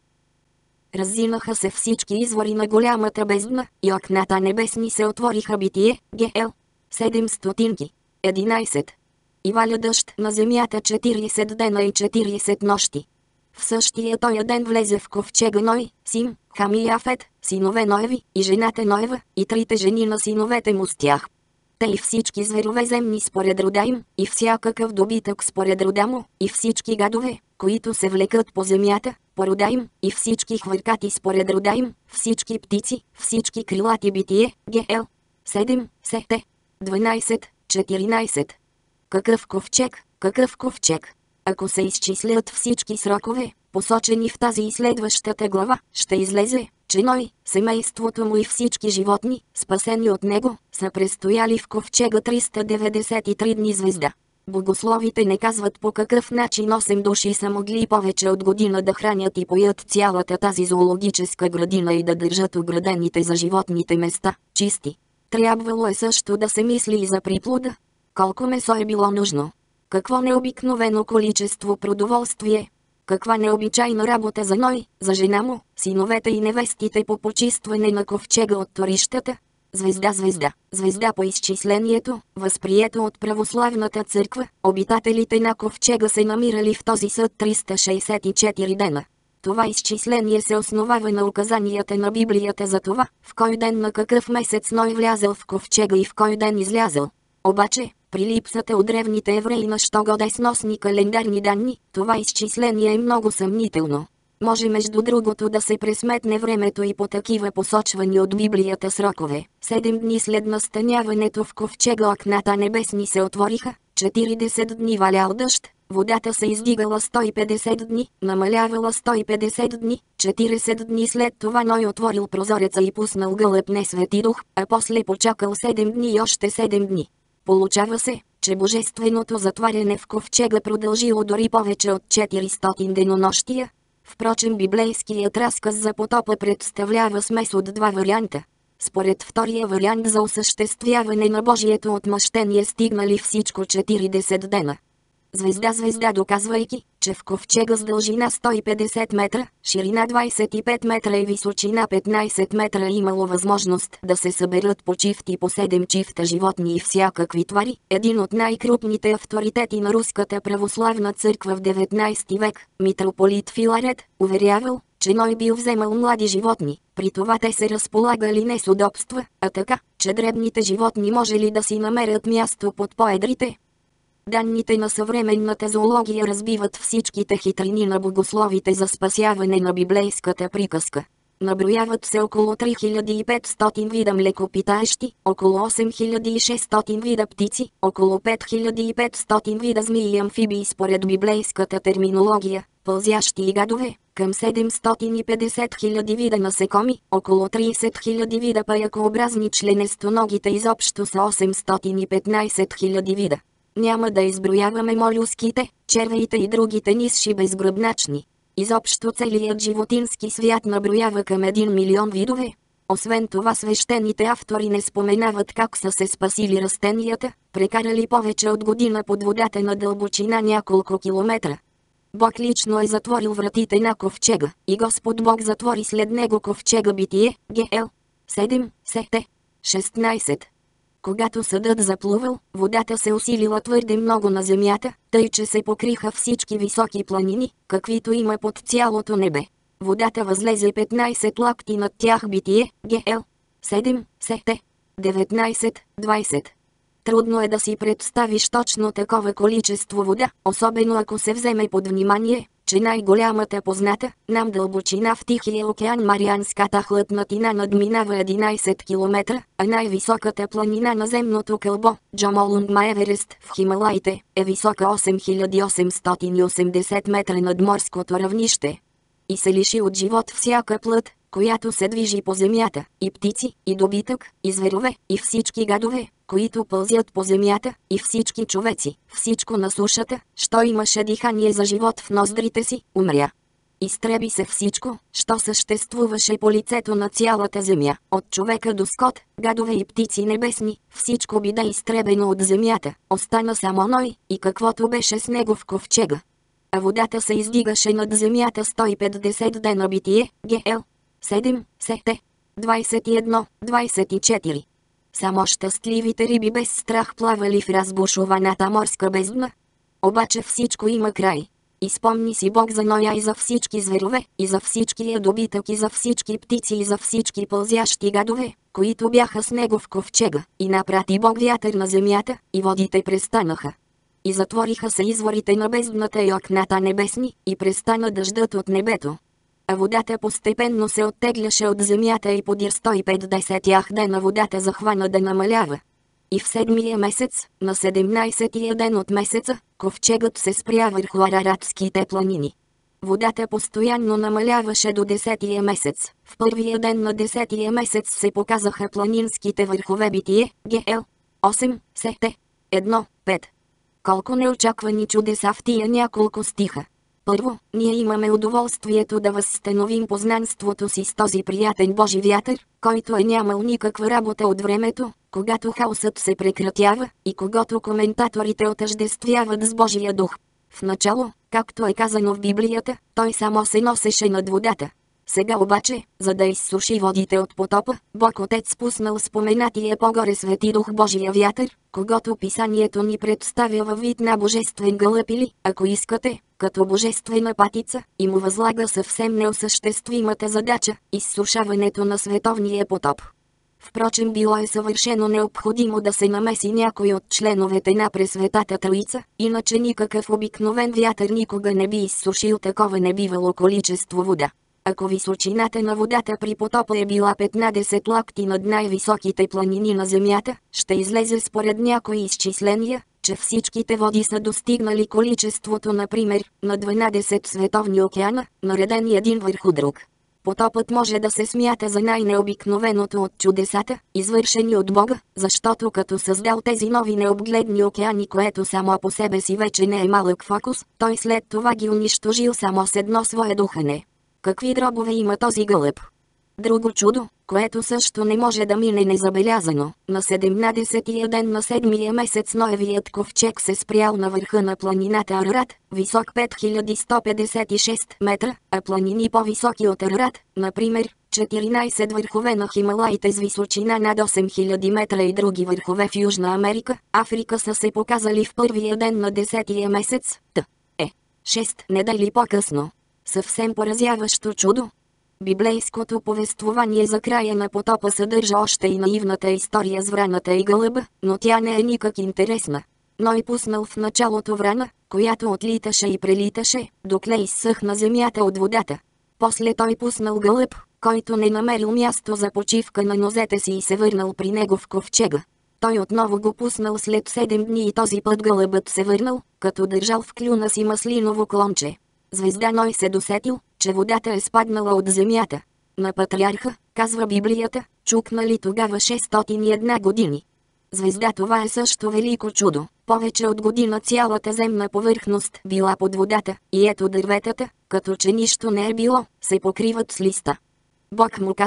Раззинаха се всички извори на голямата бездна, и окната небесни се отвориха. Битие, ГЛ. седем стотинки. единайсет. И валя дъжд на земята четирийсет дена и четирийсет нощи. В същия тоя ден влезе в ковчега Ной, Сим, Хам и Яфет, синове Ноеви, и жената Ноева, и трите жени на синовете му с тях. Те и всички зверове земни според рода им, и всякакъв добитък според рода му, и всички гадове, които се влекат по земята, по рода им, и всички хвъркати според рода им, всички птици, всички крилати. Битие, ГЛ. седем, СТ. дванайсет, четиринайсет. Какъв ковчег, какъв ковчег? Ако се изчислят всички срокове, посочени в тази и следващата глава, ще излезе, че Ной, семейството му и всички животни, спасени от него, са престояли в ковчега триста деветдесет и три дни. Звезда. Богословите не казват по какъв начин осем души са могли повече от година да хранят и поят цялата тази зоологическа градина и да държат оградените за животните места чисти. Трябвало е също да се мисли и за приплода. Колко месо е било нужно? Какво необикновено количество продоволствие? Каква необичайна работа за Ной, за жена му, синовете и невестите по почистване на ковчега от торищата? Звезда, звезда, звезда по изчислението, възприето от православната църква, обитателите на ковчега се намирали в този съд триста шейсет и четири дена. Това изчисление се основава на указанията на Библията за това, в кой ден на какъв месец Ной влязъл в ковчега и в кой ден излязъл. Обаче, при липсата от древните евреи на щогоде сносни календарни данни, това изчисление е много съмнително. Може между другото да се пресметне времето и по такива посочвани от Библията срокове. Седем дни след настаняването в ковчега окната небесни се отвориха, четиридесет дни валял дъжд, водата се издигала сто и петдесет дни, намалявала сто и петдесет дни, четиридесет дни след това Ной отворил прозореца и пуснал гълъб не Свети Дух, а после почакал седем дни и още седем дни. Получава се, че божественото затваряне в ковчега продължило дори повече от четиристотин денонощия. Впрочем, библейският разказ за потопа представлява смес от два варианта. Според втория вариант за осъществяване на Божието отмъщение стигнали всичко четиридесет дена. Звезда, звезда, доказвайки, че в ковчега с дължина сто и петдесет метра, ширина двайсет и пет метра и височина петнайсет метра имало възможност да се съберат по чифти по седем чифта животни и всякакви твари. Един от най-крупните авторитети на руската православна църква в деветнайсети век, митрополит Филарет, уверявал, че Ной бил вземал млади животни, при това те се разполагали не с удобства, а така, че дребните животни можели да си намерят място под по-едрите. Данните на съвременната зоология разбиват всичките хитрини на богословите за спасяване на библейската приказка. Наброяват се около три хиляди и петстотин вида млекопитаещи, около осем хиляди и шестстотин вида птици, около пет хиляди и петстотин вида змии и амфибии според библейската терминология, пълзящи и гадове, към седемстотин и петдесет хиляди вида насекоми, около трийсет хиляди вида паякообразни членестоногите, изобщо са осемстотин и петнайсет хиляди вида. Няма да изброяваме молюските, червеите и другите нисши безгръбначни. Изобщо целият животински свят наброява към един милион видове, Освен това свещените автори не споменават как са се спасили растенията, прекарали повече от година под водата на дълбочина няколко километра. Бог лично е затворил вратите на ковчега, и Господ Бог затвори след него ковчега. Битие, ГЛ. седем, Сет. шестнайсет. Когато съдът заплувал, водата се усилила твърде много на земята, тъй че се покриха всички високи планини, каквито има под цялото небе. Водата възлезе петнайсет локти над тях. Битие, ГЛ. седем, Сет. деветнайсет, двайсет. Трудно е да си представиш точно такова количество вода, особено ако се вземе под внимание, че най-голямата позната нам дълбочина в Тихия океан, Марианската хлътнатина, надминава единайсет километра, а най-високата планина на земното кълбо, Джомолунгма Еверест в Хималаите, е висока осем хиляди осемстотин и осемдесет метра над морското равнище. И се лиши от живот всяка плът, която се движи по земята, и птици, и добитък, и зверове, и всички гадове, които пълзят по земята, и всички човеци, всичко на сушата, що имаше дихание за живот в ноздрите си, умря. Изтреби се всичко, що съществуваше по лицето на цялата земя, от човека до скот, гадове и птици небесни, всичко биде изтребено от земята, остана само Ной, и каквото беше с него в ковчега. А водата се издигаше над земята сто и петдесет дена. Битие, ГЛ. седем, Сет. двайсет и едно, двайсет и четири. Само щастливите риби без страх плавали в разбушуваната морска бездна. Обаче всичко има край. И спомни си Бог за Ноя и за всички зверове, и за всичкия добитък, и за всички птици, и за всички пълзящи гадове, които бяха с него в ковчега, и напрати Бог вятър на земята, и водите престанаха. И затвориха се изворите на бездната и окната небесни, и престана дъждът от небето. А водата постепенно се оттегляше от земята и подир сто и петдесет дена водата захвана да намалява. И в седмия месец, на седемнайсетия ден от месеца, ковчегът се спря върху Араратските планини. Водата постоянно намаляваше до десетия месец. В първия ден на десетия месец се показаха планинските върхове. Битие, ГЛ. осем, Сет. едно, пет. Колко неочаквани чудеса в тия няколко стиха. Първо, ние имаме удоволствието да възстановим познанството си с този приятен Божи вятър, който е нямал никаква работа от времето, когато хаосът се прекратява, и когото коментаторите отъждествяват с Божия дух. В начало, както е казано в Библията, той само се носеше над водата. Сега обаче, за да изсуши водите от потопа, Бог Отец спуснал споменатия по-горе Свети Дух, Божия вятър, когото писанието ни представя във вид на божествен гълъб или, ако искате, като божествена патица, и му възлага съвсем неосъществимата задача – изсушаването на световния потоп. Впрочем, било е съвършено необходимо да се намеси някой от членовете на Пресветата Троица, иначе никакъв обикновен вятър никога не би изсушил такова небивало количество вода. Ако височината на водата при потопа е била петнайсет локти над най-високите планини на Земята, ще излезе според някои изчисления, че всичките води са достигнали количеството, например, на дванайсет световни океана, наредени един върху друг. Потопът може да се смята за най-необикновеното от чудесата, извършени от Бога, защото като създал тези нови необгледни океани, което само по себе си вече не е малък фокус, той след това ги унищожил само с едно свое духане. Какви дробове има този гълъб? Друго чудо, което също не може да мине незабелязано. На седемнайсетия ден на седмия месец Ноевият ковчег се спрял на върха на планината Арарат, висок пет хиляди сто петдесет и шест метра, а планини по-високи от Арарат, например, четиринайсет върхове на Хималаите с височина над осем хиляди метра и други върхове в Южна Америка, Африка, са се показали в първия ден на десетия месец, т. е. шест недели по-късно. Съвсем поразяващо чудо. Библейското повествование за края на потопа съдържа още и наивната история с враната и гълъба, но тя не е никак интересна. Ной пуснал в началото врана, която отлиташе и прелиташе, докле изсъхна земята от водата. После той пуснал гълъб, който не намерил място за почивка на нозете си и се върнал при него в ковчега. Той отново го пуснал след седем дни и този път гълъбът се върнал, като държал в клюна си маслиново клонче. Звезда Ной се досетил, че водата е спаднала от земята. На патриарха, казва Библията, чукнали тогава шестстотин и една години. Звезда, това е също велико чудо. Повече от година цялата земна повърхност била под водата, и ето дърветата, като че нищо не е било, се покриват с листа. Бог му казал,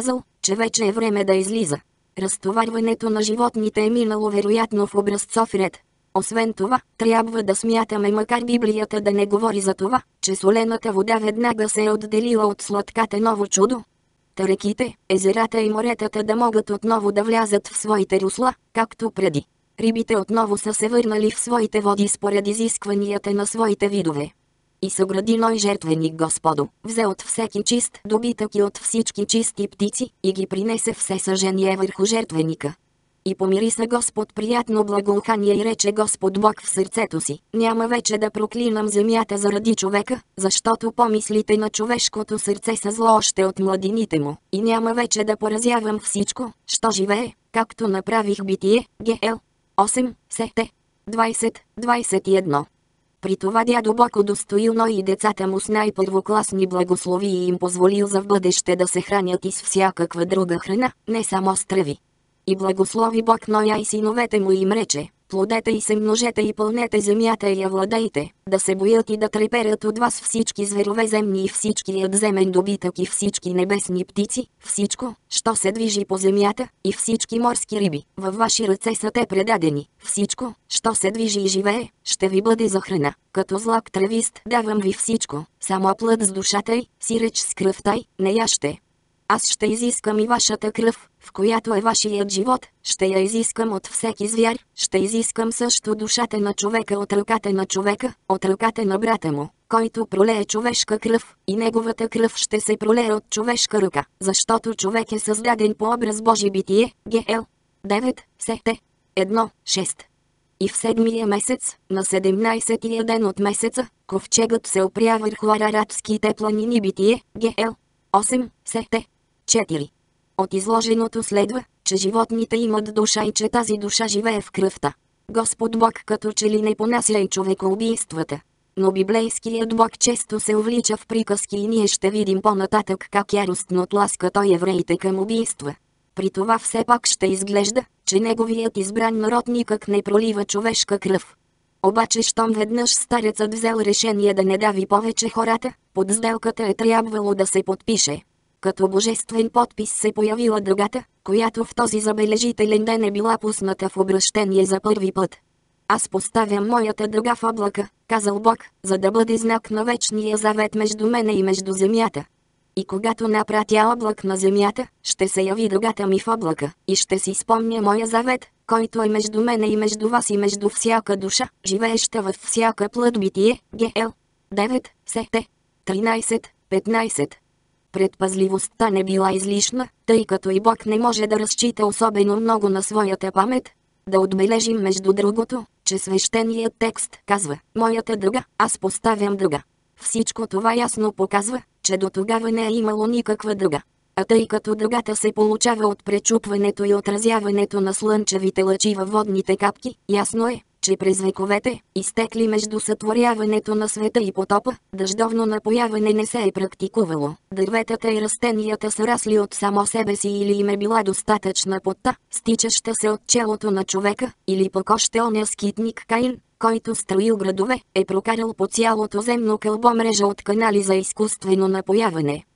че вече е време да излиза. Разтоварването на животните е минало вероятно в образцов ред. Освен това, трябва да смятаме, макар Библията да не говори за това, че солената вода веднага се е отделила от сладката ново чудо. Та реките, езерата и моретата да могат отново да влязат в своите русла, както преди. Рибите отново са се върнали в своите води според изискванията на своите видове. И съгради Ной жертвеник Господу, взе от всеки чист добитък и от всички чисти птици, и ги принесе все съжение върху жертвеника. И помириса Господ приятно благоухание и рече Господ Бог в сърцето си: няма вече да проклинам земята заради човека, защото помислите на човешкото сърце са зло още от младините му, и няма вече да поразявам всичко, що живее, както направих Битие, Гел. осем, Сете. двайсет, двайсет и едно. При това дядо Бог удостоил Ной и децата му с най-първокласни благослови и им позволил за в бъдеще да се хранят и с всякаква друга храна, не само с тръви. И благослови Бог Ноя и синовете му, и им рече: плодете и се множете и пълнете земята и я владейте, да се боят и да треперят от вас всички зверове земни и всички надземен добитък и всички небесни птици, всичко, що се движи по земята, и всички морски риби. Във ваши ръце са те предадени. Всичко, що се движи и живее, ще ви бъде за храна. Като злак тревист давам ви всичко, само плът с душата й, сиреч с кръвта й, не яще. Аз ще изискам и вашата кръв, в която е вашият живот, ще я изискам от всеки звяр, ще изискам също душата на човека от ръката на човека, от ръката на брата му, който пролее човешка кръв, и неговата кръв ще се пролее от човешка ръка, защото човек е създаден по образ Божи. Битие, Гел. девет, Сете. едно, шест. И в седмия месец, на седемнайсетия ден от месеца, ковчегът се опря върху Араратските планини. Битие, Гел. осем, Сете. четири. От изложеното следва, че животните имат душа и че тази душа живее в кръвта. Господ Бог като че ли не понася и човекоубийствата. Но библейският Бог често се увлича в приказки и ние ще видим по-нататък как яростно тласка той евреите към убийства. При това все пак ще изглежда, че неговият избран народ никак не пролива човешка кръв. Обаче щом веднъж старецът взел решение да не дави повече хората, под сделката е трябвало да се подпише. Като божествен подпис се появила дъгата, която в този забележителен ден е била пусната в обращение за първи път. Аз поставям моята дъга в облака, казал Бог, за да бъде знак на вечния завет между мене и между земята. И когато напратя облак на земята, ще се яви дъгата ми в облака, и ще си спомня моя завет, който е между мене и между вас и между всяка душа, живееща във всяка плът. Битие, Гел. девет, Сете. тринайсет, петнайсет. Предпазливостта не била излишна, тъй като и Бог не може да разчита особено много на своята памет. Да отбележим между другото, че свещеният текст казва: моята дъга, аз поставям дъга. Всичко това ясно показва, че до тогава не е имало никаква дъга. А тъй като дъгата се получава от пречупването и отразяването на слънчевите лъчи във водните капки, ясно е, че през вековете, изтекли между сътворяването на света и потопа, дъждовно напояване не се е практикувало. Дърветата и растенията са расли от само себе си или им е била достатъчна потта, стичаща се от челото на човека, или пък още оня скитник Каин, който строил градове, е прокарал по цялото земно кълбо мрежа от канали за изкуствено напояване.